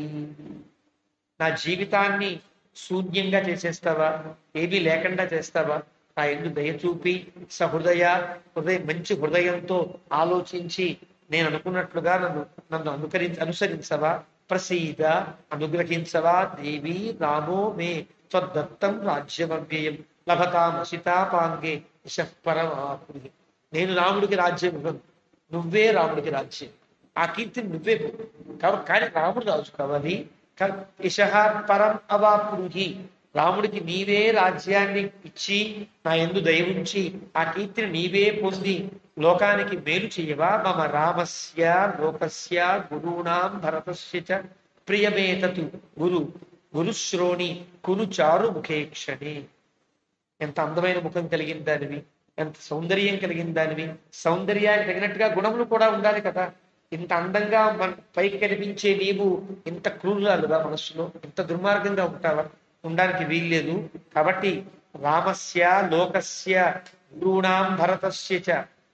నా జీవితాన్ని శూన్యంగా చేసేస్తావా, ఏమీ లేకుండా చేస్తావా. నా ఎందు దయ చూపి సహృదయ, హృదయం మంచి హృదయంతో ఆలోచించి నేను అనుకున్నట్లుగా నన్ను నన్ను అనుకరి అనుసరించవా. ప్రసీద, అనుగ్రహించవా. దేవి రామో మే త్వద్దత్తం రాజ్యమవ్యయం లభతామసితాపాంగే యశఃపరమాపురి. నేను రాముడికి రాజ్యం ఇవ్వను, నువ్వే రాముడికి రాజ్యం, ఆ కీర్తిని నువ్వే కాబట్టి. కానీ రాముడు రాజు కావాలి. యశః పరం అవాపురుహి, రాముడికి నీవే రాజ్యాన్ని ఇచ్చి నా యందు దయ ఉంచి ఆ కీర్తిని నీవే పొంది లోకానికి మేలు చేయవా. మమ రామస్య లోకస్య గురూణాం భరతస్య చ ప్రియమేతతు గురు గురుశ్రోణి కును చారు ముఖేక్షణి. ఎంత అందమైన ముఖం కలిగిన దానివి, ఎంత సౌందర్యం కలిగిన దానివి. సౌందర్యానికి తగినట్టుగా గుణములు కూడా ఉండాలి కదా. ఇంత అందంగా మన పైకి కనిపించే నీవు ఇంత క్రూరాలుగా, మనస్సులో ఇంత దుర్మార్గంగా ఉంటావా, ఉండడానికి వీల్లేదు. కాబట్టి రామస్య లోకస్య గురూణాం భరతస్య చ,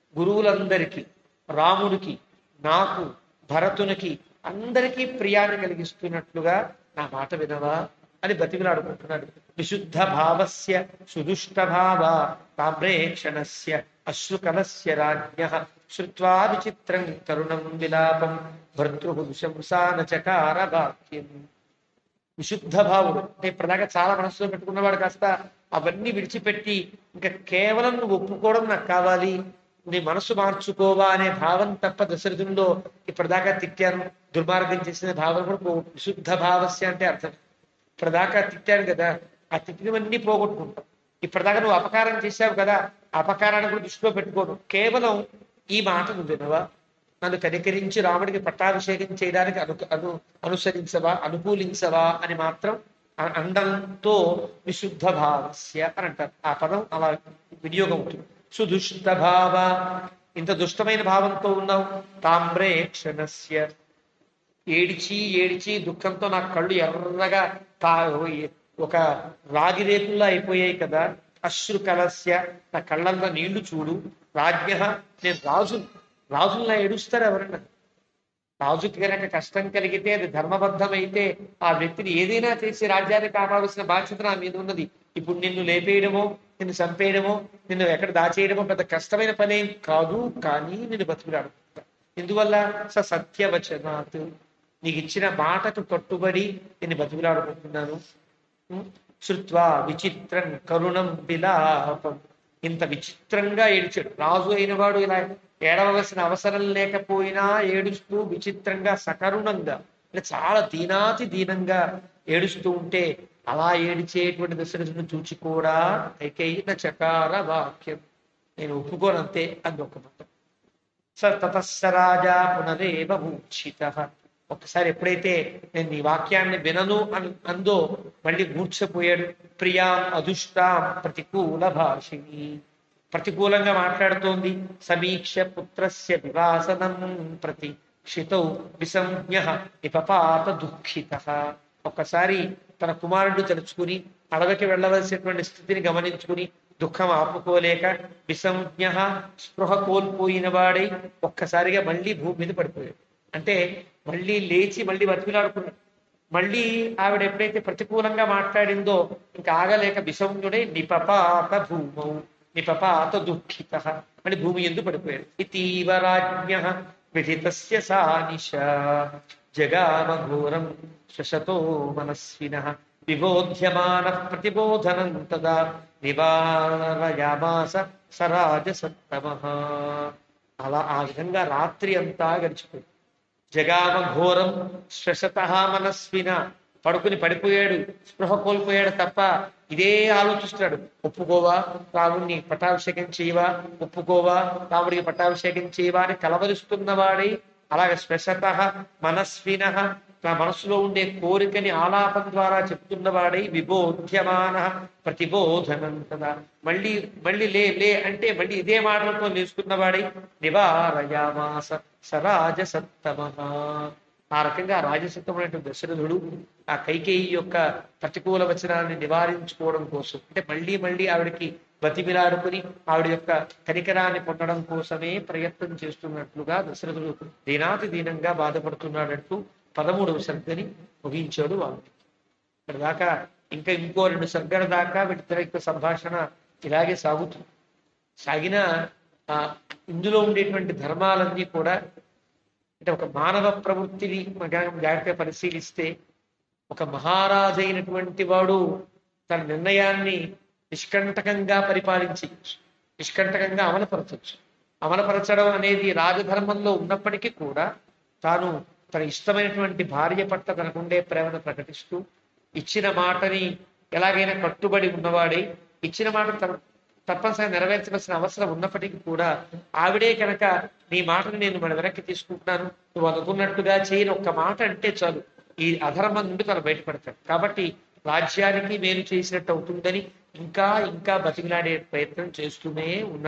గురువులందరికీ, రాముడికి, నాకు, భరతునికి అందరికీ ప్రియాన్ని కలిగిస్తున్నట్లుగా నా మాట వినవా అని బతిమిలాడుకుంటున్నాడు. విశుద్ధ భావస్య సుదుష్ట భావ తామ్రేక్షణస్య అశ్రుకలస్య రాజ్ఞ శ్రుత్వా విచిత్రం కరుణం విలాపం భర్తృ శంసాన చకార వాక్యం. విశుద్ధ భావుడు అంటే ఇప్పటిదాకా చాలా మనసులో పెట్టుకున్నవాడు కాస్త అవన్నీ విడిచిపెట్టి ఇంకా కేవలం నువ్వు ఒప్పుకోవడం నాకు కావాలి, నీ మనసు మార్చుకోవా అనే భావం తప్ప దశరథుల్లో ఇప్పటిదాకా తిట్టాను దుర్మార్గం చేసిన భావం కూడా పో విశుద్ధ భావస్య అంటే అర్థం. ఇప్పటిదాకా తిట్టాను కదా, ఆ తిట్టినవన్నీ పోగొట్టుకుంటాం. ఇప్పటిదాకా నువ్వు అపకారం చేశావు కదా, అపకారాన్ని కూడా దృష్టిలో పెట్టుకోను, కేవలం ఈ మాట నువ్వు వినవా, నన్ను కనికరించి రాముడికి పట్టాభిషేకం చేయడానికి అను అను అనుసరించవా అనుకూలించవా అని మాత్రం అండంతో విశుద్ధ భావస్య అని అంటారు. ఆ పదం అలా వినియోగం అవుతుంది. సుదుష్ట భావ, ఇంత దుష్టమైన భావంతో ఉన్నావు. తామ్రే క్షణస్య, ఏడిచి ఏడిచి దుఃఖంతో నా కళ్ళు ఎర్రగా తా ఒక రాగి రేకుల్లా అయిపోయాయి కదా. అశ్రు కలస్య, నా కళ్ళల్లో నీళ్లు చూడు. రాజ్ఞ, నేను రాజు, రాజుల్లా ఏడుస్తారు ఎవరన్నా. రాజుకి కనుక కష్టం కలిగితే అది ధర్మబద్ధమైతే ఆ వ్యక్తిని ఏదైనా చేసి రాజ్యాన్ని కాపాడాల్సిన బాధ్యత నా మీద ఉన్నది. ఇప్పుడు నిన్ను లేపేయడమో, నిన్ను చంపేయడమో, నిన్ను ఎక్కడ దాచేయడమో పెద్ద కష్టమైన పనేం కాదు, కానీ నిన్ను బతుకులాడుకుంటా. ఎందువల్ల స సత్యవచనాత్, నీకు ఇచ్చిన మాటకు కట్టుబడి నేను బతుకులాడుకుంటున్నాను. శృత్వా విచిత్రం కరుణం విలాపం, ఇంత విచిత్రంగా ఏడ్చాడు. రాజు అయిన వాడు ఇలా ఏడవలసిన అవసరం లేకపోయినా ఏడుస్తూ విచిత్రంగా సకరుణంగా అంటే చాలా దీనాతి దీనంగా ఏడుస్తూ ఉంటే అలా ఏడిచేటువంటి దశరథుని చూచి కూడా కైకేయిన చకార వాక్యం, నేను ఒప్పుకోనంతే అంది ఒక మాట. స తతస్స రాజా పునరేవ మూర్ఛితః, ఒక్కసారి ఎప్పుడైతే నేను ఈ వాక్యాన్ని వినను అని అందో మళ్ళీ మూర్ఛపోయాడు. ప్రియాం అదుష్టాం ప్రతికూల భాషిణి, ప్రతికూలంగా మాట్లాడుతోంది. సమీక్ష పుత్రస్య వివాసనం ప్రతి క్షితౌ విసంజ్ఞ నిపపాత దుఃఖితః, ఒక్కసారి తన కుమారుడు తలుచుకుని అడవికి వెళ్ళవలసినటువంటి స్థితిని గమనించుకుని దుఃఖం ఆపుకోలేక విసంజ్ఞ, స్పృహ కోల్పోయిన వాడై ఒక్కసారిగా మళ్ళీ భూమి మీద పడిపోయాడు. అంటే మళ్ళీ లేచి మళ్ళీ బతికిలాడుకున్నాడు. మళ్ళీ ఆవిడ ఎప్పుడైతే ప్రతికూలంగా మాట్లాడిందో ఇంకా ఆగలేక విసంజ్ఞుడై నిపపాత భూమౌ నిపపాత దుఃఖిత, మళ్ళీ భూమి ఎందు పడిపోయాడు. ఇతీవ రాజ్ఞ విదితస్య సా నిశా జగామ ఘోరం శశతో మనస్వినః విబోధ్యమాన ప్రతిబోధనం తదా నివారయామాస సరాజసత్తమః. అలా ఆ విధంగా రాత్రి అంతా గడిచిపోయింది. జగామ ఘోరం శ్వశత మనస్విన, పడుకుని పడిపోయాడు, స్పృహ కోల్పోయాడు తప్ప ఇదే ఆలోచిస్తున్నాడు. ఒప్పుకోవా రాముడిని పట్టాభిషేకం చేయవా, ఒప్పుకోవా రాముడికి పట్టాభిషేకం చేయవా అని కలవరిస్తున్నవాడై అలాగే శ్వశత మనస్విన, నా మనసులో ఉండే కోరికని ఆలాపం ద్వారా చెప్తున్నవాడై విబోధ్యమాన ప్రతిబోధనం కదా, మళ్ళీ మళ్ళీ లే లే అంటే మళ్ళీ ఇదే మాటలతో లేస్తున్నవాడై నివారయామాస సరాజసత్తమః. ఆ రకంగా రాజసత్తమైనటువంటి దశరథుడు ఆ కైకేయి యొక్క ప్రతికూల వచనాన్ని నివారించుకోవడం కోసం, అంటే మళ్ళీ మళ్ళీ ఆవిడకి బతిమిలాడుకుని ఆవిడ యొక్క కనికరాన్ని పొందడం కోసమే ప్రయత్నం చేస్తున్నట్లుగా దశరథుడు దీనాతి దీనంగా బాధపడుతున్నాడంటూ పదమూడవ సర్గని ముగించాడు వాల్మీకి. ఇక్కడ దాకా ఇంకా ఇంకో రెండు సర్గల దాకా వీటిద్దరి యొక్క సంభాషణ ఇలాగే సాగుతుంది. సాగిన ఆ ఇందులో ఉండేటువంటి ధర్మాలన్నీ కూడా అంటే ఒక మానవ ప్రవృత్తిని జాగ్రత్తగా పరిశీలిస్తే ఒక మహారాజు అయినటువంటి వాడు తన నిర్ణయాన్ని నిష్కంటకంగా పరిపాలించి నిష్కంటకంగా అమలుపరచవచ్చు. అమలుపరచడం అనేది రాజధర్మంలో ఉన్నప్పటికీ కూడా తాను తన ఇష్టమైనటువంటి భార్య పట్ల తనకుండే ప్రేమను ప్రకటిస్తూ ఇచ్చిన మాటని ఎలాగైనా కట్టుబడి ఉన్నవాడే ఇచ్చిన మాట తన తప్పనిసరిగా నెరవేర్చవలసిన అవసరం ఉన్నప్పటికీ కూడా ఆవిడే కనుక నీ మాటను నేను మన వెనక్కి తీసుకుంటున్నాను, నువ్వు అనుకున్నట్టుగా చేయని ఒక్క మాట అంటే చాలు ఈ అధర్మం నుండి తను బయటపడతాడు. కాబట్టి రాజ్యానికి మేలు చేసినట్టు అవుతుందని ఇంకా ఇంకా బతికిలాడే ప్రయత్నం చేస్తూనే ఉన్నాడు.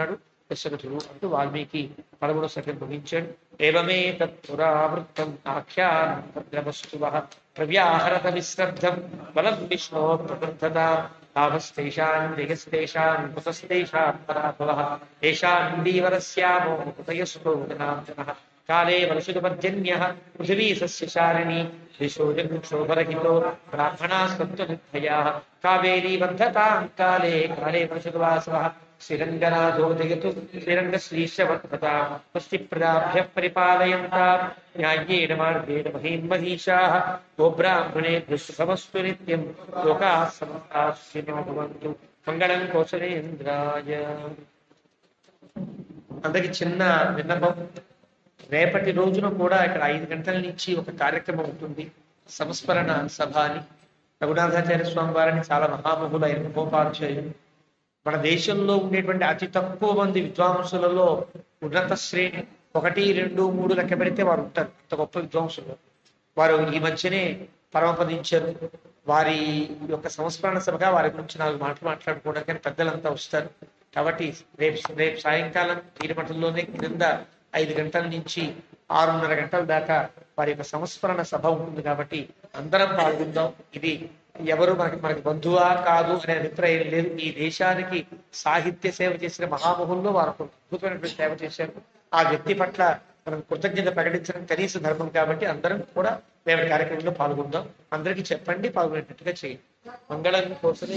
దశరథుడు అంటూ వాల్మీకి పదమూడో సర్గం ముగించాడు. ఏవమే తత్పురావృత్తం ఆఖ్యానం భద్రవస్తువః ప్రవ్యాహరత విశ్రబ్ధం బలం విష్ణో ప్రబుద్ధతా తావస్తేషాం జయస్తేషాం కుతస్తేషాం పరాభవః ఏషాండీవరస్యామో కుతయస్తో జనార్దనః కాలే వరుషుపర్జన్యః పృథివీ సస్యశాలినీ విశోజక్షోభరహితో బ్రాహ్మణా సత్వనిర్భయాః కావేరీ వర్ధతాం కాలే కాలే వరుషువాసవః శ్రీరంగనాథో జయతు శ్రీరంగశ్రీశవర్ధతాం స్వస్తిప్రదాభ్యః పరిపాలయంతాం న్యాయేన మార్గేణ మహీం మహిషాః గోబ్రాహ్మణేభ్యః శుభమస్తు నిత్యం లోకాః సమస్తాః సుఖినో భవంతు మంగళం కౌసలేంద్రాయ. అందరికి చిన్న విన్నపం, రేపటి రోజున కూడా ఇక్కడ ఐదు గంటల నుంచి ఒక కార్యక్రమం ఉంటుంది, సంస్మరణ సభ అని. రఘునాథాచార్య స్వామి వారిని చాలా మహామహులైన మహోపాధ్యాయులు. మన దేశంలో ఉండేటువంటి అతి తక్కువ మంది విద్వాంసులలో ఉన్నత శ్రేణి ఒకటి రెండు మూడు లెక్క పెడితే వారు ఉంటారు, అంత గొప్ప విద్వాంసులు. వారు ఈ మధ్యనే పరమపదించారు. వారి యొక్క సంస్మరణ సభగా వారి గురించి నాలుగు మాటలు మాట్లాడుకోవడానికి పెద్దలంతా వస్తారు. కాబట్టి రేపు రేపు సాయంకాలం తీరుమఠంలోనే క్రింద ఐదు గంటల నుంచి ఆరున్నర గంటల దాకా వారి యొక్క సంస్మరణ సభ ఉంటుంది. కాబట్టి అందరం పాల్గొందాం. ఇది ఎవరు మనకి మనకి బంధువా కాదు అనే అభిప్రాయం లేదు. ఈ దేశానికి సాహిత్య సేవ చేసిన మహామహుల్లో వారు ఒక అద్భుతమైనటువంటి సేవ చేశారు. ఆ వ్యక్తి పట్ల మనం కృతజ్ఞత ప్రకటించడం కనీస ధర్మం. కాబట్టి అందరం కూడా రేపటి కార్యక్రమంలో పాల్గొందాం. అందరికీ చెప్పండి, పాల్గొనేటట్టుగా చేయండి. మంగళం కోసమే